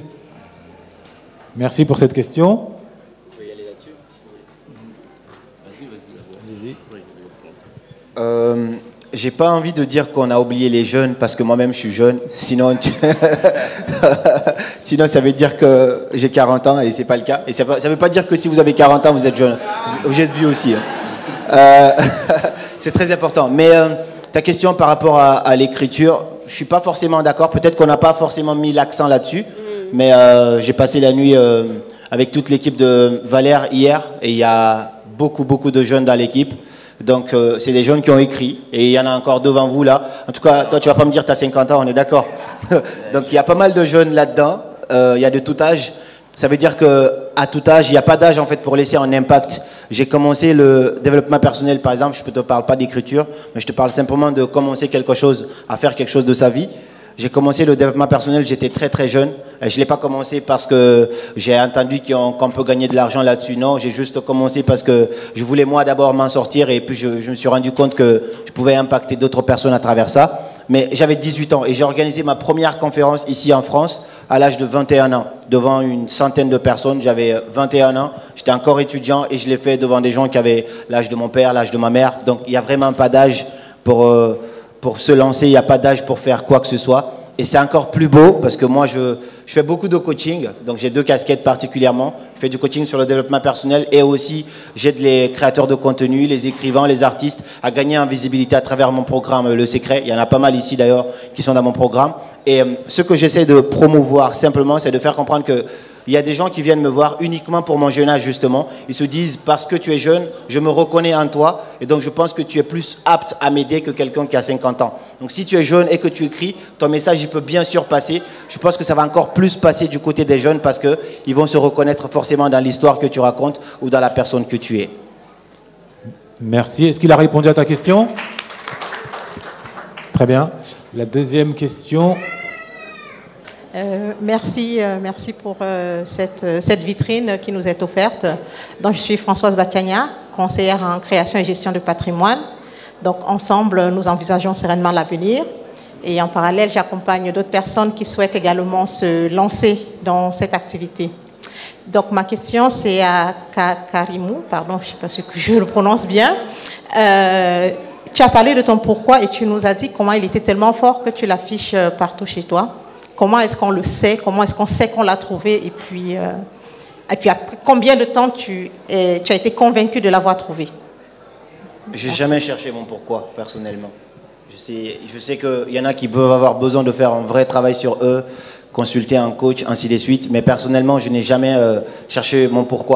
Merci pour cette question.
Vous pouvez y aller là-dessus, si vous voulez. Vas-y, vas-y. Euh, j'ai pas envie de dire qu'on a oublié les jeunes parce que moi-même je suis jeune. Sinon, tu... sinon ça veut dire que j'ai quarante ans et c'est pas le cas. Et ça ne veut pas dire que si vous avez quarante ans vous êtes jeune. Vous êtes vieux aussi. Hein. Euh... c'est très important. Mais euh, ta question par rapport à, à l'écriture, je suis pas forcément d'accord. Peut-être qu'on n'a pas forcément mis l'accent là-dessus. Mais euh, j'ai passé la nuit euh, avec toute l'équipe de Valère hier et il y a beaucoup, beaucoup de jeunes dans l'équipe. Donc, euh, c'est des jeunes qui ont écrit et il y en a encore devant vous là. En tout cas, toi, tu vas pas me dire que tu as cinquante ans, on est d'accord. Donc, il y a pas mal de jeunes là-dedans. Euh, il y a de tout âge. Ça veut dire qu'à tout âge, il n'y a pas d'âge en fait pour laisser un impact. J'ai commencé le développement personnel, par exemple. Je ne te parle pas d'écriture, mais je te parle simplement de commencer quelque chose, à faire quelque chose de sa vie. J'ai commencé le développement personnel, j'étais très très jeune. Je ne l'ai pas commencé parce que j'ai entendu qu'on qu'on peut gagner de l'argent là-dessus. Non, j'ai juste commencé parce que je voulais moi d'abord m'en sortir et puis je, je me suis rendu compte que je pouvais impacter d'autres personnes à travers ça. Mais j'avais dix-huit ans et j'ai organisé ma première conférence ici en France à l'âge de vingt et un ans, devant une centaine de personnes. J'avais vingt et un ans, j'étais encore étudiant et je l'ai fait devant des gens qui avaient l'âge de mon père, l'âge de ma mère. Donc il n'y a vraiment pas d'âge pour... Euh, Pour se lancer, il n'y a pas d'âge pour faire quoi que ce soit. Et c'est encore plus beau parce que moi, je, je fais beaucoup de coaching. Donc, j'ai deux casquettes particulièrement. Je fais du coaching sur le développement personnel et aussi, j'aide les créateurs de contenu, les écrivains, les artistes à gagner en visibilité à travers mon programme Le Secret. Il y en a pas mal ici d'ailleurs qui sont dans mon programme. Et euh, ce que j'essaie de promouvoir simplement, c'est de faire comprendre que il y a des gens qui viennent me voir uniquement pour mon jeune âge, justement. Ils se disent, parce que tu es jeune, je me reconnais en toi. Et donc, je pense que tu es plus apte à m'aider que quelqu'un qui a cinquante ans. Donc, si tu es jeune et que tu écris, ton message, il peut bien sûr passer. Je pense que ça va encore plus passer du côté des jeunes parce qu'ils vont se reconnaître forcément dans l'histoire que tu racontes ou dans la personne que tu es.
Merci. Est-ce qu'il a répondu à ta question ? Très bien. La deuxième question...
Euh, merci, euh, merci pour euh, cette, euh, cette vitrine qui nous est offerte. Donc, je suis Françoise Batiagna, conseillère en création et gestion de patrimoine. Donc, ensemble, nous envisageons sereinement l'avenir. Et en parallèle, j'accompagne d'autres personnes qui souhaitent également se lancer dans cette activité. Donc, ma question, c'est à Karimou, pardon, je ne sais pas si je le prononce bien. Euh, tu as parlé de ton pourquoi et tu nous as dit comment il était tellement fort que tu l'affiches partout chez toi. Comment est-ce qu'on le sait? Comment est-ce qu'on sait qu'on l'a trouvé? Et puis, euh, et puis après combien de temps tu, es, tu as été convaincu de l'avoir trouvé?
Je n'ai jamais cherché mon pourquoi, personnellement. Je sais, je sais qu'il y en a qui peuvent avoir besoin de faire un vrai travail sur eux, consulter un coach, ainsi de suite. Mais personnellement, je n'ai jamais euh, cherché mon pourquoi.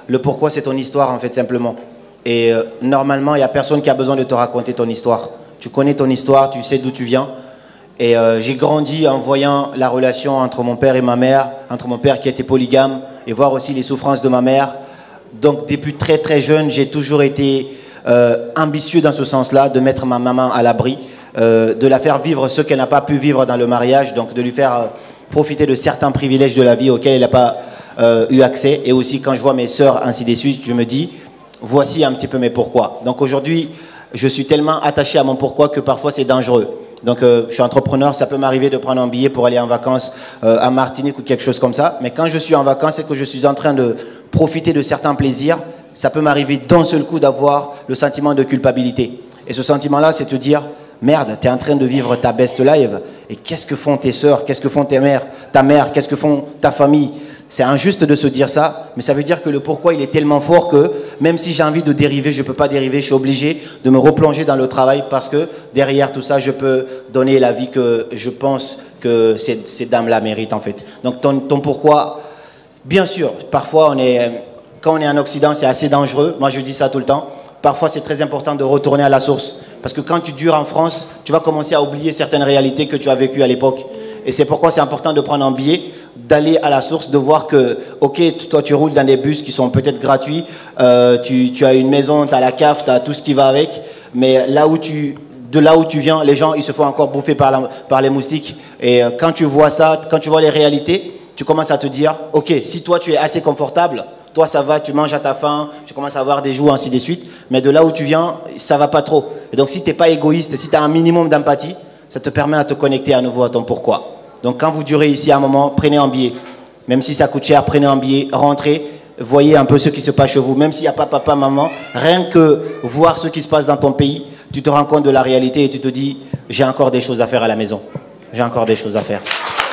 Le pourquoi, c'est ton histoire, en fait, simplement. Et euh, normalement, il n'y a personne qui a besoin de te raconter ton histoire. Tu connais ton histoire, tu sais d'où tu viens. Et euh, j'ai grandi en voyant la relation entre mon père et ma mère, entre mon père qui était polygame, et voir aussi les souffrances de ma mère. Donc, depuis très très jeune, j'ai toujours été euh, ambitieux dans ce sens-là, de mettre ma maman à l'abri, euh, de la faire vivre ce qu'elle n'a pas pu vivre dans le mariage, donc de lui faire euh, profiter de certains privilèges de la vie auxquels elle n'a pas euh, eu accès. Et aussi, quand je vois mes sœurs, ainsi de suite, je me dis, voici un petit peu mes pourquoi. Donc aujourd'hui, je suis tellement attaché à mon pourquoi que parfois c'est dangereux. Donc euh, je suis entrepreneur, ça peut m'arriver de prendre un billet pour aller en vacances euh, à Martinique ou quelque chose comme ça. Mais quand je suis en vacances et que je suis en train de profiter de certains plaisirs, ça peut m'arriver d'un seul coup d'avoir le sentiment de culpabilité. Et ce sentiment-là, c'est te dire, merde, tu es en train de vivre ta best life. Et qu'est-ce que font tes sœurs, qu'est-ce que font tes mères, ta mère, qu'est-ce que font ta famille? C'est injuste de se dire ça, mais ça veut dire que le pourquoi, il est tellement fort que même si j'ai envie de dériver, je ne peux pas dériver, je suis obligé de me replonger dans le travail parce que derrière tout ça, je peux donner la vie que je pense que ces, ces dames-là méritent en fait. Donc ton, ton pourquoi, bien sûr, parfois on est, quand on est en Occident, c'est assez dangereux, moi je dis ça tout le temps, parfois c'est très important de retourner à la source parce que quand tu dures en France, tu vas commencer à oublier certaines réalités que tu as vécues à l'époque. Et c'est pourquoi c'est important de prendre un billet, d'aller à la source, de voir que, ok, toi tu roules dans des bus qui sont peut-être gratuits, euh, tu, tu as une maison, tu as la cave, tu as tout ce qui va avec, mais là où tu, de là où tu viens, les gens, ils se font encore bouffer par, la, par les moustiques. Et euh, quand tu vois ça, quand tu vois les réalités, tu commences à te dire, ok, si toi tu es assez confortable, toi ça va, tu manges à ta faim, tu commences à avoir des joues, ainsi de suite, mais de là où tu viens, ça va pas trop. Et donc si tu n'es pas égoïste, si tu as un minimum d'empathie, ça te permet à te connecter à nouveau à ton pourquoi. Donc quand vous durez ici à un moment, prenez un billet. Même si ça coûte cher, prenez un billet, rentrez, voyez un peu ce qui se passe chez vous. Même s'il n'y a pas papa, maman, rien que voir ce qui se passe dans ton pays, tu te rends compte de la réalité et tu te dis, j'ai encore des choses à faire à la maison. J'ai encore des choses à faire.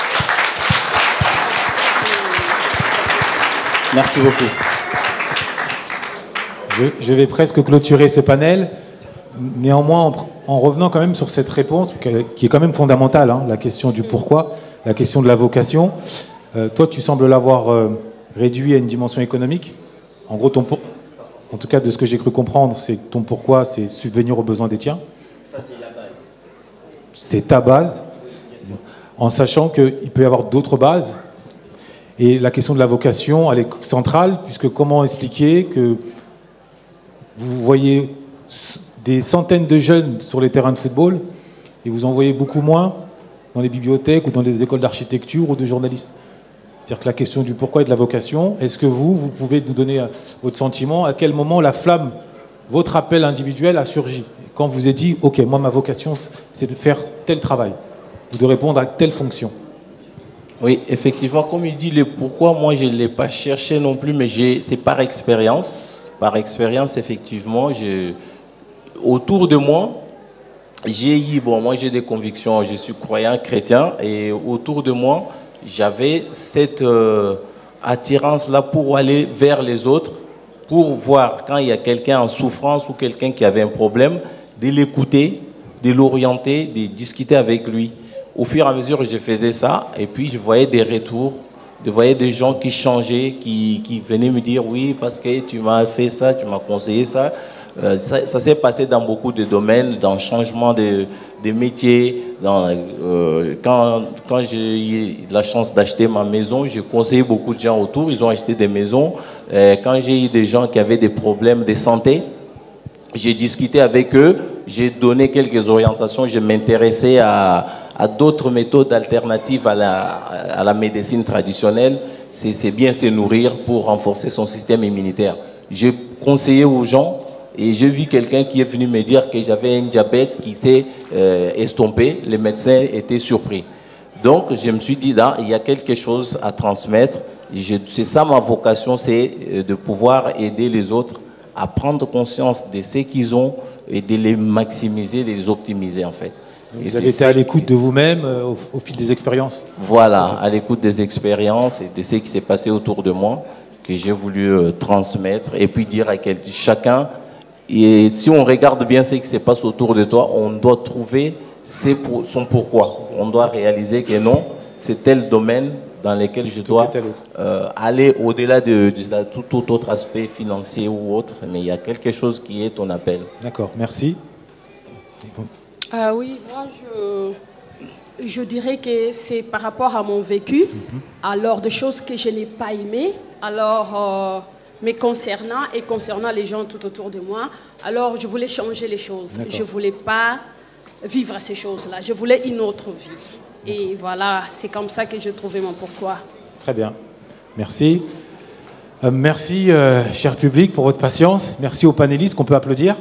Merci beaucoup.
Je, je vais presque clôturer ce panel. Néanmoins, en, en revenant quand même sur cette réponse, qui est quand même fondamentale, hein, la question du pourquoi, la question de la vocation, euh, toi, tu sembles l'avoir euh, réduit à une dimension économique. En gros, ton pour... en tout cas, de ce que j'ai cru comprendre, c'est que ton pourquoi, c'est subvenir aux besoins des tiens.
Ça, c'est la base.
C'est ta base, en sachant qu'il peut y avoir d'autres bases. Et la question de la vocation, elle est centrale, puisque comment expliquer que vous voyez des centaines de jeunes sur les terrains de football et vous en voyez beaucoup moins dans les bibliothèques ou dans les écoles d'architecture ou de journalistes. C'est-à-dire que la question du pourquoi et de la vocation, est-ce que vous, vous pouvez nous donner votre sentiment, à quel moment la flamme, votre appel individuel a surgi? Quand vous avez dit, ok, moi ma vocation c'est de faire tel travail ou de répondre à telle fonction.
Oui, effectivement, comme il dit le pourquoi, moi je ne l'ai pas cherché non plus, mais c'est par expérience. Par expérience, effectivement, je... autour de moi, j'ai eu, bon, moi j'ai des convictions, je suis croyant chrétien, et autour de moi, j'avais cette euh, attirance-là pour aller vers les autres, pour voir quand il y a quelqu'un en souffrance ou quelqu'un qui avait un problème, de l'écouter, de l'orienter, de discuter avec lui. Au fur et à mesure, je faisais ça, et puis je voyais des retours, je voyais des gens qui changeaient, qui, qui venaient me dire, oui, parce que tu m'as fait ça, tu m'as conseillé ça. Euh, ça, ça s'est passé dans beaucoup de domaines, dans le changement de, de métier. Dans, euh, quand quand j'ai eu la chance d'acheter ma maison, j'ai conseillé beaucoup de gens autour, ils ont acheté des maisons. Euh, quand j'ai eu des gens qui avaient des problèmes de santé, j'ai discuté avec eux, j'ai donné quelques orientations, je m'intéressais à, à d'autres méthodes alternatives à la, à la médecine traditionnelle. C'est bien se nourrir pour renforcer son système immunitaire. J'ai conseillé aux gens. Et j'ai vu quelqu'un qui est venu me dire que j'avais un diabète qui s'est euh, estompé. Les médecins étaient surpris. Donc, je me suis dit, là, il y a quelque chose à transmettre. C'est ça ma vocation, c'est de pouvoir aider les autres à prendre conscience de ce qu'ils ont et de les maximiser, de les optimiser, en fait.
Vous et avez été à l'écoute de vous-même euh, au, au fil des expériences?
Voilà, à l'écoute des expériences et de ce qui s'est passé autour de moi, que j'ai voulu euh, transmettre et puis dire à quel, chacun. Et si on regarde bien ce qui se passe autour de toi, on doit trouver son pourquoi. On doit réaliser que non, c'est tel domaine dans lesquels je dois euh, aller au-delà de, de tout, tout autre aspect financier ou autre, mais il y a quelque chose qui est ton appel.
D'accord, merci.
Euh, oui, moi je, je dirais que c'est par rapport à mon vécu, mm-hmm. alors de choses que je n'ai pas aimées, alors euh, mais concernant et concernant les gens tout autour de moi, alors je voulais changer les choses. Je ne voulais pas vivre ces choses-là, je voulais une autre vie. Et voilà, c'est comme ça que j'ai trouvé mon pourquoi.
Très bien, merci. Euh, merci, euh, cher public, pour votre patience. Merci aux panélistes qu'on peut applaudir.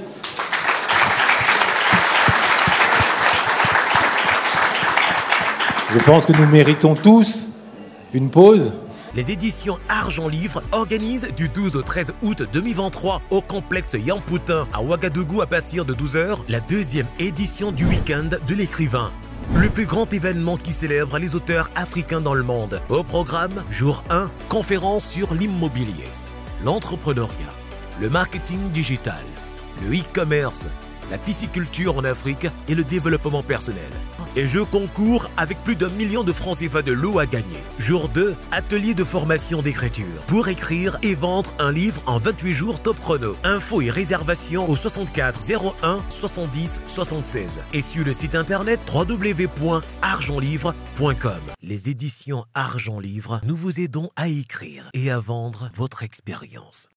Je pense que nous méritons tous une pause.
Les éditions Argent Livre organisent du douze au treize août deux mille vingt-trois au complexe Yamputin à Ouagadougou à partir de douze heures, la deuxième édition du week-end de l'écrivain. Le plus grand événement qui célèbre les auteurs africains dans le monde. Au programme, jour un, conférence sur l'immobilier, l'entrepreneuriat, le marketing digital, le e-commerce, la pisciculture en Afrique et le développement personnel. Et jeux concours avec plus d'un million de francs C F A de lot à gagner. Jour deux, atelier de formation d'écriture. Pour écrire et vendre un livre en vingt-huit jours top chrono. Infos et réservations au soixante-quatre zéro un soixante-dix soixante-seize. Et sur le site internet w w w point argent livre point com. Les éditions Argent Livre, nous vous aidons à écrire et à vendre votre expérience.